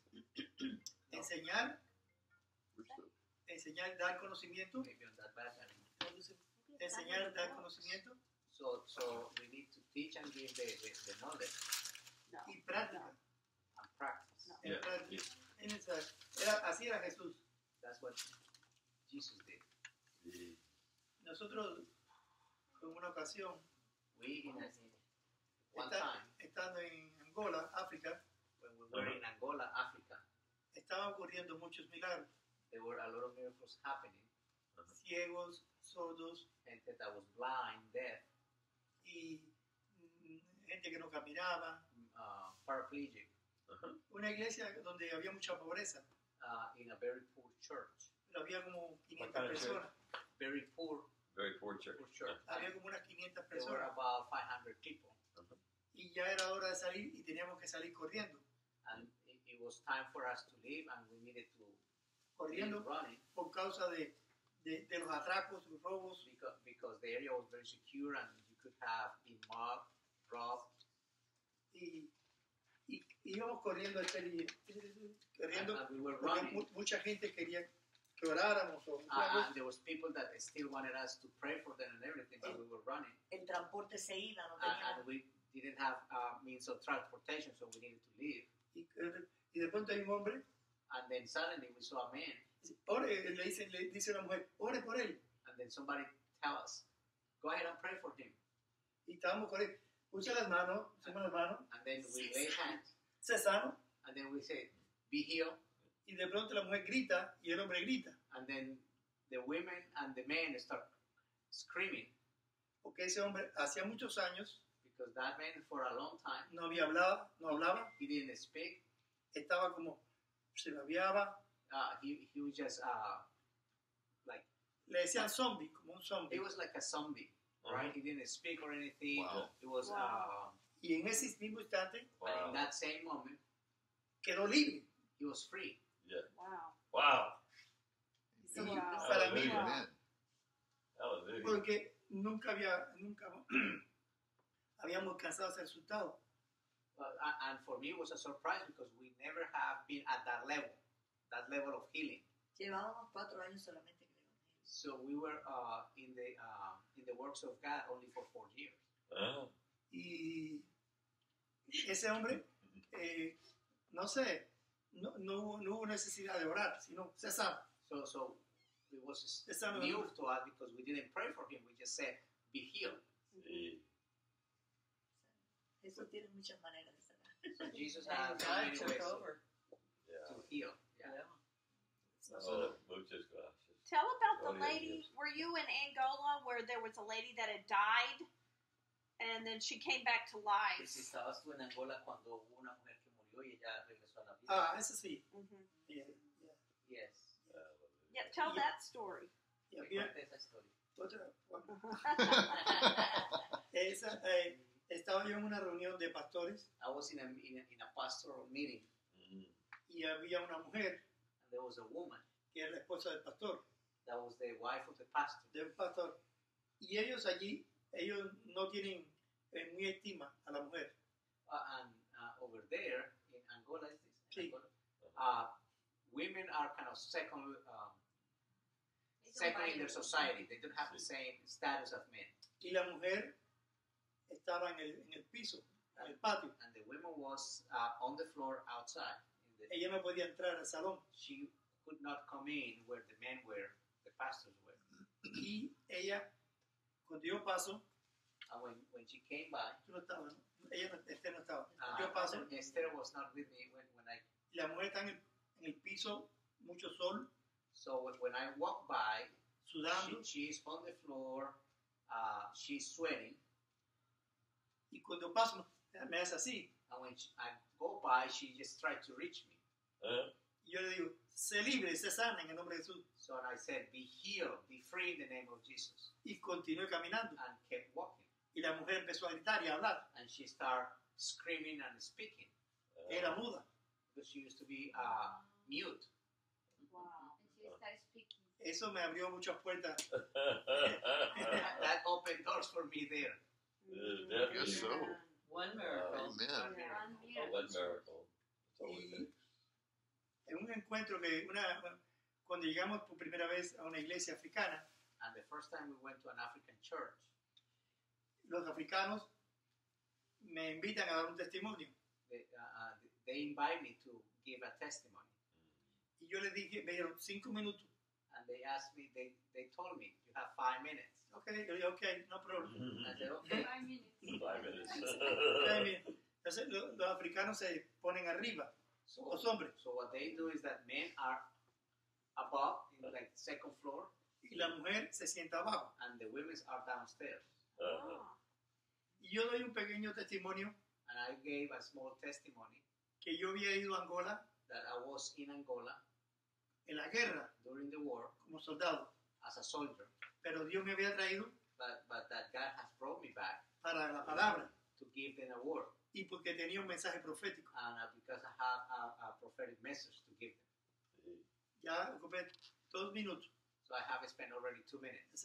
enseñar, dar conocimiento, Maybe on that background. enseñar, dar conocimiento So we need to teach and give the knowledge No. y práctica. and practice. No. Yeah, En práctica. yeah. Es necesario. Así era Jesús. That's what Jesus did. The- Nosotros, en una ocasión, We one está- time estando en Angola, África, when we were in Angola, Africa, estaban ocurriendo muchos milagros. there were a lot of miracles happening. Ciegos, sordos Gente that was blind, deaf, y gente que no caminaba. paraplegic, Una iglesia donde había mucha pobreza. in a very poor church. Pero había como 500 kind of personas. Very poor, Very poor church. poor church. Había como unas 500 There were personas. about 500 people. Y ya era hora de salir y teníamos que salir corriendo. And it was time for us to leave, and we needed to leave Corriendo running por causa de los atracos, los robos. because the area was very secure and you could have been mobbed, robbed. Y íbamos corriendo, corriendo And we were porque running. mucha gente quería que oráramos o And there was people that still wanted us to pray for them and everything, but we were running. El transporte se iba, no And teníamos. we didn't have means of transportation, so we needed to leave. y de pronto hay un hombre, And then suddenly we saw a man, ore, le dice una mujer, ore por él. and then somebody tell us, go ahead and pray for him. Y estábamos corriendo, puso las manos, pusimos las manos, And then we lay hands, se sano, and then we say, be healed. y de pronto la mujer grita y el hombre grita, And then the women and the men start screaming porque ese hombre hacía muchos años because that man for a long time, no hablaba, he didn't speak. estaba como, se babeaba, He was just like, le decían zombie, como un zombie. he was like a zombie, right? He didn't speak or anything. Wow. It was, Wow. Y en ese mismo instante but in Wow. that same moment, quedó libre. he was free. Yeah. Wow. Wow. Y Wow. para mí, Hallelujah. Amen. Hallelujah. porque nunca habíamos alcanzado ese resultado. And for me, it was a surprise because we never have been at that level of healing. Llevábamos 4 años solamente en el Evangelio. So we were in the works of God only for 4 years. Y ese hombre, no sé, no hubo necesidad de orar, sino se sabe. So it was Esa no- new to us because we didn't pray for him. We just said, be healed. Sí. Eso tiene muchas maneras de sanar. So Jesus And has God many took ways over. Yeah. to heal. Yeah. Oh, muchas gracias. Tell about the Gloria a lady. Dios. Were you in Angola where there was a lady that had died, and then she came back to Que life? si estabas tú en Angola cuando hubo una mujer que murió y ella regresó a la vida. Ah, eso sí. Mm-hmm. Yeah, Yes. Yeah, tell that story. yeah, Me yeah. cuenta esa historia. Otra, esa, estaba yo en una reunión de pastores I was in a pastoral meeting Mm. y había una mujer and there was a woman que es la esposa del pastor, that was the wife of the pastor. de un pastor, y ellos allí, ellos no tienen muy estima a la mujer. And over there in Angola, is this? Sí. Angola, women are kind of second in their society. They don't have the same status as men. Y la mujer estaba en el piso, en el patio. And the woman was on the floor outside. Ella no podía entrar al salón. She could not come in where the men were, the pastors were. Y ella, cuando yo paso, And when she came by, tú no estabas, ¿no? Ella no, no estaba. Yo paso, Esther was not with me when I. y la mujer está en el piso, mucho sol, So when I walk by, sudando, she is on the floor. She's sweating. y cuando paso, me hace así. And when I go by, she just tried to reach me. Y yo le digo, sé libre, sé sana en el nombre de Jesús. So I said, be healed, be free in the name of Jesus. Y continué caminando. And kept walking. Y la mujer empezó a gritar y a hablar. And she started screaming and speaking. Era muda. Because she used to be mute. Wow. And she started speaking. Eso me abrió muchas puertas. That opened doors for me there. Definitely. Guess so. One miracle. Amen. One Oh, miracle. what miracle. That's all it Y takes. en un encuentro que cuando llegamos por primera vez a una iglesia africana, And the first time we went to an African church, los africanos me invitan a dar un testimonio. they invite me to give a testimony. Y yo les dije, me dieron 5 minutos. And they asked me, they told me, you have 5 minutes. Ok, yo dije, ok, no problem. And I said, okay. 5 minutes. 5 minutes. Está bien. Entonces los africanos se ponen arriba, los hombres, So what they do is that men are above, in like second floor, y la mujer se sienta abajo. and the women are downstairs. Y yo doy un pequeño testimonio And I gave a small testimony que yo había ido a Angola that I was in Angola en la guerra during the war como soldado, as a soldier, pero Dios me había traído but that God has brought me back para la palabra to give them a word, y porque tenía un mensaje profético. and because I have a prophetic message to give them. Ya ocupé 2 minutos. So I have spent already 2 minutes.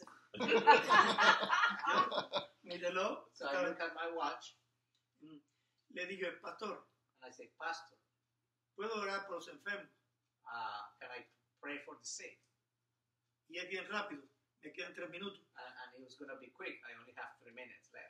Mi reloj, So I look at my watch le dije, pastor, and I say, Pastor, ¿puedo orar por los enfermos? can I pray for the sick? Y es bien rápido, me quedan 3 minutos. And it was going to be quick. I only have 3 minutes left.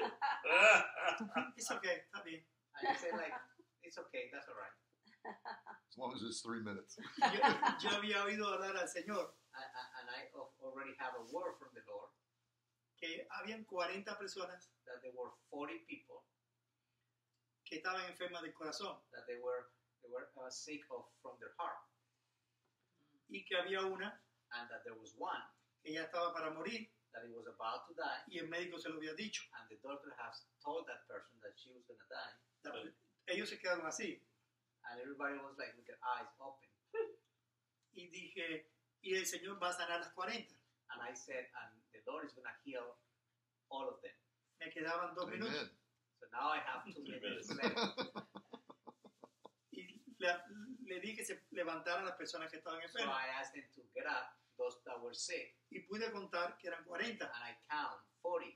It's okay, está bien. And I said, like, it's okay, that's all right. As long as it's 3 minutes. Yo había oído hablar al Señor And I already have a word from the Lord que habían 40 personas that there were 40 people que estaban enfermas del corazón that they were sick from their heart, y que había una and that there was one que ya estaba para morir that he was about to die, y el médico se lo había dicho. and the doctor has told that person that she was going to die, Ellos se quedaron así and everybody was like with their eyes open. y dije, y el Señor va a sanar las 40. And I said, and the Lord is going to heal all of them. Me quedaban 2 minutos Amen. So now I have 2 minutes left. y le dije que se levantaran las personas que estaban So enfermas I asked them to get up, those that were sick, y pude contar que eran 40 and I count 40.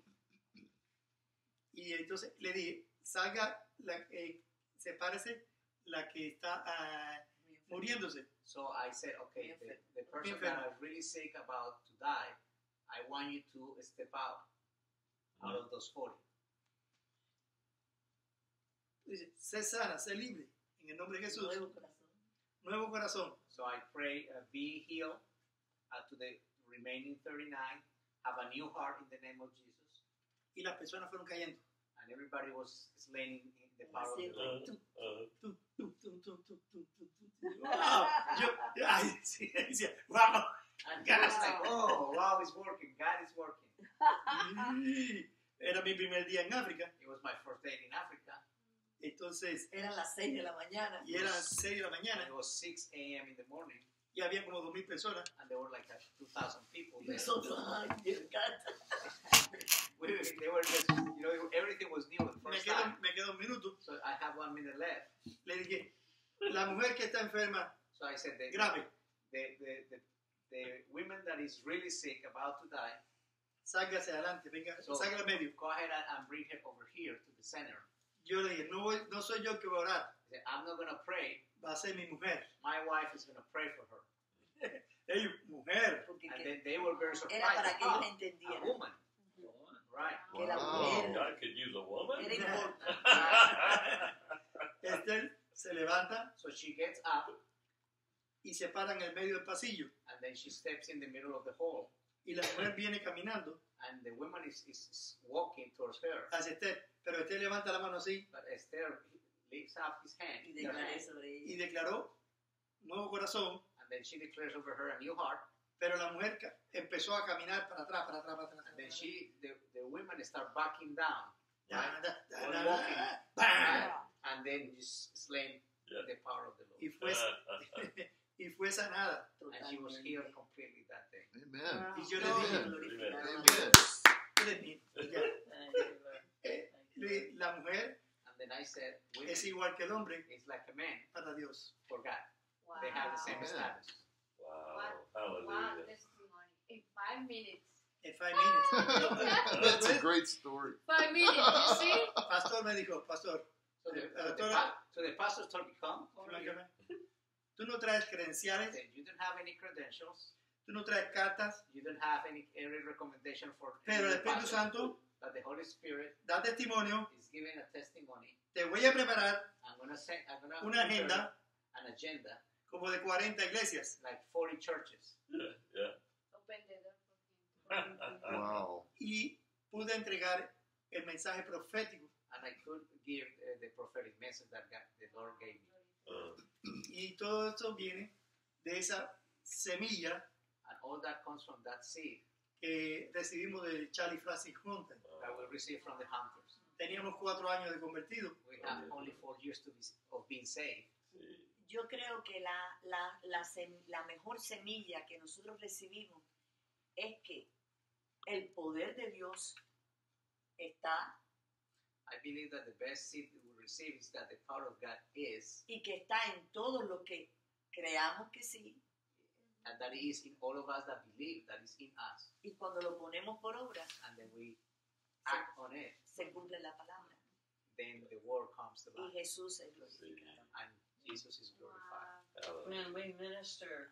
y entonces le dije, salga, sepárese la que está muriéndose. So I said, okay, the person that is really sick about to die, I want you to step out of those 40. Dice, sé sana, sé libre, en el nombre de Jesús. Nuevo corazón. Nuevo corazón. So I pray, be healed to the remaining 39, have a new heart in the name of Jesus. y las personas fueron cayendo. and everybody was slain in the power of the Lord. Tum, tum, tum, tum, tum, tum, tum, tum. ¡Wow! Ay, sí, decía, ¡wow! And God was like, oh, wow, it's working. God is working. Era mi primer día en África. It was my first day in Africa. Entonces, Eran las 6 de la mañana. y eran 6 de la And mañana, it was 6 a.m. in the morning, y había como 2,000 personas. and there were like 2,000 people there. Nosotros, ay, me encanta. They were just, you know, everything was new the first time. Me quedó un minuto. So I have 1 minute left. Le dije, la mujer que está enferma, So I said, grave, the woman that is really sick, about to die, sálgase adelante, venga, So- salga al medio. go ahead and bring her over here to the center. Yo le dije, no soy yo que voy a orar, I said, I'm not going to pray. va a ser mi mujer. My wife is going to pray for her. Ella, mujer. Porque And que then they were very surprised. era para que ellos A entendieran woman. Right. que la Wow. mujer God could use a woman. era importante. Esther se levanta So she gets up, y se para en el medio del pasillo. and then she steps in the middle of the hall. Y la mujer viene caminando And the woman is walking towards her. hacia Esther. Pero Esther levanta la mano así But Esther lifts up his hand, Y declaré sobre y ella. declaró nuevo corazón. and then she declares over her a new heart. Pero la mujer empezó a caminar para atrás, para atrás, para atrás. And then the women start backing down, Da, da, da, One da, walking. ¡bam! and then just slain Yeah. the power of the Lord. Y fue, y fue sanada. And she was healed completely that day. Amen. Y yo le No, dije, glorificar a Amen. Dios. yo le dije, ya, Thank you, Lord. la mujer And then I said, women es igual que el hombre is like a man para Dios. for God. Wow. They have the same Amen. status. Wow. Wow, Hallelujah. testimony. In 5 minutes. En 5 minutes. That's a great story. 5 minutes, you see? Pastor me dijo, pastor, So the pastor told me, come over here. tú no traes I credenciales, said, you don't have any credentials. tú no traes cartas, You don't have any recommendation for pero el any Espíritu pastor, Santo but the Holy Spirit da testimonio. is giving a testimony. Te voy a preparar I'm gonna una agenda an agenda como de 40 iglesias like 40 churches. Yeah. Open the door for him. Yeah. Wow. y pude entregar el mensaje profético. And I could give the prophetic message that the Lord gave me. Y todo esto viene de esa semilla And all that comes from that seed que recibimos de Charlie Francis Hunter. that we received from the hunters. Teníamos 4 años de convertido. We have only 4 years of being saved. Yo creo que la mejor semilla que nosotros recibimos es que el poder de Dios está I believe that the best seed we receive is that the power of God is, y que está en todo lo que creamos que sí, and that it is in all of us that believe that is in us. y cuando lo ponemos por obra, And then we act on it, se cumple la palabra. then the word comes to Y life. Jesús es glorificado. And Jesus is glorified. When we minister,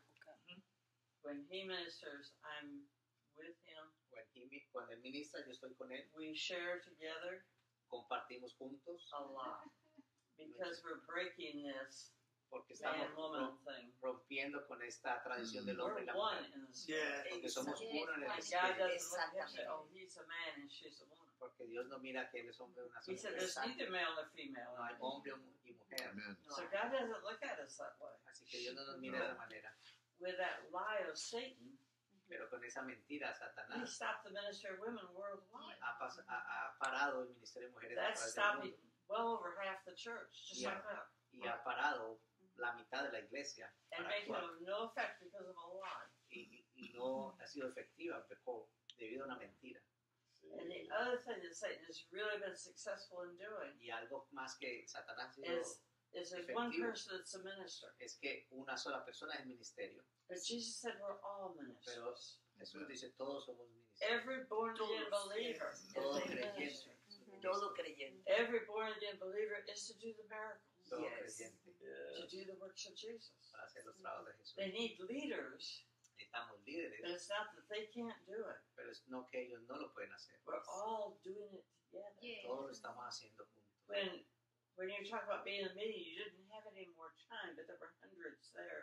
when he ministers, I'm with him. Cuando él ministra, yo estoy con él. We share together Compartimos juntos a lot because we're breaking this porque estamos man-woman thing. rompiendo con esta tradición del We're hombre y la one mujer. in the spirit. Yeah. Porque somos uno en el God espíritu. doesn't look and say, "Oh, he's a man and she's a woman." Porque Dios no mira que él es hombre o una He said, sola "There's persona. neither male nor female." No hay hombre y mujer. Amen. So God doesn't look at us that way. Así que Dios no nos mira de esa manera. With that lie of Satan, Pero con esa mentira, he Satanás stopped the ministry of women worldwide. ha parado el ministerio de mujeres a That's través del stopping mundo. well over half the church, just Yeah. like that. Y ha parado la mitad de la iglesia And para making actuar. of no effect because of a lie. Y no ha sido efectiva debido a una mentira. And the other thing that Satan has really been successful in doing Y algo más que Satanás ha sido is there's one Efectivo. person that's a minister. es que una sola persona es ministerio. But Jesus said we're all Pero ministers. Jesús dice todos somos ministerios. Every born again Todos. believer is Todo a creyente. minister. Todo creyente. Every born again believer is to do the miracles, Todo Yes. creyente to do the works of Jesus. para hacer los trabajos de Jesús. They need leaders, Necesitamos but líderes, it's not that they can't do it. pero es no que ellos no lo pueden hacer. We're all doing it together. Yeah. Todos lo estamos haciendo juntos. When you talk about being in a meeting, you didn't have any more time, but there were hundreds there.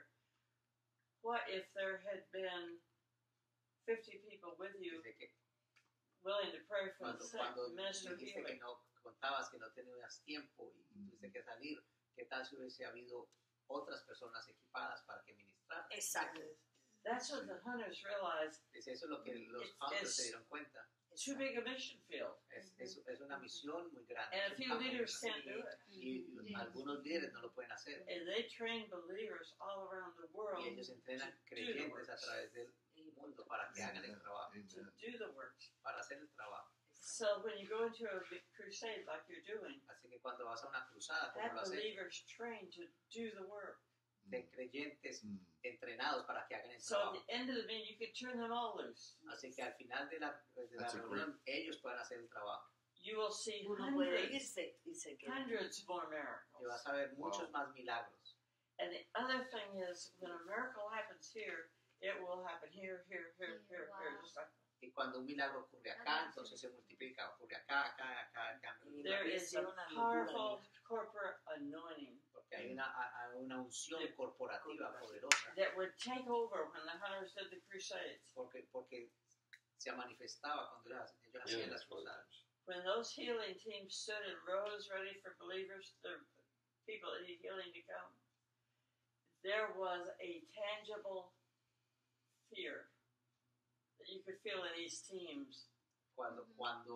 What if there had been 50 people with you Dice que willing to pray for the sick, Cuando minister dijiste que healing. no contabas que no tenías tiempo y tuviste que salir, ¿qué tal si hubiese habido otras personas equipadas para que ministraran? Exacto. That's what the hunters realized. Eso es lo que los It's- hunters it's- se dieron cuenta. Too big a mission field. Es una misión muy grande. And a few leaders can't do it. Y algunos líderes no lo pueden hacer. And they train believers all around the world Y ellos entrenan creyentes a través del mundo para que hagan el trabajo, to do the works. para hacer el trabajo. So when you go into a big crusade like you're doing, Así que cuando vas a una cruzada, como have lo haces, believers trained to do the work. de creyentes entrenados para que hagan el So at trabajo. the end of the meeting, you can turn them all loose. Así que al final de la That's a reunión, ellos puedan hacer el trabajo. You will see Uno puede hundreds, irse y se queda. hundreds more Y vas miracles. a ver muchos más milagros. And the other thing is, when a miracle happens here, it will happen here, here, here, here, here. Just like Y cuando un milagro ocurre acá, entonces se multiplica. Ocurre acá, acá, acá, acá. there is a powerful corporate anointing Porque hay una unción corporativa poderosa. that would take over when the hunters did the crusades. Porque se manifestaba cuando ellos hacían las cruzadas. When those healing teams stood in rows ready for believers, the people that need healing to come, there was a tangible fear that you could feel in these teams. Cuando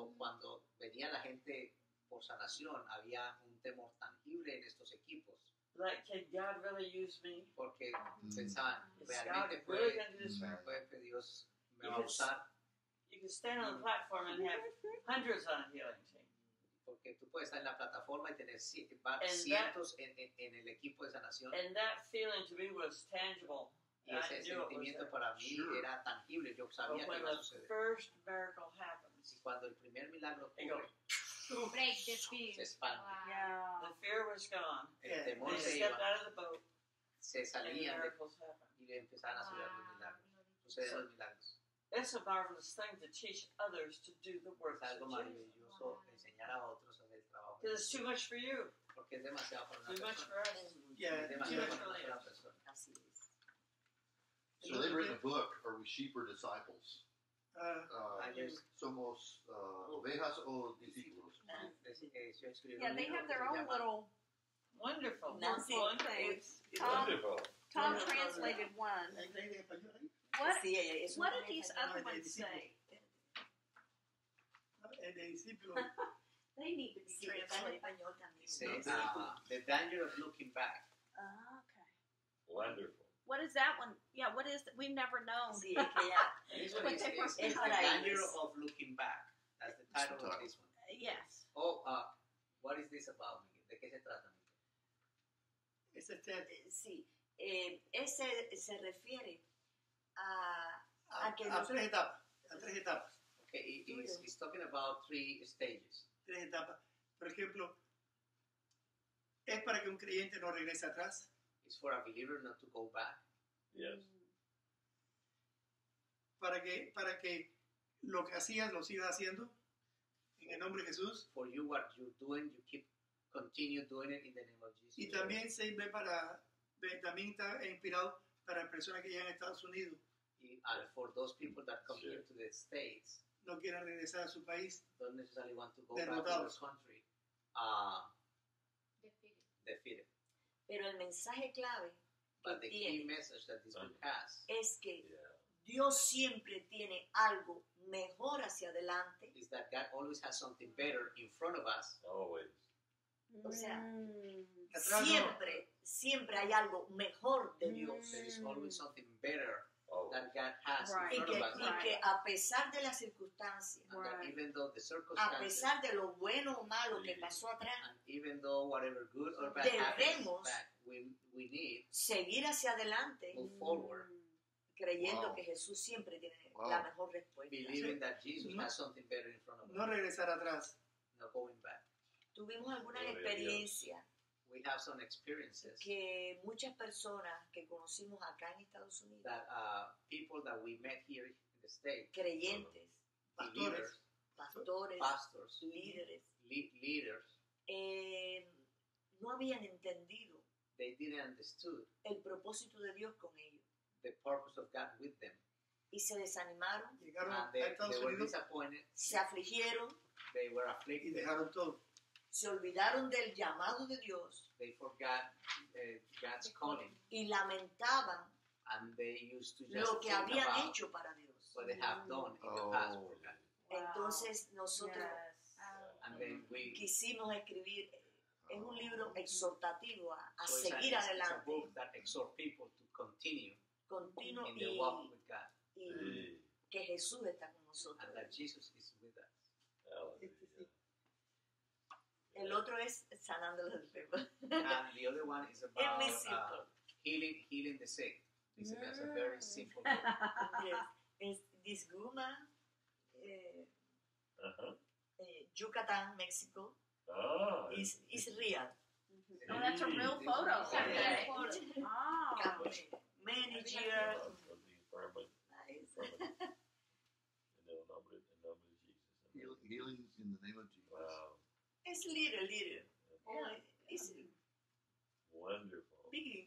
venía la gente por sanación, había un temor tangible en estos equipos. Like, can God really use me? Porque pensaban, Is realmente God really going to do this miracle? puede que Dios me You va a can- usar. You can stand on the platform and have hundreds on a healing team. Porque tú puedes estar en la plataforma y tener that- cientos en el equipo de sanación. And that feeling to me was tangible. Y ese I knew it was sentimiento there. para mí Sure. era tangible. Yo But sabía que when iba a the suceder. first miracle happens, Y cuando el primer milagro They go, ocurre, Break the spirit. se expande. Wow. Yeah. the fear was gone. El temor They se stepped iba. out of the boat, Se and the salían miracles happened. y empezaban a suceder los milagros. Suceden So- los milagros. It's a marvelous thing to teach others to do the Es works of algo Jesus. maravilloso enseñar a otros a hacer el trabajo. Because it's too much for you, Porque es demasiado para una too much persona. for us. Yeah, Es demasiado much para for una sola us. persona. Así es. So they've written a book, Are We Sheep or Disciples? Ellos Somos ovejas o discípulos. yo escribí Yeah, un they libro have que their se own llama little Wonderful. Nancy, Wonderful. Tom, Wonderful. Tom translated one. ¿Hay en español ahí? What Sí, es what una did these española. other ones say? El de discípulo. They need to be Sí, está en translated. español también. Dice, The Danger of Looking Back. Ah, okay. Wonderful. What is that one? Yeah, what is we've never known. Sí, es que ya. This But one is they were- The Es para Danger ellos. of Looking Back. That's the title of this one. Yes. Oh, what is this about, Miguel? ¿De qué se trata, Miguel? Ese Ted. Sí, ese se refiere a que A tres etapas. A tres etapas. Okay, he's talking about 3 stages. Tres etapas. Por ejemplo, es para que un creyente no regrese atrás. It's for a believer not to go back. Yes. Para que lo que hacías lo sigas haciendo. En el nombre de Jesús. For you, what you're doing, you continue doing it in the name of Jesus. Y también sirve también está inspirado para personas que llegan a Estados Unidos. And for those people that come Sure. here to the States, No quieren regresar a su país. don't necessarily want to go back to Derrotados. their country, defeated. pero el mensaje clave But the que key tiene message that this book has es que Yeah. Dios siempre tiene algo mejor hacia adelante. is that God always has something better in front of us. Always. O sea, Atrás no. siempre hay algo mejor de Dios. There is always something better Always. that God has Right. Y in que, front of us. y que a pesar de las circunstancias, And that Right. even though the a circumstances, pesar de lo bueno o malo que pasó atrás, and even though whatever good or bad Debemos happens back, we need seguir hacia adelante move forward, creyendo Wow. que Jesús siempre tiene Wow. la mejor respuesta. believing that Jesus No. has something better in front of us, No regresar atrás. not going back. Tuvimos algunas Gloria a Dios. experiencias We have some experiences que muchas personas que conocimos acá en Estados Unidos, that people that we met here in the States, creyentes, believers, pastores, pastors, líderes, leaders, no habían entendido they didn't understood el propósito de Dios con ellos. the purpose of God with them. y se desanimaron, llegaron And a they Estados were Unidos disappointed. se afligieron, They were y afflicted. dejaron todo. se olvidaron del llamado de Dios They forgot God's calling, y lamentaban and they used to just lo que think habían about hecho para Dios. what they have done in the past for God. Entonces nosotros And then we quisimos escribir, es un libro exhortativo a so it's seguir it's a adelante, book that exhorts people to continue continuo in their walk with God, y que Jesús está con nosotros. and that Jesus is with us. Hallelujah. El otro es sanando los enfermos. And the other one is Es about muy simple. healing the sick. It's a very simple book. Yes. Es Disguma, Uh-huh. Yucatán, México. Ah, Is real. Oh, that's a real This photo. is a real Oh. Many years. of the infirmity. Nice. En el nombre de Jesus. Healing in the name of Jesus. Wow. It's little. Oh, it's Wonderful. big.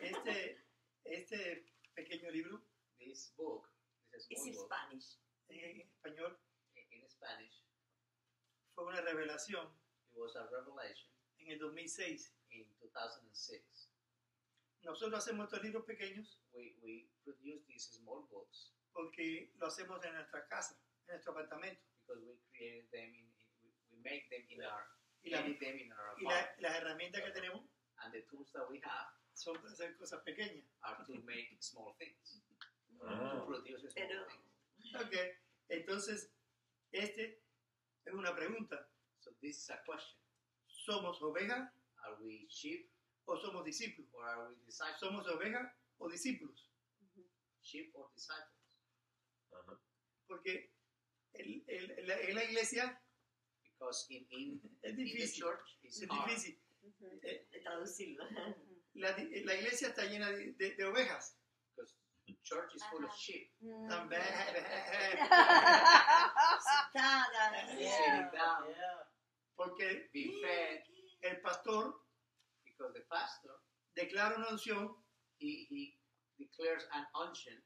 Este pequeño libro This book, this It's small in book Spanish. en español in Spanish, fue una revelación it was a revelation en el 2006. in 2006. Nosotros hacemos estos libros pequeños We produce these small books porque lo hacemos en nuestra casa, en nuestro apartamento. because we created them we make them in our Y, la- edit them in our y apartment. las herramientas que tenemos And the tools that we have son para hacer cosas pequeñas. are to make small things, to Ah. produce small Pero- things. Ok, entonces, este es una pregunta. So this is a question. ¿Somos ovejas Are we sheep o somos discípulos? or are we disciples? ¿Somos ovejas o discípulos? Sheep or disciples? Uh-huh. Porque en la iglesia Because in es the difícil. church it's Es hard. difícil. De traducirlo. La iglesia está llena de ovejas. Because the church is full of sheep. Están Sentadas. Sitting down, Porque being fed, el pastor because the pastor declara una unción. he declares an unction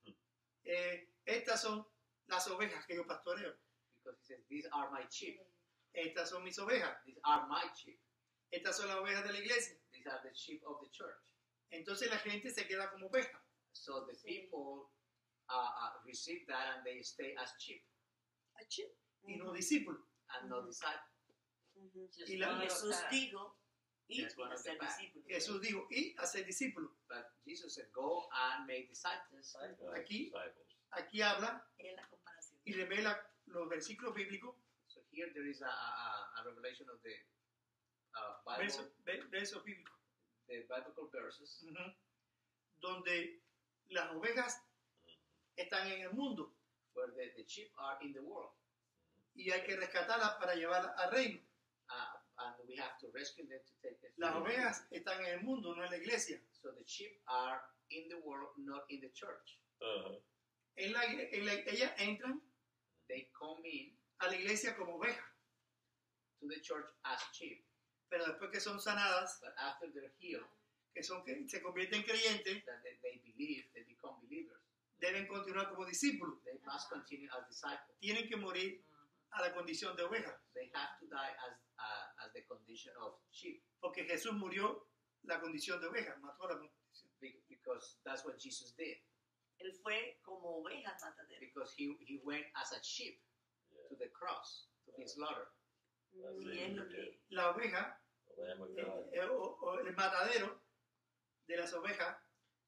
Estas son las ovejas que yo pastoreo. because he says, "These are my sheep. Estas son mis ovejas. These are my sheep. Estas son las ovejas de la iglesia. These are the sheep of the church." Entonces la gente se queda como oveja. So the people receive that and they stay as sheep Y no discípulos. and not disciples. Just Y la- follow Jesús that. dijo, y That's one of the hacer facts. discípulos. Jesús dijo, y hacer discípulos. But Jesus said, "Go and make disciples." Aquí- Disciples. Aquí habla Es la comparación. y revela los versículos bíblicos, So here there is a revelation of the Bible, versos bíblicos, the biblical verses, ujú, donde las ovejas están en el mundo where the sheep are in the world, y hay que rescatarlas para llevarlas al reino. and we have to rescue them to take them. Las ovejas están en el mundo, no en la iglesia. So the sheep are in the world, not in the church. Uh-huh. Ellas entran They come in a la iglesia como ovejas, to the church as sheep, pero después que son sanadas, but after they're healed, que se convierten en creyentes, that they believe, they become believers. deben continuar como discípulos. They must continue as disciples. Tienen que morir a la condición de oveja, They have to die as the condition of sheep, porque Jesús murió la condición de oveja, mató la condición. because that's what Jesus did. Él fue como oveja al matadero. Because he went as a sheep to the cross, to be slaughtered. That's Y es lo que La oveja, the Lamb of God. o el matadero de las ovejas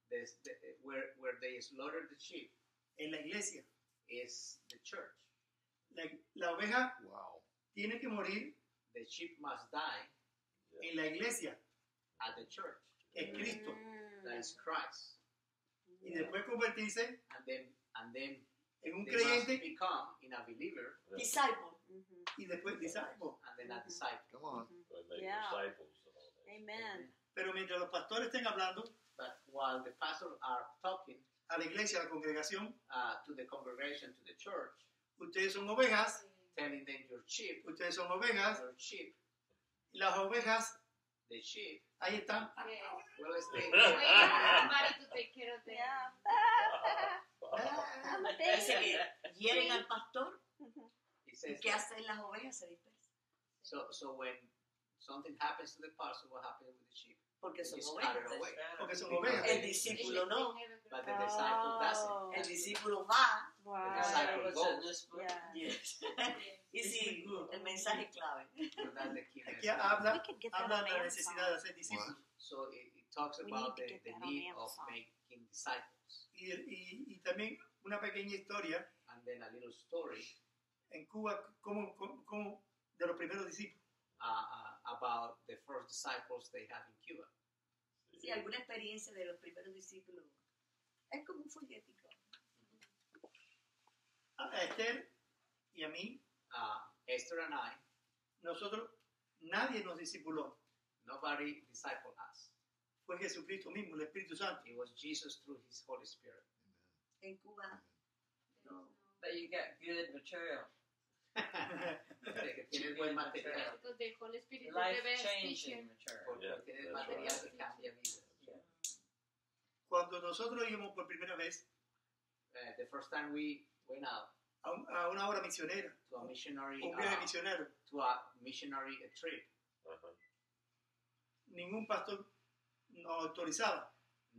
Where they slaughtered the sheep en la iglesia. is the church. La oveja Wow. tiene que morir The sheep must die en la iglesia, at the church. es Cristo, That is Christ. y después convertirse And then en un they must creyente become in a believer disciple. y después discípulo. and then a disciple. Come on. When they Yeah. disciples and all that. Amen. Pero mientras los pastores estén hablando But while the pastors are talking a la iglesia, a la congregación, to the congregation, to the church, ustedes son ovejas, telling them your sheep, ustedes son ovejas, your sheep, y las ovejas, the sheep, ahí están. will stay Wait, somebody to take care of them. Yeah. Dice que hieren al pastor It y says ¿qué that. hacen las ovejas? Se dispersan. So when something happens to the pastor, what happens with the sheep? Porque They son scatter ovejas. away. Porque son Because ovejas. El discípulo no. But the disciple doesn't. El discípulo va. The Wow. disciple What's in this book? Yeah. Yes. Y sí, el mensaje clave. So that's the key Aquí message. habla, We could get that habla on de la Amazon. necesidad de hacer discípulos. So it talks We about need to the get that on need of Amazon. making disciples. Y también una pequeña historia And then a little story en Cuba como de los primeros discípulos. about the first disciples they had in Cuba. Sí, alguna experiencia de los primeros discípulos. Es como un follético. A Esther y a mí, Esther and I, nosotros, nadie nos discipuló. nobody discipled us. Fue Jesucristo mismo, el Espíritu Santo. It was Jesus through His Holy Spirit. En Cuba, no. But you got good material. Que tiene buen material. Nos dejó el Espíritu Life de best changing teacher. material. Porque Yeah, tiene that's material right. que cambia vidas. Cuando nosotros íbamos por primera vez The first time we went out a una obra misionera, to a missionary, un viaje misionero, to a missionary trip, Uh-huh. ningún pastor nos autorizaba.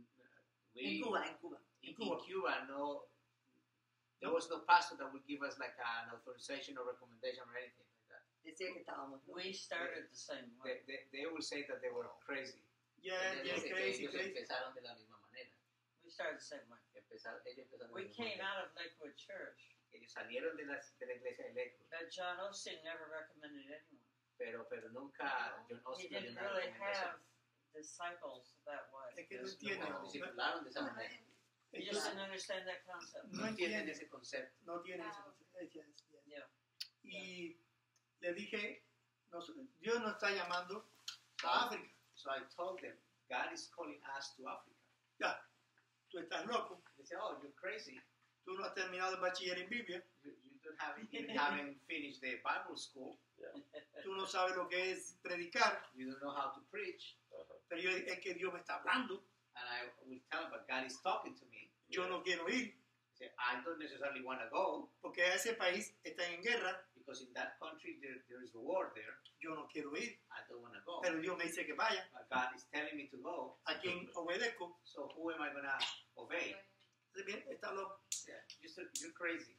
En Cuba, en Cuba. In Cuba. Cuba, no, there was no pastor that would give us like an authorization or recommendation or anything like that. Decía que estábamos. We started the same way. They would say that they were crazy. Ya, Ellos ya, crazy, crazy. empezaron de la misma manera. We started the same way. Ellos empezaron de We la misma came manera. out of Lakewood Church, Ellos salieron de la iglesia de Lakewood, but John Osteen never recommended anyone. pero nunca John He Austin dio didn't una really recomendación. have disciples that way. Es que no Ellos entienden. no discipularon de esa manera. He just didn't understand that concept. No entienden ese concepto. No tiene eso. Yeah. Y le dije, Dios nos está llamando a África. So I told them, God is calling us to Africa. Ya, tú estás loco. They said, oh, you're crazy. Tú no has terminado el bachiller en Biblia. You haven't finished the Bible school. Tú no sabes lo que es predicar. You don't know how to preach. Pero yo, es que Dios me está hablando. And I will tell them, but God is talking to me. Yo no quiero ir. Say, I don't necessarily want to go Porque ese país está en guerra. because in that country there is a war there. Yo no quiero ir. I don't want to go. Pero Dios me dice que vaya. But God is telling me to go. ¿A quién obedezco? So who am I going to obey? Está loco. Yeah, you're crazy.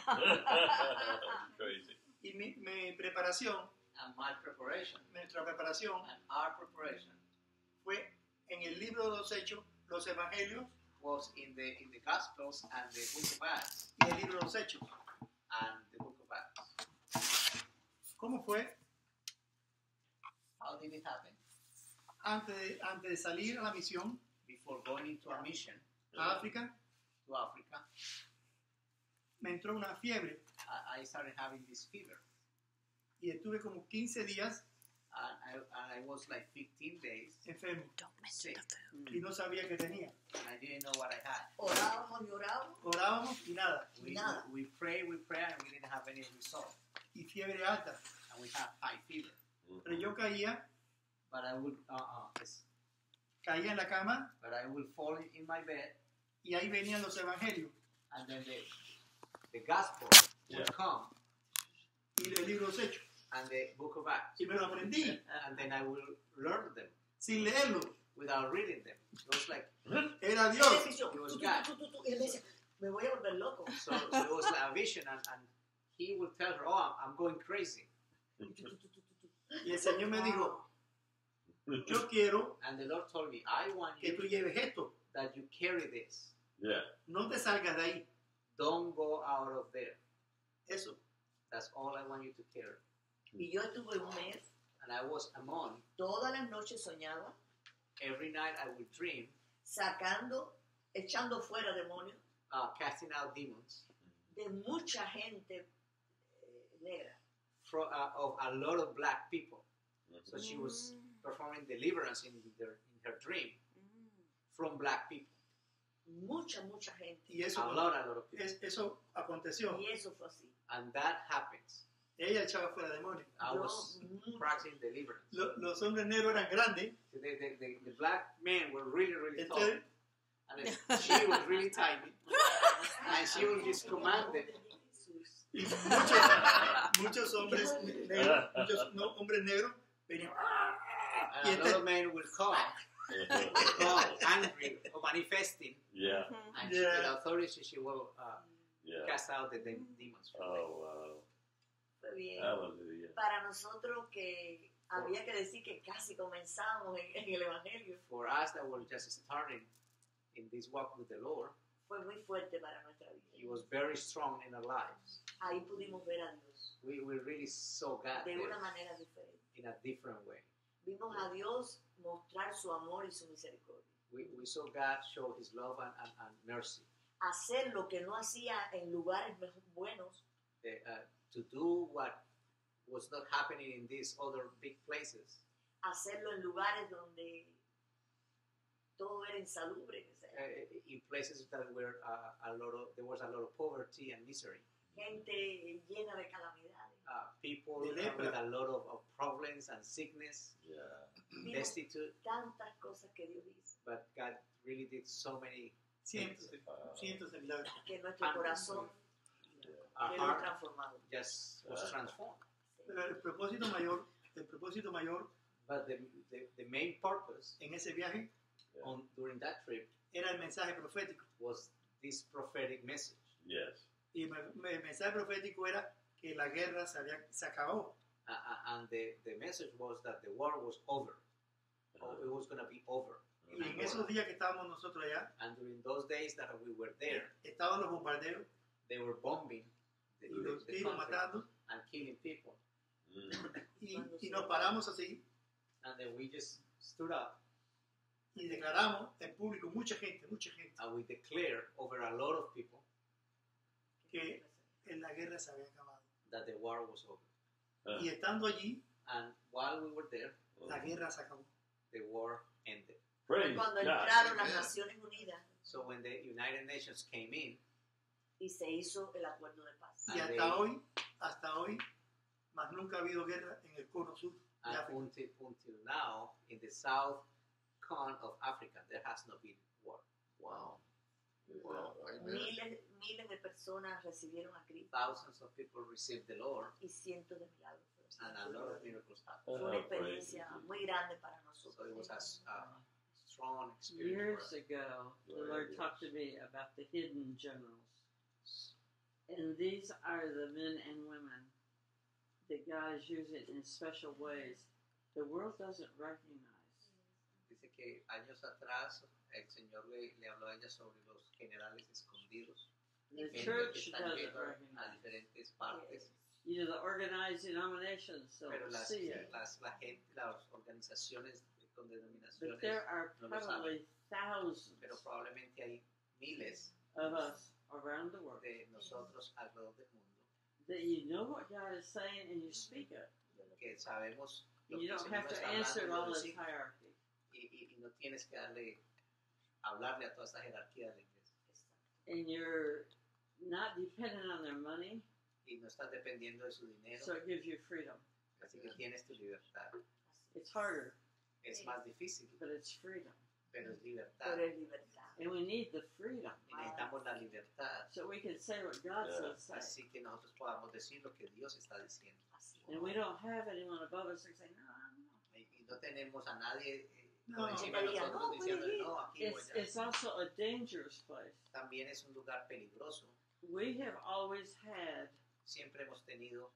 Crazy. Y mi preparación, And my preparation nuestra preparación, and our preparation fue en el libro de los Hechos, los Evangelios was in the Gospels and the Book of Acts y el libro de los Hechos. and the Book of Acts. ¿Cómo fue? How did it happen? Antes de salir a la misión Before going into a mission a África, to Africa, me entró una fiebre I started having this fever. y estuve como 15 días And I was like 15 days enfermo sick. y no sabía qué tenía. And I didn't know what I had. Orábamos y orábamos. Orábamos y nada. Nada. We prayed, and we didn't have any result. Y fiebre alta. And we had high fever. Pero yo caía But I would, en la cama but I would fall in my bed, y ahí venían los evangelios and then the gospel would come, y el libro de los Hechos. and the Book of Acts, Y me lo aprendí and then I will learn them sin leerlo. without reading them. It was like Era Él Dios. decía, It was tú, God. y él decía, me voy a volver loco. so it was like a vision, and he would tell her, "Oh, I'm going crazy." Y el Señor me dijo, yo quiero And the Lord told me, "I want que tú you lleves esto. that you carry this. Yeah. No te salgas de ahí. Don't go out of there. Eso. That's all I want you to carry." Y yo estuve un mes, And I was a month. todas las noches soñaba, Every night I would dream, echando fuera demonios casting out demons de mucha gente negra. of a lot of black people. So she was performing deliverance in her dream from black people. Mucha gente. Y A eso, lot of people. eso aconteció. Y eso fue así. And that happens. Ella echaba fuera demonios. I Yo, was mucho. practicing deliverance. Los hombres negros eran grandes. The black men were really tall. Entonces, And then she was really tiny, and she would just command them. Y muchos hombres negros, hombres negros venían. And a lot of men would come angry or manifesting. Yeah. And she, with authority, she will cast out the demons. Oh, wow. Fue bien. Hallelujah. Para nosotros que había que decir que casi comenzamos en el Evangelio, For us that were just starting in this walk with the Lord, fue muy fuerte para nuestra vida. He was very strong in our lives. Ahí pudimos ver a Dios We really saw God de there una manera diferente. in a different way. Vimos a Dios mostrar su amor y su misericordia. We saw God show His love and mercy. Hacer lo que no hacía en lugares buenos, To do what was not happening in these other big places. hacerlo en lugares donde todo era insalubre. O sea, In places that were there was a lot of poverty and misery. gente llena de calamidades. People De lepra. with a lot of problems and sickness, Yeah. Vimos destitute. tantas cosas que Dios hizo, But God really did so many. Cientos de milagros. que nuestro corazón Our quedó heart transformado. just was transformed. Pero el propósito mayor But the main purpose en ese viaje during that trip era el mensaje profético. was this prophetic message. Yes. Y el mensaje profético era que la guerra se acabó. And the message was that the war was over. It was going to be over. Y en esos días que estábamos nosotros allá, And during those days that we were there, estaban los bombarderos they were bombing y los the tiros country matando. and killing people. Y nos paramos así And then we just stood up y declaramos en público, mucha gente, and we declared over a lot of people que la guerra se había acabado. that the war was over. Y estando allí, And while we were there, la guerra se acabó. the war ended. Praise Cuando God. entraron las Amen. Naciones Unidas So when the United Nations came in, y se hizo el acuerdo de paz. Y hasta hoy, más nunca ha habido guerra en el cono sur de and África. until now, in the south cone of Africa, there has not been war. Wow. Wow. Amen. Miles de personas recibieron a Cristo Thousands of people received the Lord, y cientos de milagros. and a lot of miracles happened. Fue una experiencia muy grande para So nosotros. it was a strong experience for Years us. ago, the Right, Lord yes. talked to me about the hidden generals. And these are the men and women that God is using in special ways the world doesn't recognize. Dice que años atrás el Señor le habló a ella sobre los generales escondidos. The gente que church están doesn't yendo a recognize. diferentes partes, You know, the organized denominations pero don't las see it. organizaciones con But denominaciones, there are no lo saben. probably thousands pero probablemente hay miles of us around the world de nosotros alrededor del mundo that you know what God is saying and you speak it. que sabemos lo You que el don't Señor have nos to está answer hablando all lo this decimos, hierarchy. y no tienes que hablarle a toda esta jerarquía de la iglesia And you're not dependent on their money, y no estás dependiendo de su dinero, so it gives you freedom. así que tienes tu libertad. It's harder, Es más difícil, but it's freedom. pero es libertad. Pero es libertad. And we need the freedom Y necesitamos la libertad, so we can say what God Yeah. says say. así que nosotros podamos decir lo que Dios está diciendo. Así. And we don't have anyone above us that say, no, no. Y no tenemos a nadie No, por encima que de diga, nosotros no, diciendo puede ir. no, aquí o It's, allá. it's also a dangerous place. También es un lugar peligroso. We have always had Siempre hemos tenido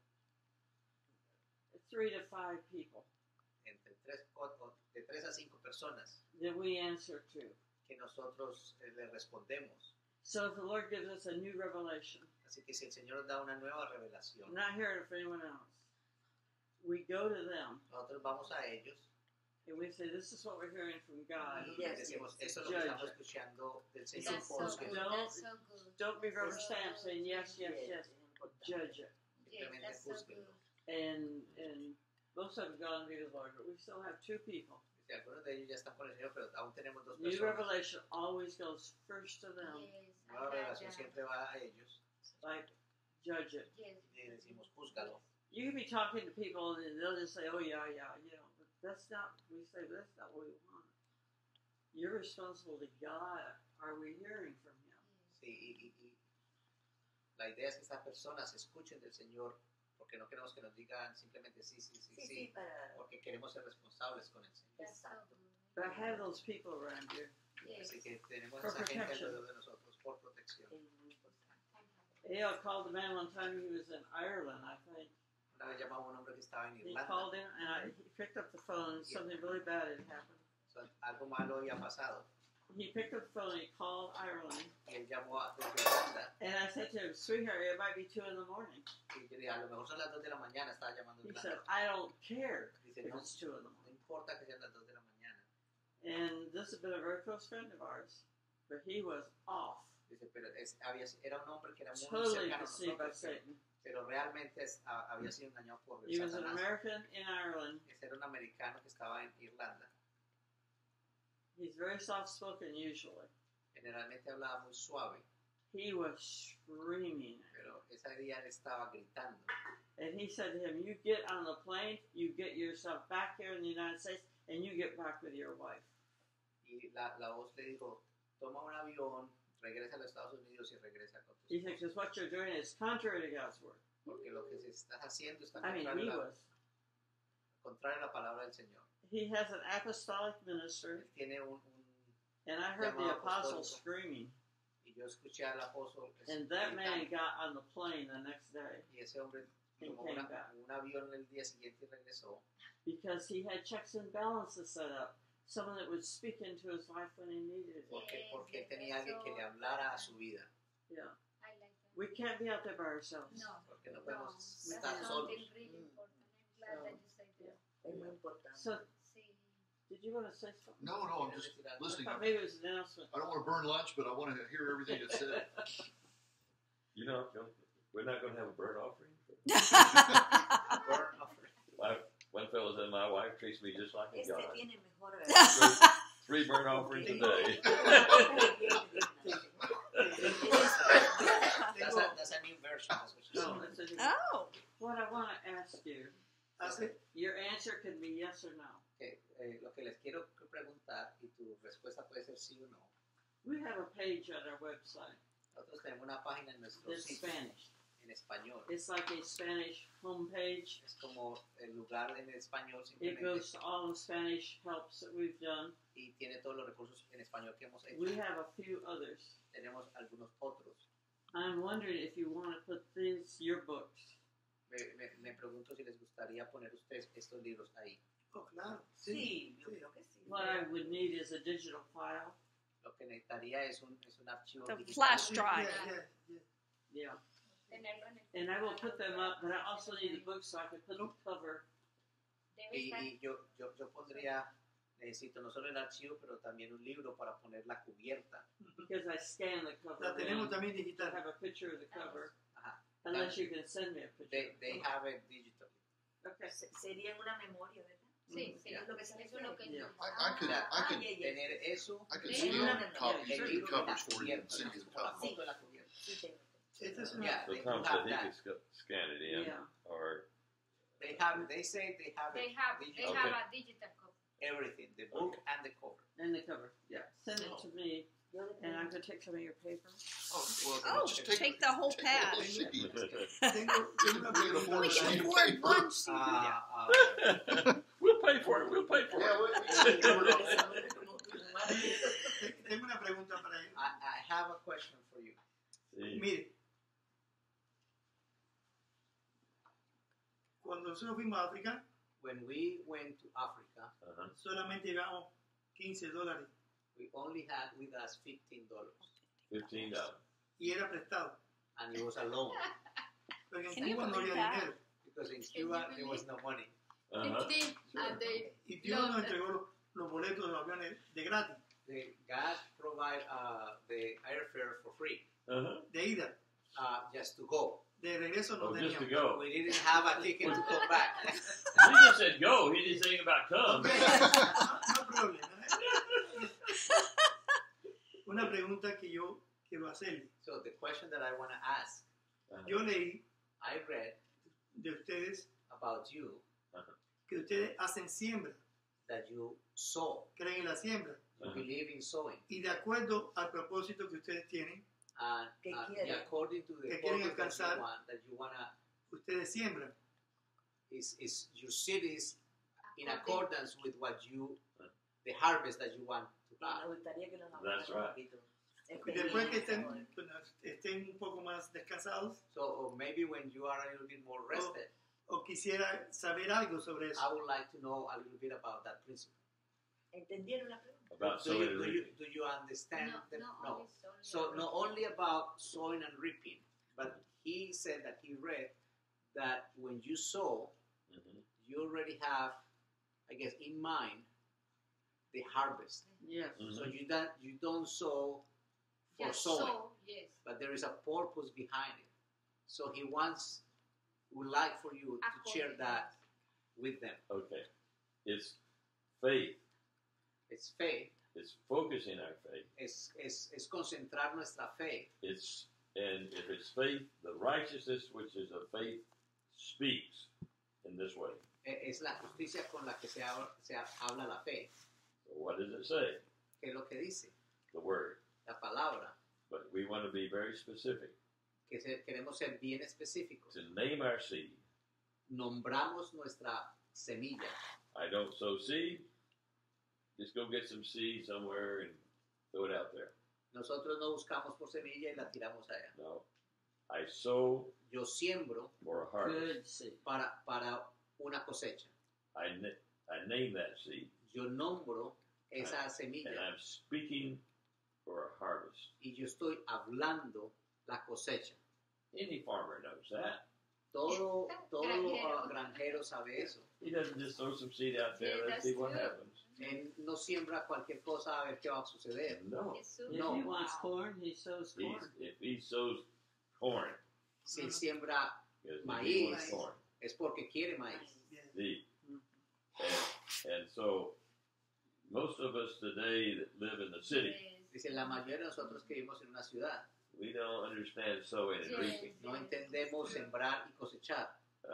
3 to 5 people entre de 3 a 5 personas that we answer to. que nosotros le respondemos. So if the Lord gives us a new revelation, Así que si el Señor nos da una nueva revelación, I'm not hearing it from anyone else. We go to them nosotros vamos a ellos and we say, this is what we're hearing from God. y Yes, decimos, yes. eso es lo que Judge. estamos escuchando del Señor. That's so Juzgue. good. That's so good. Don't be rubber stamp saying yes, yes, yes. Judge it. Yeah, Simplemente that's so júzguenlo. good. And most of them have gone to be the Lord, but we still have 2 people. Dice, algunos de ellos ya están con el Señor, pero aún tenemos 2 New personas. revelation always goes first to them. Yes, I Nueva got revelación that. siempre va a ellos Like, judge it. Yes. y decimos, júzgalo. You can be talking to people and they'll just say, oh, yeah, you know. But that's not, we say, that's not what we want. You're responsible to God. Are we hearing from Him? Sí, y la idea es que estas personas escuchen del Señor, porque no queremos que nos digan simplemente sí, para... porque queremos ser responsables con el Señor. That's so Exacto. good. But have those people around you. Yes. Así que tenemos For esa gente protection. alrededor de nosotros por protección. Es muy importante. Dale called the man one time. He was in Ireland, I think. Una vez llamamos a un hombre que estaba en He Irlanda. called him, and he picked up the phone. Something really bad had happened. Algo malo había pasado. He picked up the phone and he called Ireland. Y él llamó desde Irlanda. And I said to him, sweetheart, it might be 2 in the morning. Y yo dije, a lo mejor son las 2 de la mañana, estaba llamando a He Irlanda. said, I don't care Dice, if no, it's 2 in the no morning. importa que sean las 2 de la mañana. And this has been a very close friend of ours. But he was off. Dice, pero era un hombre que era muy Totally cercano a deceived by nosotros, Satan. pero realmente había sido engañado por He was an Satanás. American in Ireland. Ese era un americano que estaba en Irlanda. He's very soft-spoken usually. Generalmente hablaba muy suave, He was screaming. pero ese día él estaba gritando. And he said to him, you get on the plane, you get yourself back here in the United States, and you get back with your wife. Y la voz le dijo, toma un avión, regresa a los Estados Unidos y regresa con tu He said, esposa. because what you're doing is contrary to God's word. Porque lo que se está haciendo está I mean, he was. contrario a la palabra del Señor. He has an apostolic minister, Él tiene and I heard the Llamado apostle apostólico. screaming. y yo escuché al apóstol And that man gritando, got on the plane the next day y ese hombre and tomó came back. un avión el día siguiente y regresó because he had checks and balances set up. Someone that would speak into his life when he needed it. porque él tenía alguien que le hablara a su vida, Yeah. I like that. We can't be out there by ourselves. No, porque no no, podemos that's estar solos. something really important. I'm glad that you said that. Es muy importante. So, Sí. did you want to say something? No, I'm just I listening. thought maybe it was an announcement. I don't want to burn lunch, but I want to hear everything that's said. You know, we're not going to have a burnt offering. Burn offering. One fellow said, my wife treats me just like a Este god. tiene mejor 3 burnt offerings a day. That's a new version. That's what she No, said. that's a, Oh. what I want to ask you, Hace, your answer can be yes or no. Okay, lo que les quiero preguntar, y tu respuesta puede ser sí o no. We have a page on our website Nosotros tenemos una página en nuestro that's sitio Spanish. en español. It's like a Spanish homepage. Es como el lugar en español It simplemente goes to all the Spanish helps that we've done. y tiene todos los recursos en español que hemos hecho. We have a few others. Tenemos algunos otros. I'm wondering if you want to put these, your books. Me pregunto si les gustaría poner ustedes estos libros ahí. oh, claro, Sí, sí, yo sí. creo que sí. What I would need is a digital file. Lo que necesitaría es un archivo The digital. flash drive. Yeah. Tenerlo en el And I will put them up, but I also need a book so I can put the cover. Debe Y, estar. y yo pondría, necesito no solo el archivo, pero también un libro para poner la cubierta. Because I scan the cover. La tenemos in. también I digital. have a picture of the cover. Ajá. Unless you can send me a picture. They have it digital. Okay. Sería en una memoria, ¿verdad? Sí, sí. Es lo que se Eso es lo que Yeah. I could Tener eso, I could Sí, scan una memoria. copies el of the libro de la covers for you and cubierta, send you the como la copy. foto de la cubierta. Sí, tengo. Esta es una. Yeah, So they Tom do said have he that. could scan it in, Yeah. or They say they have They it have digital. Okay. a digital copy. Everything, the book and the cover. And the cover. Yeah. Send it to me, Yo le and I'm pregunto. going to take some of your paper. Oh, just take the whole take pad. whole sheet. Tengo una We can afford We a can sheet of afford paper. one sheet. we'll pay for it. We'll pay for it. Tengo una pregunta para él. I have a question for you. See, Mire, cuando nosotros fuimos a África, When we went to Africa, uh-huh. solamente llevamos $15 we only had with us $15, $15. y era prestado. and it was a loan Pero en Can you Cuba no believe había that? dinero. because in Cuba there was no money. Uh-huh. And they Y Dios nos entregó los boletos de los aviones de gratis, God provide the airfare for free, Uh-huh. de ida. just to go. De regreso no Oh, just to teníamos. go. We didn't have a ticket to come back. He just said go. He didn't say anything about come. No problema. Una pregunta que yo quiero hacerle. So the question that I want to ask, Yo leí I read de ustedes about you que ustedes hacen siembra that you sow. creen en la siembra. You believe in sowing. Y de acuerdo al propósito que ustedes tienen, And ¿Qué quieren? according to the ¿Qué quieren purpose alcanzar? that you wanna, ustedes siembran. is your cities in According- accordance with what you, the harvest that you want to Me have. gustaría que nos That's hablara un right. poquito. Y después que estén, Experiencia, bueno, estén un poco más descansados, So or maybe when you are a little bit more rested, o quisiera saber algo sobre eso. I would like to know a little bit about that principle. ¿Entendieron la pregunta? About Do sowing you, and do, you, reaping. do you understand? No, No. So not only about sowing and reaping, but he said that he read that when you sow, Mhm. you already have, I guess, in mind the harvest. Yes. So Mhm. you don't sow for Just sowing, so, yes. but there is a purpose behind it. So he would like for you to share According. that with them. Okay. It's faith. It's faith. It's focusing our faith. Es concentrar nuestra fe. And if it's faith, the righteousness which is of faith speaks in this way. Es la justicia con la que se habla la fe. So what does it say? ¿Qué es lo que dice? The word. La palabra. But we want to be very specific. Queremos ser bien específicos. To name our seed. Nombramos nuestra semilla. I don't sow seed. Just go get some seed somewhere and throw it out there. Nosotros no buscamos por semilla y la tiramos allá. No. I sow Yo siembro for a harvest. Good seed. para una cosecha. I name that seed. Yo nombro esa And semilla I'm speaking for a harvest. y yo estoy hablando la cosecha. Any farmer knows that. Todo Granjero. granjero sabe eso. He doesn't just throw some seed out there Yeah, and that's see what true. happens. Él no siembra cualquier cosa a ver qué va a suceder. No. Jesús. If No. he wants corn, he sows corn. If he sows corn, Si él siembra because he Maíz. wants corn. es porque quiere maíz. Yes. See? And so, most of us today that live in the city, Yes. Dice, la mayoría de nosotros que vivimos en una ciudad we don't understand sowing and Yes. reaping. no entendemos sembrar y cosechar.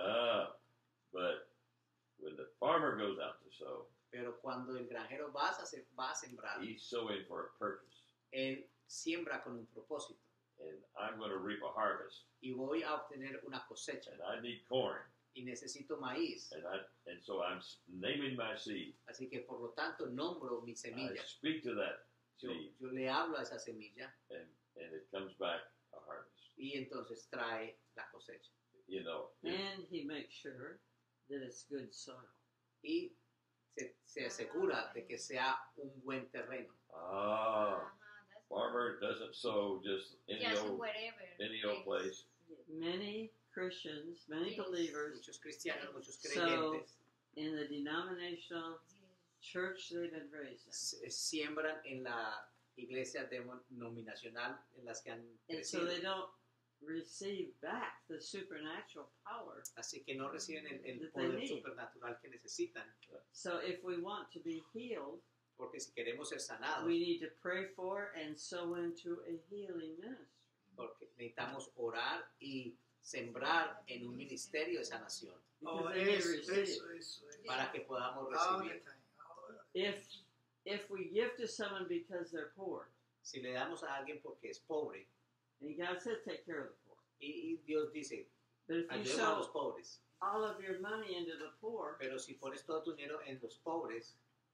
But when the farmer goes out to sow, Pero cuando el granjero va a sembrar, he's sowing for a purpose. él siembra con un propósito. And I'm going to reap a harvest. Y voy a obtener una cosecha. And I need corn. Y necesito maíz. And so I'm naming my seed. Así que por lo tanto nombro mi I semilla. speak to that Yo, seed, yo le hablo a esa semilla and it comes back a harvest. y entonces trae la cosecha. You know, And he makes sure that it's good soil. Y se asegura de que sea un buen terreno. ah, Ajá, that's farmer doesn't sow just just wherever. any old place. Many Christians, many Yes. believers Muchos cristianos, muchos So- creyentes in the denominational Yes. church they've been raised in. siembran en la iglesia denominacional en las que han And so crecido. they don't receive back the supernatural power. Así que no reciben el That they poder need. supernatural que necesitan. So if we want to be healed, Porque si queremos ser sanados, we need to pray for and sow into a healing ministry. porque necesitamos orar y sembrar en un ministerio de sanación Oh, Because they may eso, receive. eso. para que podamos All the recibir. time. All If we give to someone because they're poor, Si le damos a alguien porque es pobre, and God says take care of the poor. y Dios dice, But if you ayudemos a los sow pobres, all of your money into the poor, pero si pones todo tu dinero en los pobres,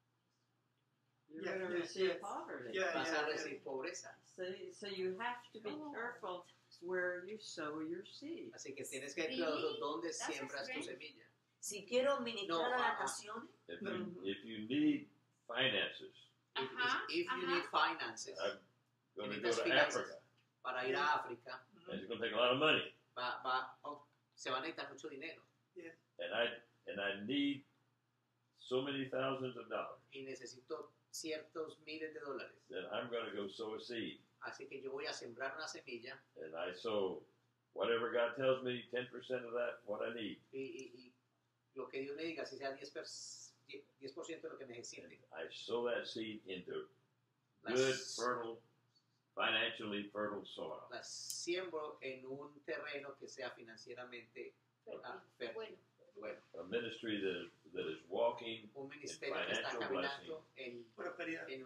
you're Yeah, going to yeah, receive yeah. poverty. Yeah. vas a recibir pobreza. So you have to be careful where you sow your seed. Así que tienes que ver cuidado dónde That's siembras tu strange. semilla. Si quiero ministrar No, a las naciones, If you need finances, If you need finances I'm going to go Necesitas to finanzas. Africa, para ir a África, and it's going to take a lot of money, se va a necesitar mucho dinero and I need so many thousands of dollars. y necesito ciertos miles de dólares. Then I'm going to go sow a seed, Así que yo voy a sembrar una semilla and I sow whatever God tells me, 10% of that, what I need. y lo que Dios me diga, si sea 10% de lo que And necesite. I sow that seed into Las- good, fertile, financially fertile soil. Las siembro en un terreno que sea financieramente fértil. Bueno. Bueno, A ministry that is walking un in ministerio que está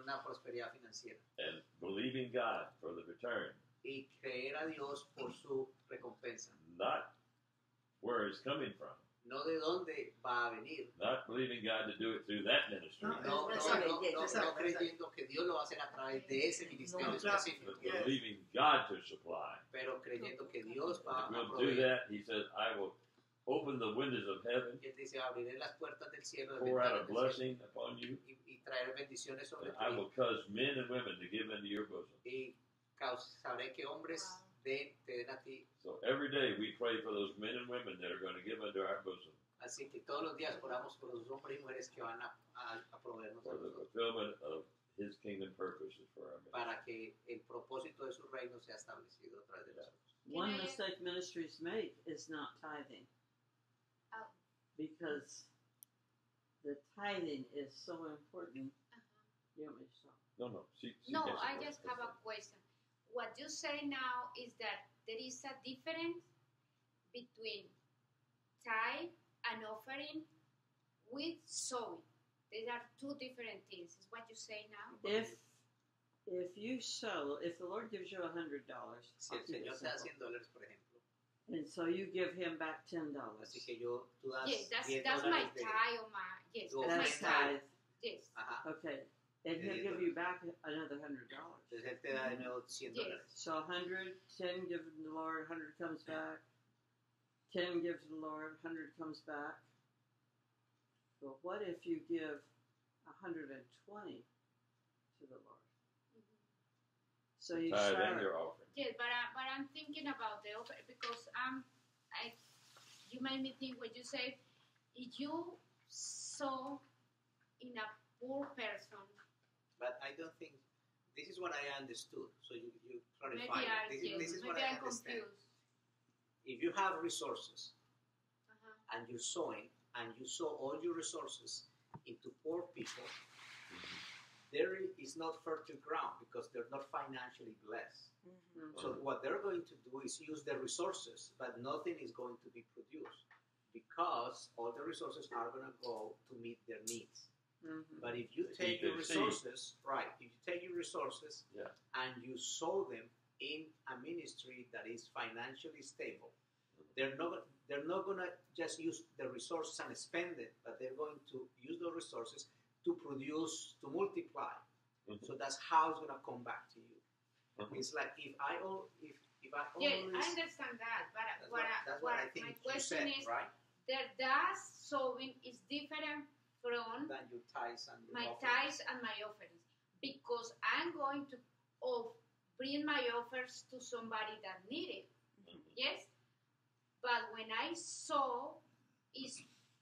una prosperidad financiera. and believing God for the return, Y creer a Dios por su recompensa. not where it's coming from, No de dónde va a venir. not believing God to do it through that ministry, No. No creyendo que Dios lo va a hacer a través de ese ministerio No, específico. but believing God to supply. Pero creyendo que Dios va If a we'll do proveer. that, He says, I will open the windows of heaven, Y él te dice, abriré las puertas del cielo, de pour out a ventanas del cielo, blessing upon you, y traer bendiciones sobre and I ti. will cause men and women to give into your bosom. Y sabré que hombres te den a ti. So every day we pray for those men and women that are going to give into our bosom Así que todos los días oramos por los hombres y mujeres que van a proveernos a for the nosotros, fulfillment of His kingdom purposes for our ministry. para que el propósito de su reino sea establecido a través de nosotros. One I- mistake ministries make is not tithing. Oh. Because the tithing is so important. You want me to stop? No. She No, gets I it. just have a question. What you say now is that there is a difference between tithe and offering with sowing. These are two different things. Is what you say now? If you sow, if the Lord gives you $100, Si el Señor te da $100, por ejemplo, and so you give Him back $10, así que tú das Yes, that's $10 my de... tithe or my yes, Go that's my that's tithe. tithe. Yes. Ajá. Okay, and He'll give you back another $100. Entonces Él te da de nuevo $100. So 100, 10 give to the Lord, 100 comes back. 10 give to the Lord, 100 comes back. But what if you give 120 to the Lord? So you Tithe and start. your offering. Yes, but I'm thinking about the offer because you made me think when you say if you sow in a poor person, But I don't think, this is what I understood, so you maybe clarify it. This is what maybe I I'm understand. confused. If you have resources Uh-huh. and you're sowing, and you sow all your resources into poor people, there is not fertile ground because they're not financially blessed. So what they're going to do is use their resources, but nothing is going to be produced because all the resources are going to go to meet their needs. But if you take your resources, if you take your resources and you sow them in a ministry that is financially stable, they're not going to just use the resources and spend it, but they're going to use those resources to produce, to multiply. So that's how it's going to come back to you. It's like if I always, Yes, I understand that, but that's what I think my you question said, is right? that sowing is different from Than your tithes and your my offerings. tithes and my offerings because I'm going to bring my offers to somebody that need it. Yes, but when I sow, is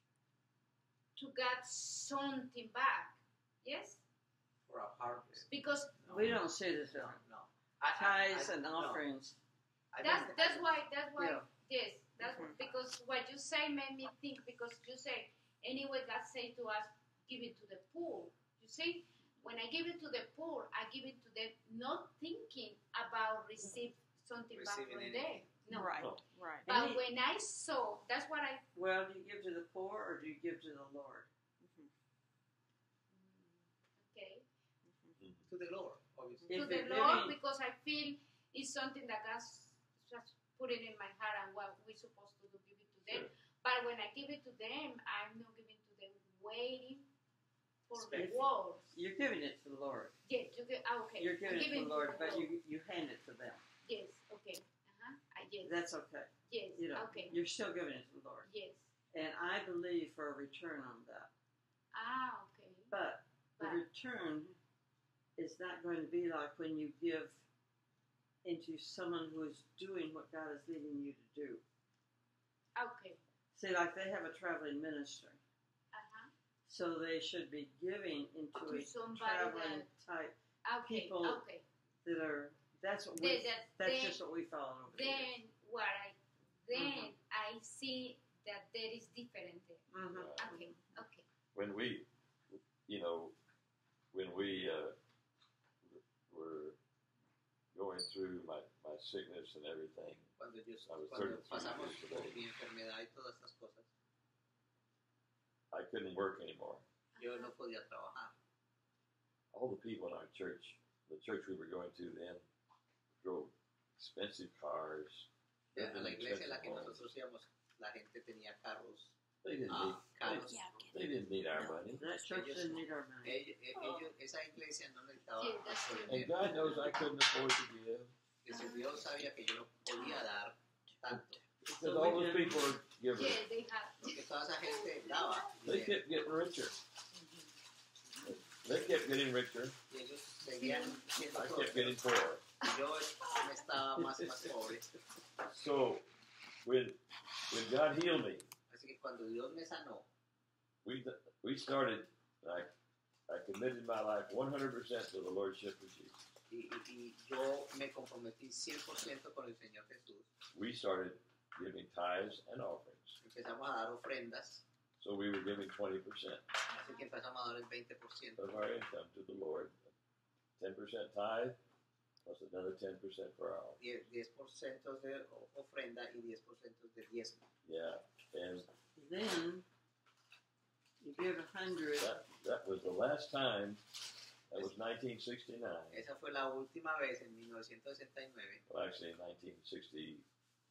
to get something back. Yes, For a harvest. because We don't say this No, on no. tithes and no. offerings. that's why Yeah. yes, that's because what you say made me think because you say anyway God say to us give it to the poor. You see, when I give it to the poor, I give it to them not thinking about receive something back Receiving from anything. them. No. Right, No. right. But when I sow, that's what I Well, do you give to the poor or do you give to the Lord? okay. To the Lord, obviously. To If the you're Lord giving- because I feel it's something that God's just put it in my heart and what we're supposed to do, give it to them. But when I give it to them, I'm not giving to them waiting for Expecting. rewards. You're giving it to the Lord. Yes, you get okay. You're giving I'm it to the Lord, but Lord. you hand it to them. Yes, okay. Yes. That's okay. Yes. You know, Okay. you're still giving it to the Lord. Yes. And I believe for a return on that. Okay. But the But- return is not going to be like when you give into someone who is doing what God is leading you to do. Okay. See, like they have a traveling ministry. So they should be giving into To a somebody traveling type Okay. people Okay. that are, that's what we, that's then- just what we follow over here. Then what I see that there is different there. Mm-hmm. Okay. Okay. When we were going through my sickness and everything, Cuando I was cuando 33 pasamos years por old. mi enfermedad y todas estas cosas, I couldn't work anymore. yo no podía trabajar. all the people in our church, the church we were going to then, drove expensive cars. A la lived in iglesia en la expensive que homes. nosotros íbamos, la gente tenía carros They didn't need. caros. They didn't need our money. That church didn't need our money. Esa iglesia no necesitaba Sí, that's nuestro And dinero. God knows I couldn't afford to give. Dice, Dios sabía que yo no podía dar tanto. Because all those people are givers. Yeah, they have. Porque toda esa gente daba They dinero. kept getting richer. They kept getting richer. Y ellos seguían siendo I kept prósperos. getting poorer. Y yo me estaba más pobre. So when God healed me, Así que cuando Dios me sanó, we started. I committed my life 100% to the Lordship of Jesus. y yo me comprometí 100% con el Señor Jesús. We started giving tithes and offerings. Empezamos a dar ofrendas, So we were giving 20% así que empezamos a dar el 20%. of our income to the Lord. 10% tithe, plus another 10% for our offering. 10% de ofrenda y 10% de diezmo. Yeah, and Then you give 100. that was the last time. That was 1969. Esa fue la última vez en 1969. Well, actually, 1960,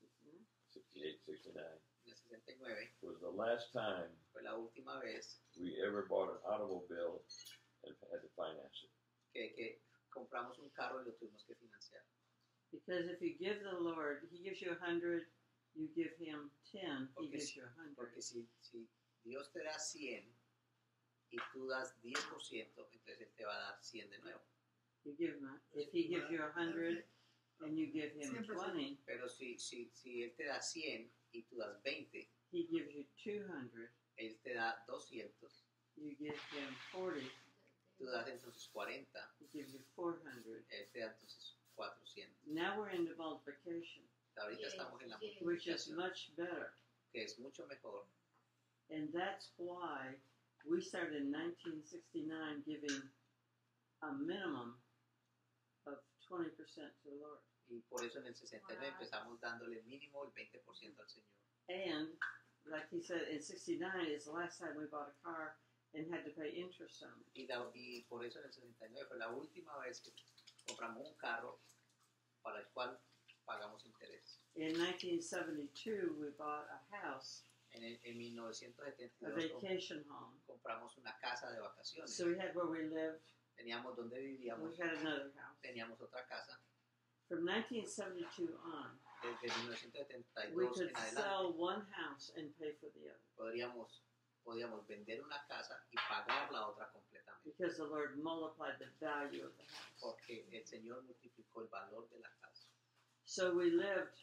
68, 69 En el 69 was the last time fue la última vez we ever bought an automobile and had to finance it. que compramos un carro y lo tuvimos que financiar. Because if you give the Lord, He gives you 100, you give Him 10, He Porque gives si- you 100. Porque si Dios te da 100 y tú das 10%, entonces Él te va a dar 100 de nuevo. You give him, if He gives you 100 and you give Him 20, Pero si Él te da 100 y tú das 20, He gives you 200, Él te da 200, you give Him 40, tú das entonces 40, He gives you 400. Él te da entonces 400. Now we're into multiplication, Ahorita Yes, estamos en la yes. which is multiplicación, much better. que es mucho mejor. And that's why we started in 1969 giving a minimum of 20% to the Lord. Y por eso en el 69 Wow. empezamos dándole mínimo el 20% al Señor. And, like he said, in 69 is the last time we bought a car and had to pay interest on it. Y por eso en el 69 fue la última vez que compramos un carro para el cual pagamos interés. In 1972, we bought a house, En a 1972 vacation home. compramos una casa de vacaciones. So we had where we lived, Teníamos donde and vivíamos, we had another house. teníamos otra casa. From 1972 on, Desde we 1972 could en adelante sell one house and pay for the other podíamos vender una casa y pagar la otra completamente. because the Lord multiplied the value of the house. Porque el Señor multiplicó el valor de la casa. So we lived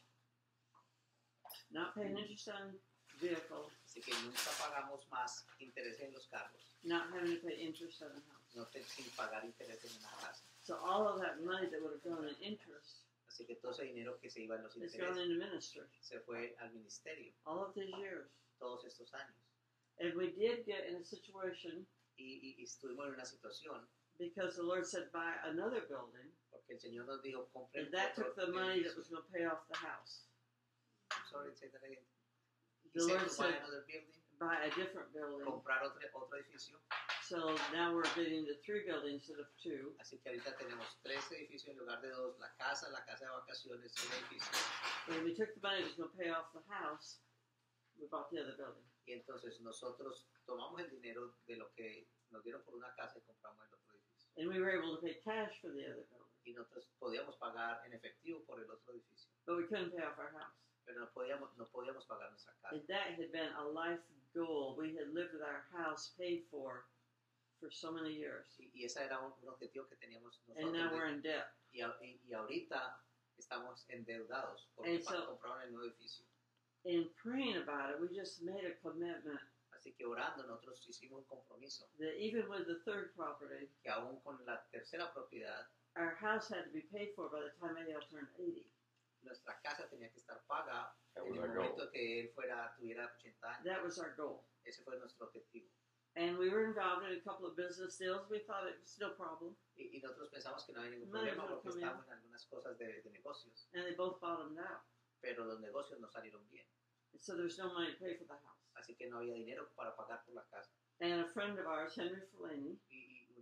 not paying interest on vehicles, Así que nunca pagamos más interés en los carros, not having to pay interest on the house. sin pagar interés en una casa. So all of that money that would have gone in interest Así que todo ese dinero que se iba en los has gone intereses into ministry se fue al ministerio all of these years. todos estos años. And we did get in a situation Y estuvimos en una situación because the Lord said buy another building, porque el Señor nos dijo, compren and that took the money that was edificio. going to pay off the house. Sorry, say that again. He The said Lord to buy said another building, buy a different building. comprar otro edificio. So now we're getting to 3 buildings instead of 2. Así que ahorita tenemos 3 edificios en lugar de 2, la casa de vacaciones, el edificio. When we took the money that was going to pay off the house, we bought the other building. Y entonces nosotros tomamos el dinero de lo que nos dieron por una casa y compramos el otro edificio. And we were able to pay cash for the other building. Y nosotros podíamos pagar en efectivo por el otro edificio, But we couldn't pay off our house. pero no podíamos pagar nuestra casa. And that had been a life goal. We had lived with our house paid for so many years. Y ese era un objetivo que teníamos And now nosotros. we're in debt. Y ahorita estamos endeudados porque And so- compraron el nuevo edificio. In praying about it, we just made a commitment Así que orando nosotros hicimos un compromiso that even with the third property, que aún con la tercera propiedad, our house had to be paid for by the time AL turned 80. nuestra casa tenía que estar paga That en was el our momento goal. que él tuviera 80 años. That was our goal. Ese fue nuestro objetivo. And we were involved in a couple of business deals. We thought it was no problem. Y nosotros pensamos que no había ningún No, problema no, porque también. estábamos en algunas cosas de negocios, And they both bottomed out. pero los negocios no salieron bien. And so there's no money to pay for the house. Así que no había dinero para pagar por la casa. And a friend of ours, Henry Fellaini, Y un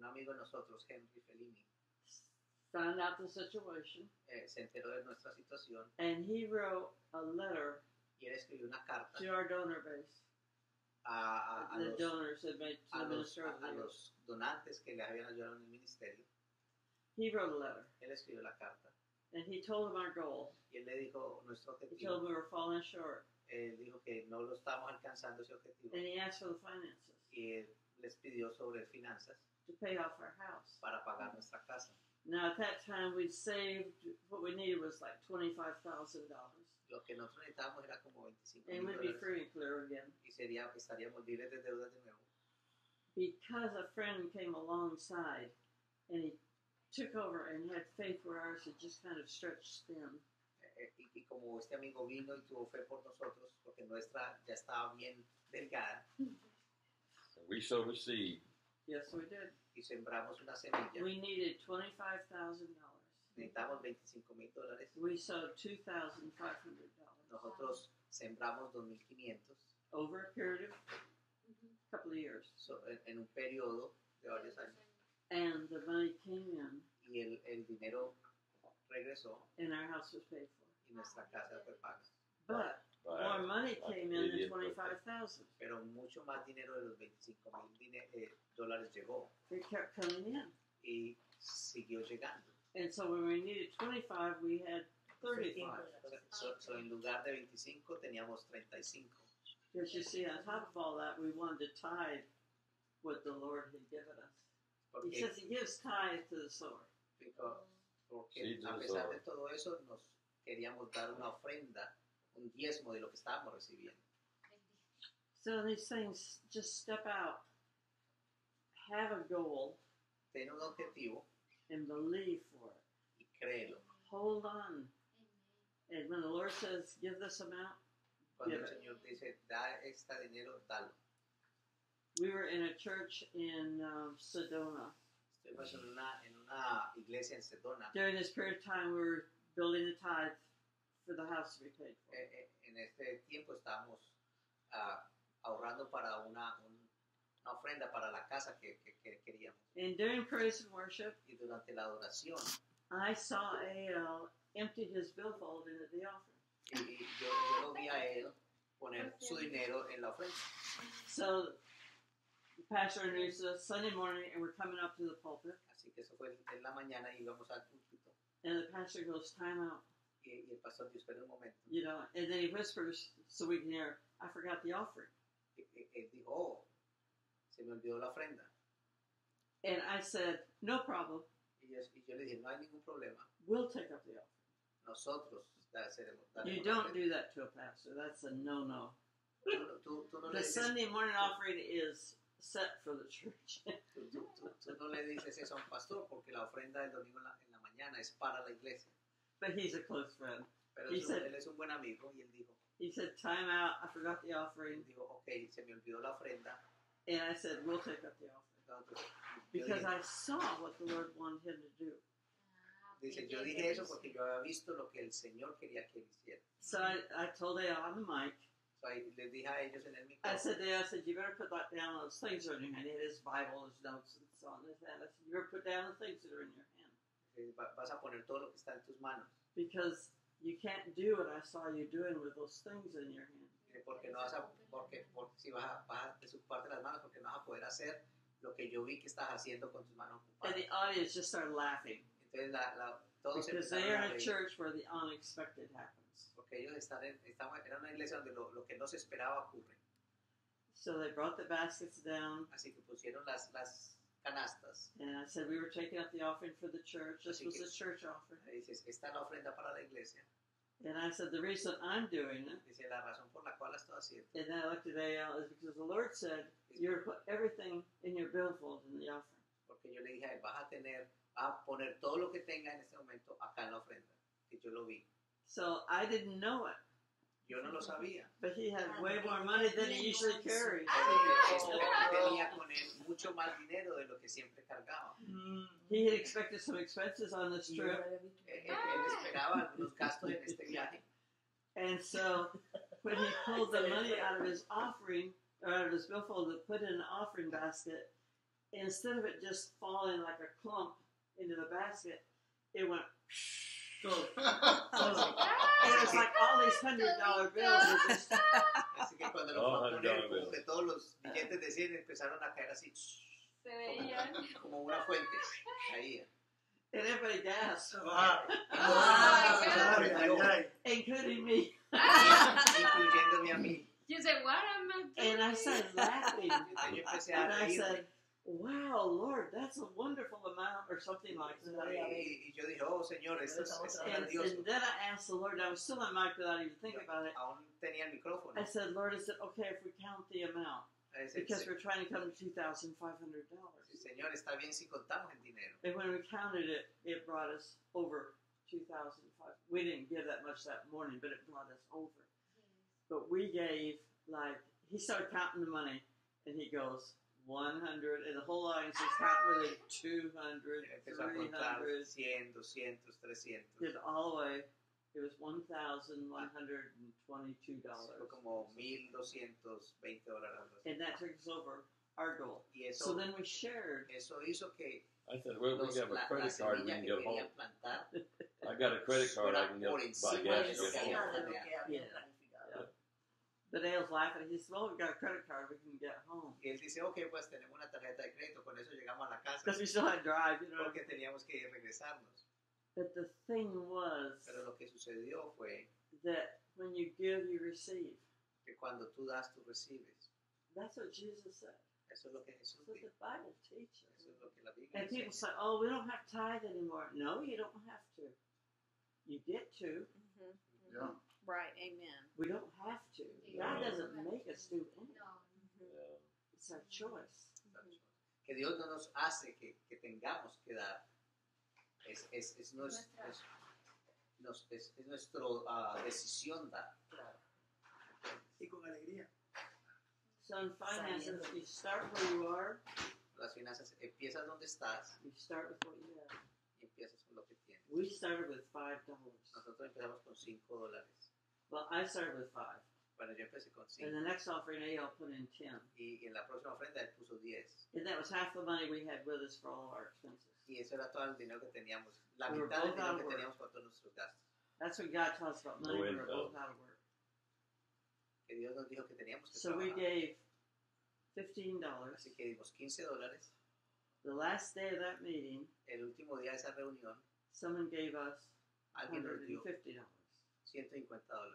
un amigo de nosotros, Henry Fellini, found out the situation, se enteró de nuestra situación and he wrote a letter y él escribió una carta to our donor base. a The los, donors had made to a the los, minister of a the year. los donantes que le habían ayudado en el ministerio. He wrote a letter, Él escribió la carta and he told them our goal. y él le dijo nuestro He objetivo. told them we were falling short, Él dijo que no lo estamos alcanzando ese objetivo and he asked for the finances y él les pidió sobre finanzas to pay off our house. para pagar nuestra casa. Now, at that time, we'd saved, what we needed was like $25,000, Lo que nosotros necesitábamos era como and we'd be $25,000 free and clear again. y estaríamos libres de deudas de nuevo. Because a friend came alongside, and he took over and had faith where ours had just kind of stretched thin. Y como este amigo vino y tuvo fe por nosotros, porque nuestra ya estaba bien delgada, And we sowed a seed. Yes, we did. y sembramos una semilla. We needed $25,000. Necesitamos $25,000. We sowed $2,500 Nosotros sembramos 2.500 over a period of a couple of years. en un periodo de varios años. And the money came in, Y el dinero regresó and our house was paid for. y nuestra casa fue paga. But more money came in than 25,000. Pero mucho más dinero de los $25,000 llegó It kept coming in. y siguió llegando. And so when we needed 25, we had 35. So en lugar de 25 teníamos 35. Because you see, on top of all that, we wanted to tithe what the Lord had given us. He Porque, says he gives tithe to the sower. porque Sí, a pesar de todo eso nos queríamos dar una ofrenda, un diezmo de lo que estábamos recibiendo. So these things, just step out, have a goal, Ten un objetivo and believe for it. y créelo. Hold on. And when the Lord says, give this amount, Cuando Give el it. Señor dice, da este dinero, dalo. we were in a church in Sedona. Estuvimos en una iglesia en Sedona. During this period of time, we were building the tithe for the house to be paid for. En este tiempo estábamos ahorrando para una ofrenda para la casa que queríamos. And during praise and worship, Y durante la adoración, I saw A.L. empty his billfold into the offering. y yo lo vi a él poner su dinero en la ofrenda. So the pastor introduced us Sunday morning, and we're coming up to the pulpit. Así que eso fue en la mañana y íbamos al púlpito. And the pastor goes, time out. Y el pastor dijo, espera un momento. You know, and then he whispers so we can hear, I forgot the offering. Él dijo, oh, se me olvidó la ofrenda. And I said, no problem. Y yo le dije, no hay ningún problema. We'll take up the offering. Nosotros daremos You la don't ofrenda. do that to a pastor. That's a no-no. Tú no le The dices, Sunday morning offering is set for the church. tú no le dices eso a un pastor porque la ofrenda del domingo en la mañana es para la iglesia. But he's a close friend. Pero He said- él es un buen amigo y él dijo, He said, time out. I forgot the offering. ok, se me olvidó la ofrenda. And I said, we'll take up the offering. Entonces, yo Because dije, I saw what the Lord wanted him to do. dice, yo dije eso porque yo había visto lo que el Señor quería que él hiciera. So I told A.L. on the mic, So, ahí les dije a ellos en el I micrófono, said to A.L., I said, you better put that down. Those things are in your hand. He had his Bible, his notes, and so on. And I said, you better put down the things that are in your hand. vas a poner todo lo que está en tus manos. Because you can't do what I saw you doing with those things in your hand. Porque no vas a, porque si vas a desocuparte las manos, porque no vas a poder hacer lo que yo vi que estás haciendo con tus manos And ocupadas. the audience just started laughing. Entonces todos Because empezaron they are a in a reír, church where the unexpected happens. porque ellos era una iglesia donde lo que no se esperaba ocurre. So they brought the baskets down, Así que pusieron las canastas. and I said we were taking up the offering for the church. This Así was que- a church offering. Y dices, esta es la ofrenda para la iglesia. And I said the reason I'm doing it, Dice, la razón por la cual la estoy haciendo and then I looked at A.L., is because the Lord said you're to put everything in your billfold in the offering. porque yo le dije a él, vas a poner todo lo que tenga en este momento acá en la ofrenda, que yo lo vi. So I didn't know it, Yo no lo sabía. but he had way more money than he usually carries. Él tenía con él mucho más dinero de lo que siempre cargaba. He had expected some expenses on this trip, Él esperaba algunos gastos en este viaje. and so when he pulled the money out of his offering, or out of his billfold to put in an offering basket, instead of it just falling like a clump into the basket, it went. Todo. And it was like all these $100 bills were just. Así que cuando lo Oh, fue a poner, $100 como que todos los billetes de 100 empezaron a caer así, Se veían. como una fuente, caían. And everybody gasped, Ah, Ah, ay, ay, ay. including me. Incluyéndome a mí. You said, what am I doing? And I started laughing. Entonces yo empecé a And I reírme. said, wow, Lord, that's a wonderful amount, or something like that. Y yo dije, oh Señor, esto es And grandioso. then I asked the Lord, I was still on mic without even thinking about it. Aún tenía el micrófono. I said, Lord, is it okay if we count the amount? Dice, Because we're trying to come to $2,500. Señor, está bien si contamos el dinero. And when we counted it, it brought us over 2,500. We didn't give that much that morning, but it brought us over. But we gave, like, he started counting the money, and he goes, 100, and the whole audience was counting with it, 200, Empezó a contar 300, 100, 200, 300. did all the way. It was $1,122. Fue como $1,220. And that took us over our goal. Y So eso, then we shared. eso hizo que I said, well, we los, have a la credit card we semilla can que get home. querían plantar I got a credit card I can get por buy encima gas de to lo get que home. habían de lo que planeado. habían Yeah. planificado. But Dale's laughing. He says, well, we've got a credit card. We can get home. Y él dice, ok, pues tenemos una tarjeta de crédito, con eso llegamos a la casa. Because we still had to drive, you know. Porque teníamos que regresarnos. But the thing was Pero lo que sucedió fue that when you give, you receive. que cuando tú das, tú recibes. That's what Jesus said. Eso es lo que Jesús That's what dijo. the Bible teaches. Eso es lo que la Biblia And people enseña. say, oh, we don't have tithe anymore. No, you don't have to. You get to. Mhm. Yeah. Right. Amen. We don't have to. God doesn't make us do anything. No. Yeah. It's our choice. Que Dios no nos hace que tengamos que dar. Es nuestra decisión dar. Y con alegría. So in finances, you start where you are. Las finanzas, empiezas donde estás You start with what you have. y empiezas con lo que tienes. We started with $5. Nosotros empezamos con $5. Well, I started with 5. Bueno, yo empecé con And 5 the next offering, AL put in 10. y en la próxima ofrenda él puso 10. And that was half the money we had with us for all of our expenses. Y eso era todo el dinero que teníamos, la We were mitad del both dinero out que of work. teníamos para todos nuestros gastos. That's what God taught us about money. No We were income. both out of work. Que Dios nos dijo que teníamos que So we trabajar. gave $15. Así que dimos $15. The last day of that meeting, El último día de esa reunión, someone gave us alguien nos dio $150. $150.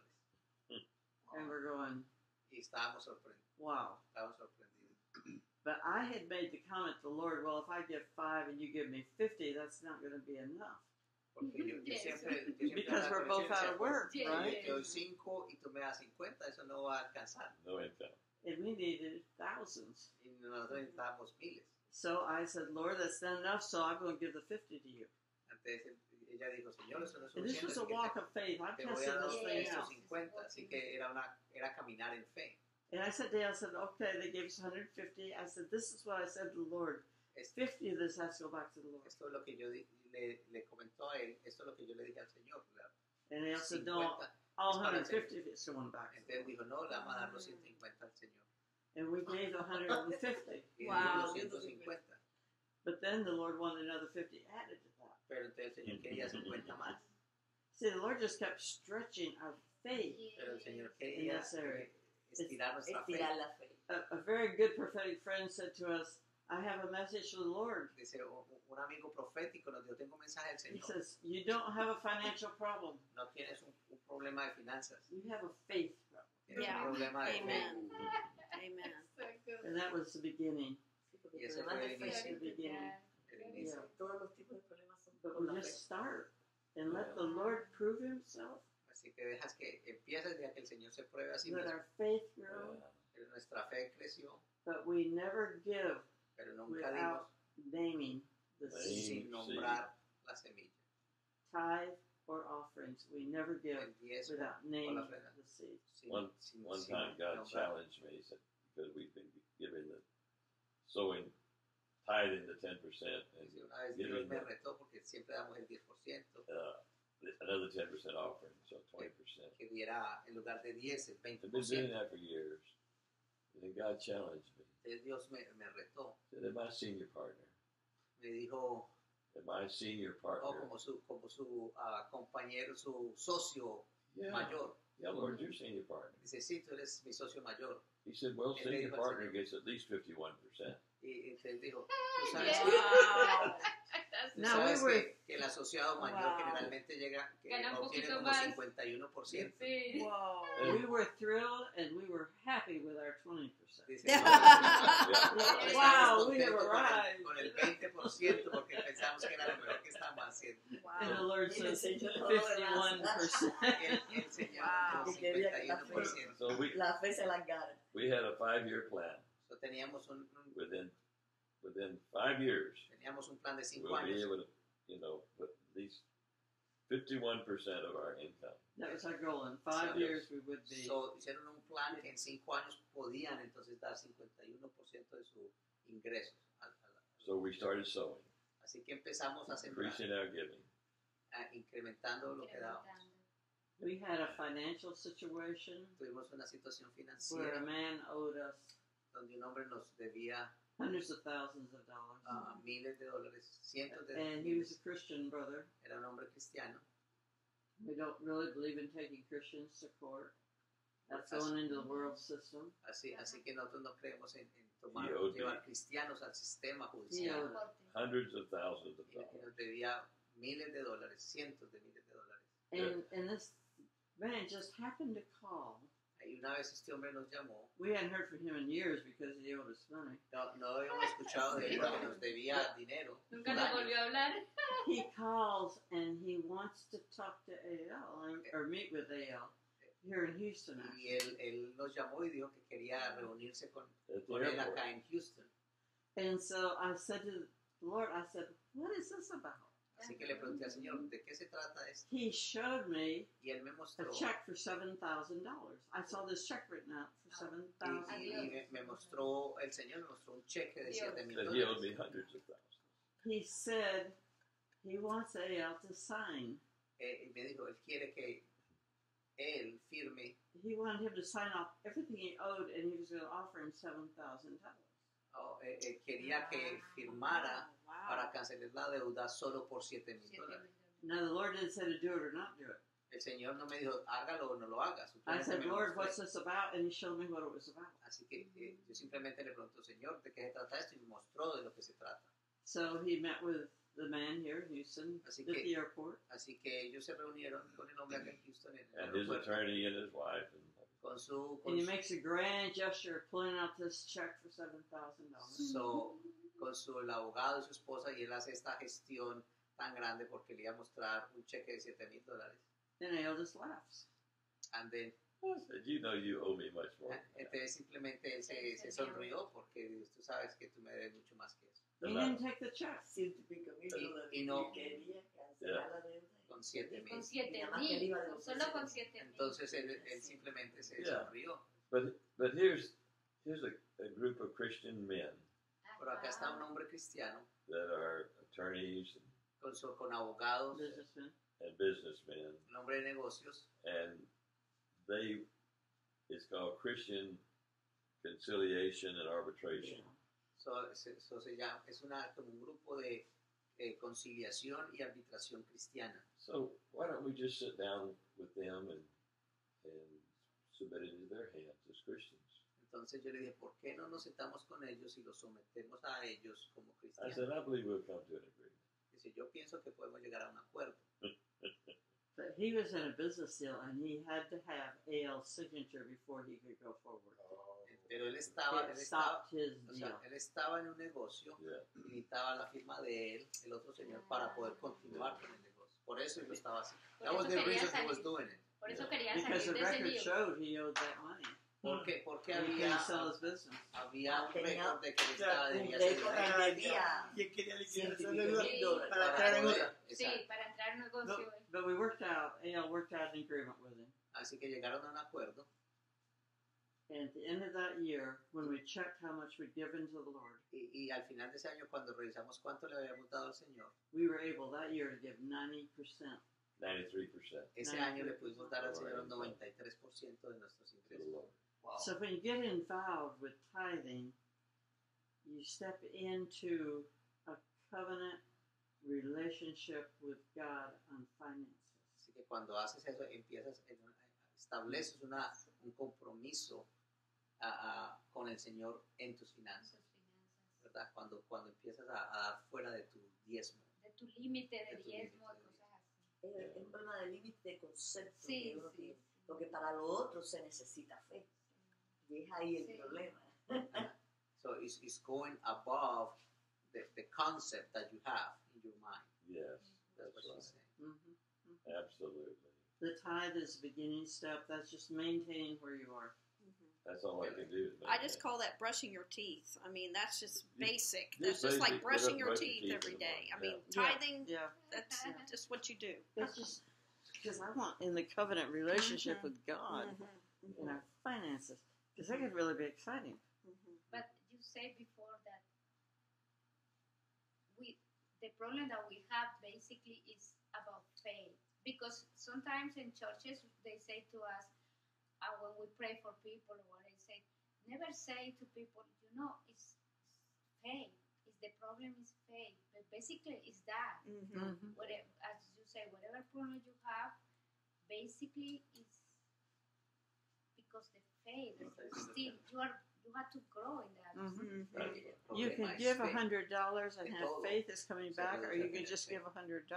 And we're going, Y estábamos sorprendidos. wow. Sorprendidos. But I had made the comment to the Lord, well, if I give 5 and you give me 50, that's not going to be enough. Porque yo Yes. siempre Because hablaba we're con both él, out decía, of work, Yeah, right? Yo te doy 5 y tú me das 50, eso no va a alcanzar. No income. And we needed thousands. Y nosotros necesitábamos miles. So I said, Lord, that's not enough, so I'm going to give the 50 to you. Entonces ella dijo, Señor, eso no es And this was suficiente. a así que walk of faith. I'm te voy testing a dar this thing estos out. 50. Así que era caminar en fe. And I said to Dale, I said, okay, they gave us 150. I said, this is what I said to the Lord. Es- 50 of this has to go back to the Lord. Esto es lo que yo le comentó a él, esto es lo que yo le dije al Señor. ¿verdad? And Dale said, 50. no, all es para el 150 is going back. to the Entonces Lord. dijo, no, le vamos a dar los 150 al Señor. And we gave 150. Y Wow. dio los 150. But then the Lord wanted another 50 added to that. Pero entonces el Señor quería 50 más. See, the Lord just kept stretching our faith. Pero el Señor In quería this area. estirar nuestra fe. Estirar la fe. A very good prophetic friend said to us, I have a message from the Lord. Dice, un amigo profético nos dijo, tengo un mensaje del He Señor. says, you don't have a financial problem. No tienes un problema de finanzas. You have a faith problem. Tienes Yeah. un problema de fe. Amen. Amen. So good. And that was the beginning. Sí, porque Y ese problemas fue de el fe, inicio. The beginning. El inicio. todos los tipos de problemas son But por we la just fe. start and let the Lord prove himself. Así que dejas que empieces ya que el Señor se pruebe a sí Let mismo. our faith grow. Pero nuestra fe creció, But we never give pero nunca without dimos naming the Name. seed. sin nombrar la semilla. Tithe or offerings. We never give El diezmo without o naming la ofrenda. the seed. Sin- One sin time God nombrar. challenged me, he said, because we've been giving the sowing, tithing the 10%, and Dice, una vez Dios me retó porque siempre damos el 10%, another 10% offering, so 20%. que diera en lugar de 10, el I've been doing 20%. that for years. And God challenged me. Entonces Dios me retó. Said, am I senior partner? Me dijo, Am I senior oh, partner? como su compañero, su socio Yeah. mayor. Yeah, Lord, you're senior partner. Dice, sí, tú eres mi socio mayor. He said, well, Él le senior dijo al partner Señor. gets at least 51%. Y entonces dijo, tú sabes, Yeah. Wow. tú Now sabes we were- que el asociado mayor Wow. generalmente Gana un obtiene poquito como más. 51%. Sí. Whoa. We were thrilled and we were happy with our 20%. Dice, Yeah. nosotros Wow, estábamos we have contentos arrived. con el 20% porque pensamos que era lo mejor que estábamos haciendo. And the Wow. Lord Y le says enseñó todo lo demás. 51%. El Señor Wow. dio Y quería que la fe- 51%. So La fe se la gana. we had a 5-year plan. So, teníamos Within 5 years, un plan de 5 we'll be años. able to, put at least 51% of our income. That was our goal. In 5 Yes. years, we would be. So, hicieron un plan que en 5 años podían entonces dar 51% de su ingreso. So we started sowing, Así que empezamos a sembrar, increasing our giving. incrementando lo que dábamos. We had a financial situation Tuvimos una situación where a financiera man owed us donde un hombre nos debía hundreds of thousands of dollars. miles de dólares, cientos de And he was miles. a Christian brother. Era un hombre cristiano. We don't really believe in taking Christians to court. That's Así- going into the world system. Así que nosotros no creemos en He owed me. llevar cristianos al sistema He judicial. owed us. Hundreds of thousands of Y dollars. nos debía miles de dólares, cientos de miles de dólares. And this man just happened to call. Y una vez este hombre nos llamó, We hadn't heard from him in years because he owed us money. no habíamos escuchado de él porque nos debía dinero. Nunca por nos años. volvió a hablar. He calls and he wants to talk to AL or meet with AL here in Houston. Y él nos llamó y dijo que quería reunirse con At the él airport. acá en Houston. And so I said to the Lord, I said, what is this about? Así que le pregunté al Señor, ¿de qué se trata esto? He showed me Y él me a mostró, check for $7,000. I saw this check written out for $7,000. y me mostró, el Señor me mostró un cheque de Dios. $7,000. That he owed me hundreds of thousands. He said he wants AL to sign. Y me dijo, él quiere que él firme, He wanted him to sign off everything he owed, and he was going to offer him $7,000. él quería que firmara Wow. para cancelar la deuda solo por $7,000. Now the Lord didn't say to do it or not do it. El Señor no me dijo, hágalo o no lo hagas. I Simplemente said, me Lord, mostró. what's this about? And he showed me what it was about. Así que yo simplemente le pregunto, Señor, ¿de qué se trata esto? Y me mostró de lo que se trata. So he met with the man here in Houston Así at que- the airport. Así que ellos se reunieron con el hombre acá en Houston en el And his aeropuerto, attorney and his wife. con su, And he makes a grand gesture of pulling out this check for $7,000. con su el abogado y su esposa, y él hace esta gestión tan grande porque le iba a mostrar un cheque de $7,000. Then AL just laughs. And then, I said, you know you owe me much more than that. entonces simplemente él se sonrió porque dijo, tú sabes que tú me debes mucho más que eso. He didn't take the check. $100,000 Y no- quería cancelar la deuda. Con 7,000. Con Y nada más que él iba a 7,000. devolver Solo con 7,000. 7,000. Entonces él simplemente se Yeah. sonrió. But here's a group of Christian men Pero acá está un hombre cristiano that are attorneys con abogados, Businessman. and businessmen, un hombre de negocios, and it's called Christian Conciliation and Arbitration. se llama, es como un grupo de conciliación y arbitración cristiana. So why don't we just sit down with them and submit it into their hands as Christians? Entonces yo le dije, ¿por qué no nos sentamos con ellos y los sometemos a ellos como I cristianos? said, I believe we'll come to an agreement. Dice, yo pienso que podemos llegar a un acuerdo. But he was in a business deal, and he had to have AL's signature before he could go forward. Pero él estaba, It stopped his o deal. sea, él estaba en un negocio Yeah. y necesitaba la firma de él, el otro señor, para poder continuar con el negocio. Por eso él lo estaba haciendo. Por That was eso the quería reason he salir. was doing it. Por eso quería Because salir the de ese record lío. showed he owed that money. Porque He couldn't sell his business. había un Tenía récord de que él un estaba debía ese récord. dinero. Debía Y él quería liquidar esa 100 deuda mil dólares. para entrar en poder- otra. Sí, exacto. para entrar en un negocio. But we worked out, AL worked out an agreement with him. Así que llegaron a un acuerdo. And at the end of that year, when we checked how much we'd given to the Lord, Y al final de ese año, cuando revisamos cuánto le habíamos dado al Señor, we were able that year to give 90%. 93% ese Nice. año le pudimos dar al Señor Alright. 93% de nuestros to the ingresos. Lord. Wow. So when you get involved with tithing, you step into a covenant relationship with God on finances. Así que cuando haces eso, estableces un compromiso con el Señor en tus finanzas, ¿verdad? Cuando empiezas a dar fuera de tu diezmo. De tu límite de De tu diezmo, límite de cosas así. Es un problema de límite de concepto Sí, que uno sí, tiene, sí. porque para lo otro se necesita fe. Y es ahí el Sí. problema. So it's going above the concept that you have in your mind. Yes, That's that's what right. she's saying. Mm-hmm. Absolutely. The tithe is the beginning step. That's just maintaining where you are. That's all I can do. Is I just maintain. call that brushing your teeth. I mean, that's just You- basic. just That's just like basic, brushing get your up, brush your teeth teeth every in the day. I morning, mean, yeah. tithing, Yeah. that's just what you do. It's just because I want in the covenant relationship with God Mm-hmm. in our finances, because that could really be exciting. But you said before that the problem that we have basically is about faith. Because sometimes in churches they say to us, when we pray for people, or what I say, never say to people, it's faith. The problem is faith. But basically it's that. Mm-hmm. Whatever, as you say, whatever problem you have, basically is because the faith. You have to grow in that. Mm-hmm. That's El right. You problema can es give fe. $100 and En have todo. faith is coming Se back, or reduce you a can tener just fe. give $100.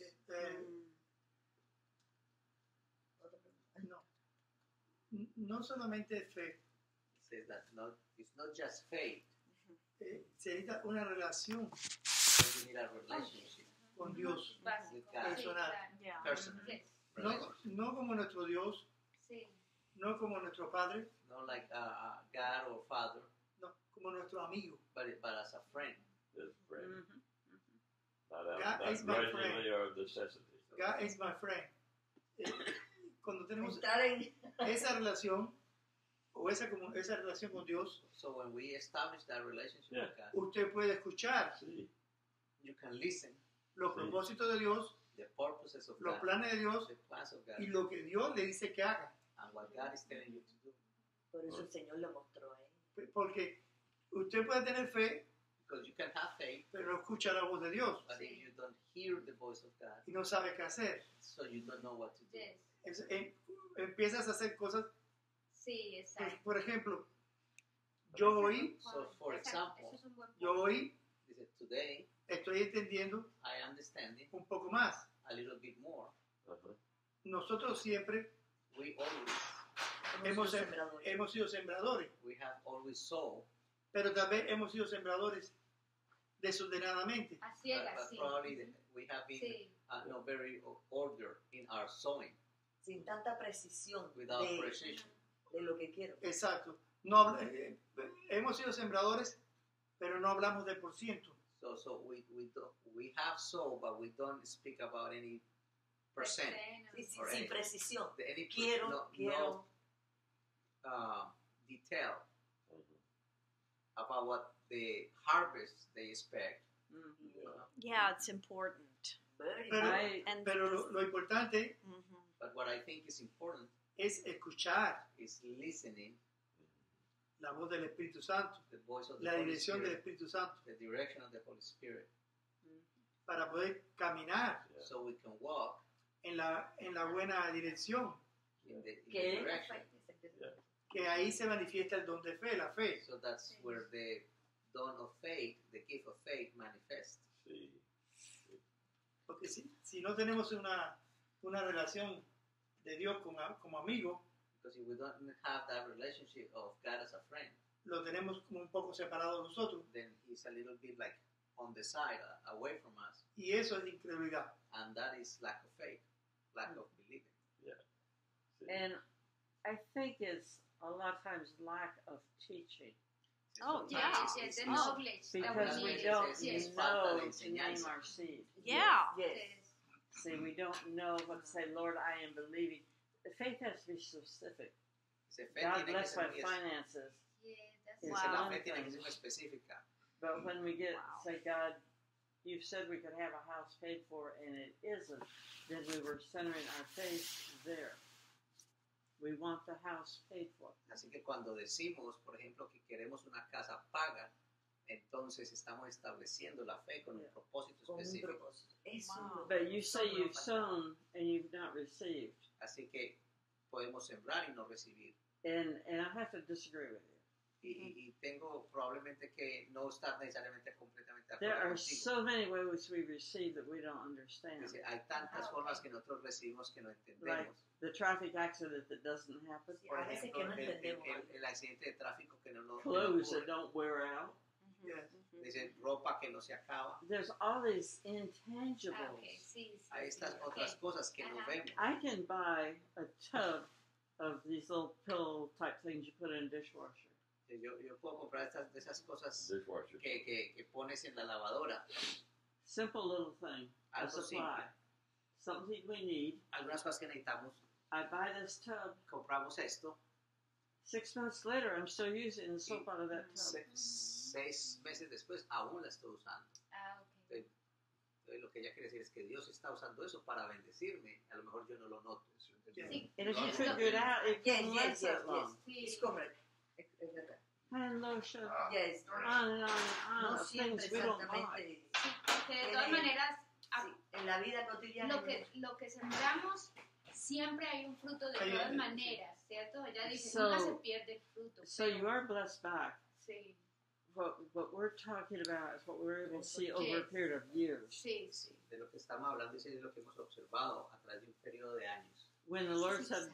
No solamente fe, It says that it's not just faith, se necesita una relación but you need a relationship con Dios. Básico. with God. Sí, claro. Yeah. Personal. Yes. No como nuestro Dios, Sí. no como nuestro Padre, Not like God or Father, no, como nuestro amigo. but as a friend. This friend. Mm-hmm. Not God is my grudgingly or of necessity. God is my friend. Cuando tenemos Entrar en esa relación o esa relación con Dios, So when we establish that relationship Yeah. with God, usted puede escuchar See, you can listen los Sí. propósitos de Dios, the purposes of los God, planes de Dios the plans of God, y lo que Dios le dice que haga. and what God is telling you to do. Por eso el Señor lo mostró a él. Porque usted puede tener fe, Because you can have faith, pero no escucha la voz de Dios but if you don't hear the voice of God, y no sabe qué hacer. so you don't know what to do. Yes. Empiezas a hacer cosas, Sí, exacto. por ejemplo, yo hoy, So, for example, Eso es un buen punto. yo hoy Dice, today estoy entendiendo I am understanding un poco más. a little bit more. uh-huh. Nosotros siempre We always, hemos sido sembradores. sido sembradores, we have always sown, pero también hemos sido sembradores desordenadamente. A but ciegas, sí. probably we have been Sí. not very ordered in our sowing, Sin tanta precisión without de, precision. de lo que quiero. Exacto. No, hemos sido sembradores, pero no hablamos de por ciento. So we have sown, but we don't speak about any percent. Sí, Or sin any- precisión. Any Quiero. no detail Mhm. about what the harvest they expect. Mm-hmm. Yeah, it's important. Very Pero, good. And pero lo importante Mhm. But what I think is important es escuchar is listening la voz del Espíritu Santo, the voice of the la Holy dirección del Spirit, Espíritu Santo, the direction of the Holy Spirit, para poder caminar Yeah. so we can walk en la buena dirección, in the ¿Qué? direction. que ahí se manifiesta el don de fe, la fe. So that's where the dawn of faith, the gift of faith manifests. See, Porque si no tenemos una relación de Dios como amigo, Because if we don't have that relationship of God as a friend, lo tenemos como un poco separado de nosotros. then He's a little bit like on the side, away from us. Y eso es incredulidad. And that is lack of faith, lack of believing. see. And I think it's a lot of times lack of teaching. Oh, Sometimes yeah. it's- Yes, it's- the it's- knowledge that Because we we need. don't Yes. know to enseñanza. name our seed. Yeah. Yes. Yes. See, we don't know what to say, Lord, I am believing. The faith has to be specific. Dice, fe God tiene que bless ser my muy finances. Yeah, that's Dice, dice, la one fe tiene que thing. ser muy específica. But when we get, Wow. say, God, you've said we could have a house paid for and it isn't, then we were centering our faith there. We want the house paid for. Así que cuando decimos, por ejemplo, que queremos una casa paga, entonces estamos estableciendo la fe con un propósito Con un específico. propósito. Eso es lo But you say nosotros you've nos sown and you've not received. Así que podemos sembrar y no recibir. And I have to disagree with you. Y tengo probablemente que no estar necesariamente completamente de There acuerdo are contigo. so many ways we receive that we don't understand. Dice, hay tantas formas que nosotros recibimos que no entendemos. The traffic accident that doesn't happen. Sí, Por a veces ejemplo, que no entendemos algo. el accidente de tráfico que no lo Clothes that ocurre. don't wear out. Yes. Dice, ropa que no se acaba. There's all these Ah, intangibles. okay, sí, sí, Hay sí, estas okay. otras cosas que no Ajá. vemos. I can buy a tub of these little pillow type things you put in a dishwasher. Yo puedo comprar de esas cosas Dishwasher. que pones en la lavadora. Simple little thing. A Algo supply. simple. Something we need. Algunas cosas que necesitamos. I buy this tub. Compramos esto. 6 months later, I'm still using the soap out of that tub. 6 meses después aún la estoy usando. Ah, okay. Entonces, lo que ella quiere decir es que Dios está usando eso para bendecirme. A lo mejor yo no lo noto. Sí. And if you Yes. figure it out, it Yes, can yes, last yes, that long. Sí. Es correcto. Es verdad. Hand lotion, Yes. on and on and No on, of siempre things we don't buy. exactamente. Que de todas maneras, Sí, en la vida cotidiana. lo que sembramos, siempre hay un fruto de Hay todas un- maneras, ¿cierto? Ella dice, So- nunca se pierde el fruto. So you are blessed back. Sí, What we're talking about is what we were able to see over a Yes. period of years. sí, sí. De lo que estamos hablando es de lo que hemos observado a través de un periodo de años. When the Lord said,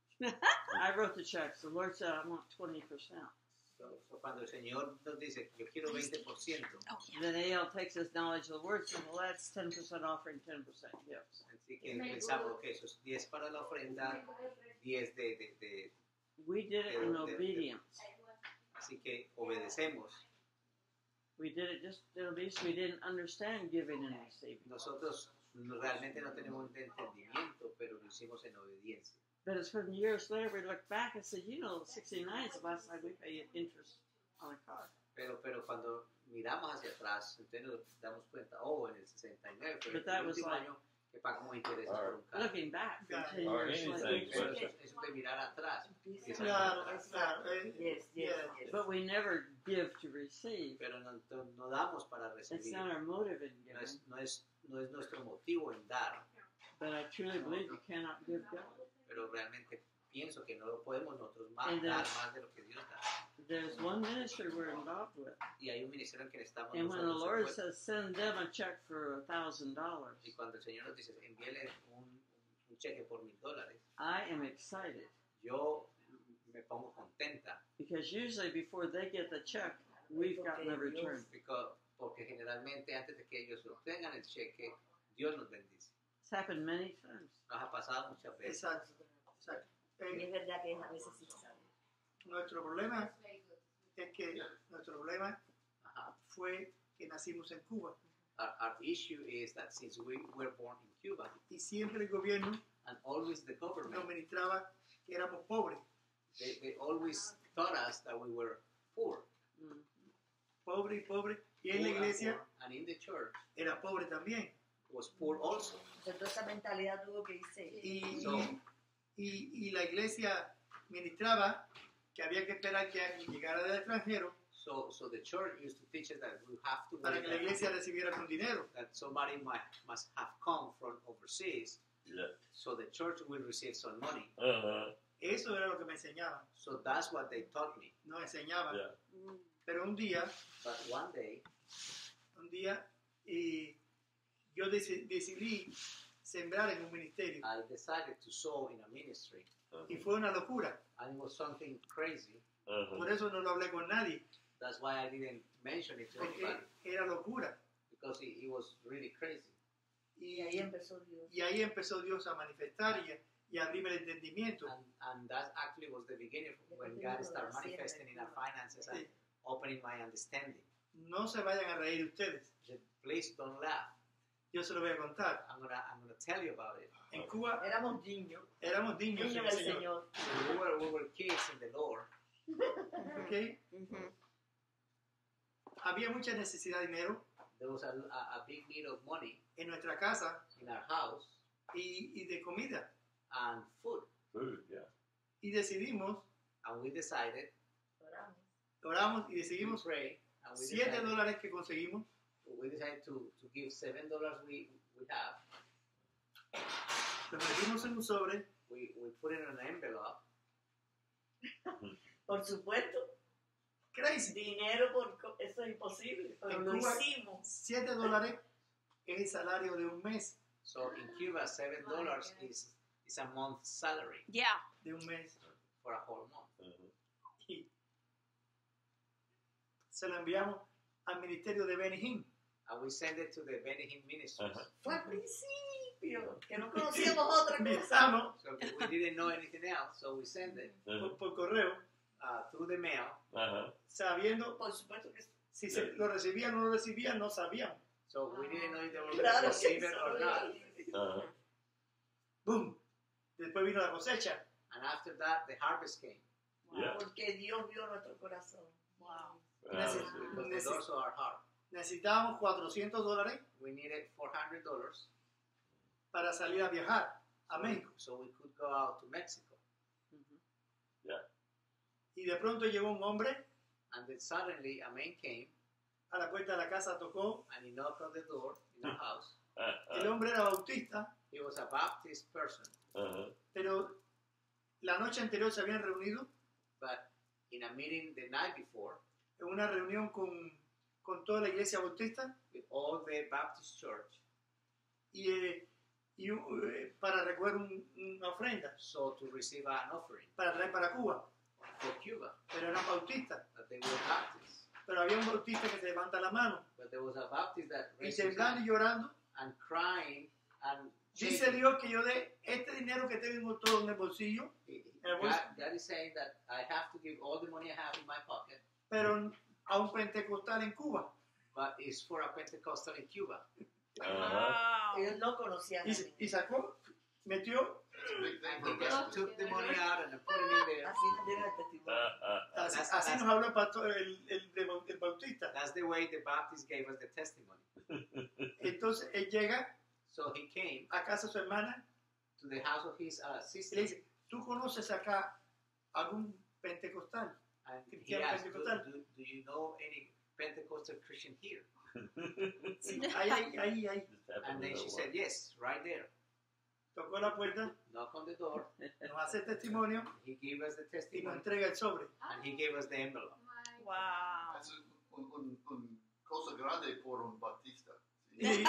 I wrote the checks, the Lord said, I want 20%. So, cuando el Señor nos dice, yo quiero 20%, Then AL takes his knowledge of the word, so well, that's 10% offering, 10% gifts. así que pensamos que eso es 10 para la ofrenda, 10 de We did it in obedience. así que obedecemos. We did it just in obedience. We didn't understand giving and receiving. Nosotros realmente no tenemos un entendimiento, pero lo hicimos en obediencia. But it's when years later we look back and said, 69 is the last time we paid interest on a car. Pero cuando miramos hacia atrás, entonces nos damos cuenta, en el 69 fue But that el was último like- año que pagamos intereses por un carro. Looking back from 10 Or years anything. later. Pero eso de mirar atrás. Claro, claro. Yes, yes, yes. But we never give to receive. Pero no damos para It's recibir. not our motive in No es, giving. no, es, no es nuestro motivo en dar, But I truly believe you cannot give God. pero realmente pienso que no lo podemos nosotros And then- dar más de lo que Dios da. There's one ministry we're involved with. Y hay un ministerio en que estamos And when the nosotros Lord envueltos. says, send them a check for $1,000, Y cuando el Señor nos dice, envíele un cheque por $1,000, I am excited. yo me pongo contenta Because usually before they get the check, we've gotten the return. porque generalmente antes de que ellos obtengan el cheque, Dios nos bendice. It's happened many times. Nos ha pasado muchas veces. Exacto. Exacto. Y es verdad que a veces sí sabe. Nuestro problema es que nuestro problema Ajá. fue que nacimos en Cuba Our issue is that since we were born in Cuba, y siempre el gobierno and always the nos government, ministraba que éramos pobres, they always taught us that we were poor. Mm. pobres y pobres, y en la Poor and iglesia poor. And in the church era pobre también. was poor also. Entonces, toda esa mentalidad tuvo que irse. Y la iglesia ministraba que había que esperar que alguien llegara del extranjero So the church used to teach us that we have to para wait que la iglesia recibiera con dinero. that somebody must have come from overseas, Yeah. so the church will receive some money. Uh-huh. Eso era lo que me enseñaban, So that's what they taught me. nos enseñaban. Yeah. Pero un día, But one day, yo decidí sembrar en un ministerio I decided to sow in a ministry, y fue una locura. and it was something crazy. Uh-huh. Por eso no lo hablé con nadie, That's why I didn't mention it to porque anybody, era locura. because it was really crazy. Y ahí empezó Dios. Y ahí empezó Dios a manifestar y a abrirme el entendimiento. And that actually was the beginning of when God started manifesting in our finances and opening my understanding. No se vayan a reír ustedes. Please don't laugh. Yo se lo voy a contar. I'm gonna tell you about it. En Cuba Éramos niños. éramos niños en Niños el del Señor. Señor. We were kids in the Lord. ¿Ok? Había mucha necesidad de dinero There was a big need of money en nuestra casa in our house y de comida. and food. Food, yeah. Y decidimos, and we decided, oramos y we decidimos prayed, and we $7 que conseguimos, decided to give $7 we have. lo metimos en un sobre, We put it in an envelope. Por supuesto, crazy. dinero, eso es imposible, pero En lo Cuba, hicimos. $7 es el salario de un mes, So in Cuba, $7 is a month's salary Yeah. de un mes. for a whole month. Y se lo enviamos al ministerio de Benny Hinn. And we send it to the Benny Hinn Ministries. Fue al principio, que no conocíamos otra cosa. Enviamos So we didn't know anything else, so we send it por correo, through the mail. sabiendo Por supuesto que sí. si se lo recibían o no lo recibían, no sabíamos. So we didn't know if they were going Claro to que receive it or not. ¡Boom! Después vino la cosecha. And after that, the harvest came. Yeah. Porque Dios vio nuestro corazón. Wow. Because the doors of our heart. Necesitábamos $400 We needed $400 para salir a viajar a México. so we could go out to Mexico. Y de pronto llegó un hombre And then suddenly a man came a la puerta de la casa, tocó. and he knocked on the door in our house. El hombre era bautista, He was a Baptist person, pero la noche anterior se habían reunido but in a meeting the night before en una reunión con toda la iglesia bautista with all the Baptist church, para recoger una ofrenda so to receive an offering para traer para Cuba. for Cuba, Pero eran bautistas. that they were Baptists. Pero había un bautista que se levanta la mano But there was a Baptist that y raised his temblando hand y llorando. and crying and Dice shaking. Dios que yo dé este dinero que tengo todo en el bolsillo, God is saying that I have to give all the money I have in my pocket, pero a un pentecostal en Cuba. but it's for a Pentecostal in Cuba. Wow. Ellos no conocían a mí. Y sacó, metió, Big thing And for he a just Baptist. took the money out and put it in there. Así nos dieron el testimonio. así nos habló el pastor, el bautista. That's the way the Baptist gave us the testimony. Entonces él llega So he came a casa de su hermana to the house of his y le sister dice, ¿tú conoces acá algún pentecostal? and he Cristiano asked, Pentecostal. do you know any Pentecostal Christian here? Sí, ahí. And then she said, yes, right there. Tocó la puerta, Knock on the door. nos hace testimonio He gave us the y nos testimony entrega el sobre. and he gave us the envelope. Wow. Es un cosa grande por un Bautista. Y Yes.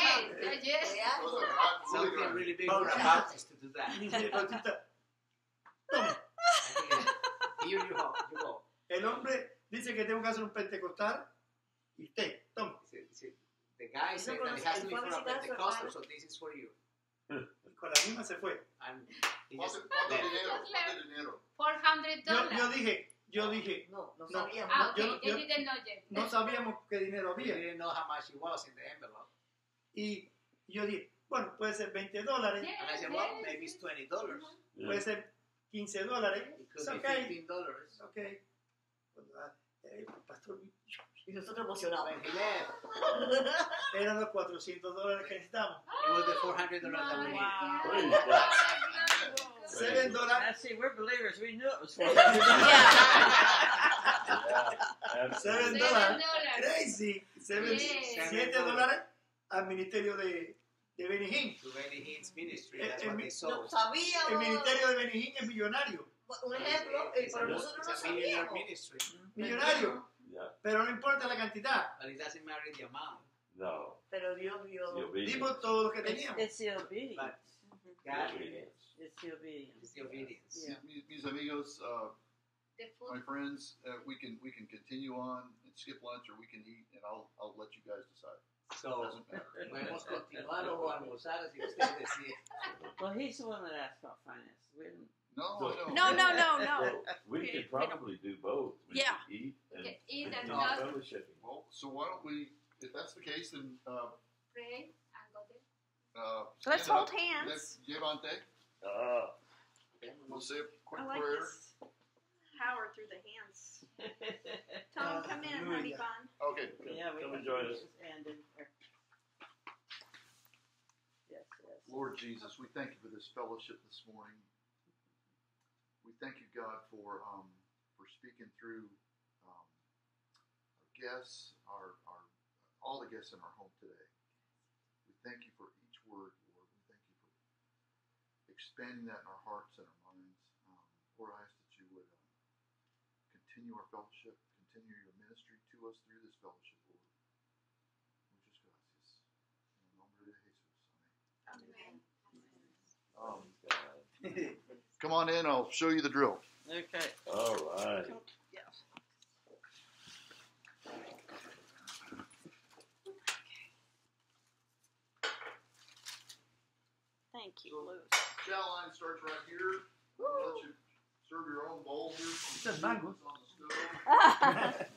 Cosa grande, muy Something grande. really big for a Baptist to do that. dice el bautista, toma. And here you go. El hombre dice que tengo que hacer un pentecostal y usted, toma. The guy said that it has to be for a Pentecostal, so this is for you. Y con la misma se fue. And he just ¿Cuánto left. dinero? ¿Cuánto dinero? $400. Yo dije, No No. sabíamos. Ah, okay. Yo- You didn't know yet. no sabíamos qué dinero We había. didn't know how much it was in the envelope. Y yo dije, bueno, puede ser $20, Yes, And I said, well, maybe it's $20. puede ser $15. It could It's be okay. $15. Ok. Pastor, Y nosotros emocionados. When he left, eran los $400 que necesitamos. it was the $400 that we needed. Wow. Praise God. $7. Now, see, we're believers. We knew it was for $7. $7. Crazy. Yes. $7 al ministerio de Benny Hinn. To Benny Hinn's ministry, that's what they No sold. El sabíamos. ministerio de Benny Hinn es millonario. Un ejemplo, pero nosotros no It's a millionaire sabíamos. ministry, Millonario. Yeah. Pero no importa la cantidad. but it doesn't matter the amount. No. Pero Dios vio. The obedience. Dimos todo lo que teníamos. It's the obedience. But The God obedience. It's the obedience. is the obedience. Yeah. Mis amigos, The my food. friends, we can continue on and skip lunch, or we can eat, and I'll let you guys decide. So, Doesn't matter. podemos continuar o almorzar si ustedes deciden. Well, he's the one that asked about finance. We didn't. No, I know. No. We could probably do both. We Yeah. could eat and Okay, eat and No, not fellowshipping. Well, so why don't we, if that's the case, then pray and go there. Let's stand hold up. hands. Levante. We'll say a quick I like prayer. this power through the hands. Tom, come in, honey Hallelujah. bun. Okay. Yeah, we Come can and join do us. this and in there. Yes, yes. Lord Jesus, we thank you for this fellowship this morning. We thank you, God, for speaking through our guests, our all the guests in our home today. We thank you for each word, Lord. We thank you for expanding that in our hearts and our minds. Lord, I ask that you would continue our fellowship, continue your ministry to us through this fellowship, Lord. Muchas gracias. En el nombre de Jesús. Amen. Come on in, I'll show you the drill. Okay. All right. Yes. Thank you, Luz. Chow line starts right here. I'll let you serve your own bowl here. Says mango. On the stove.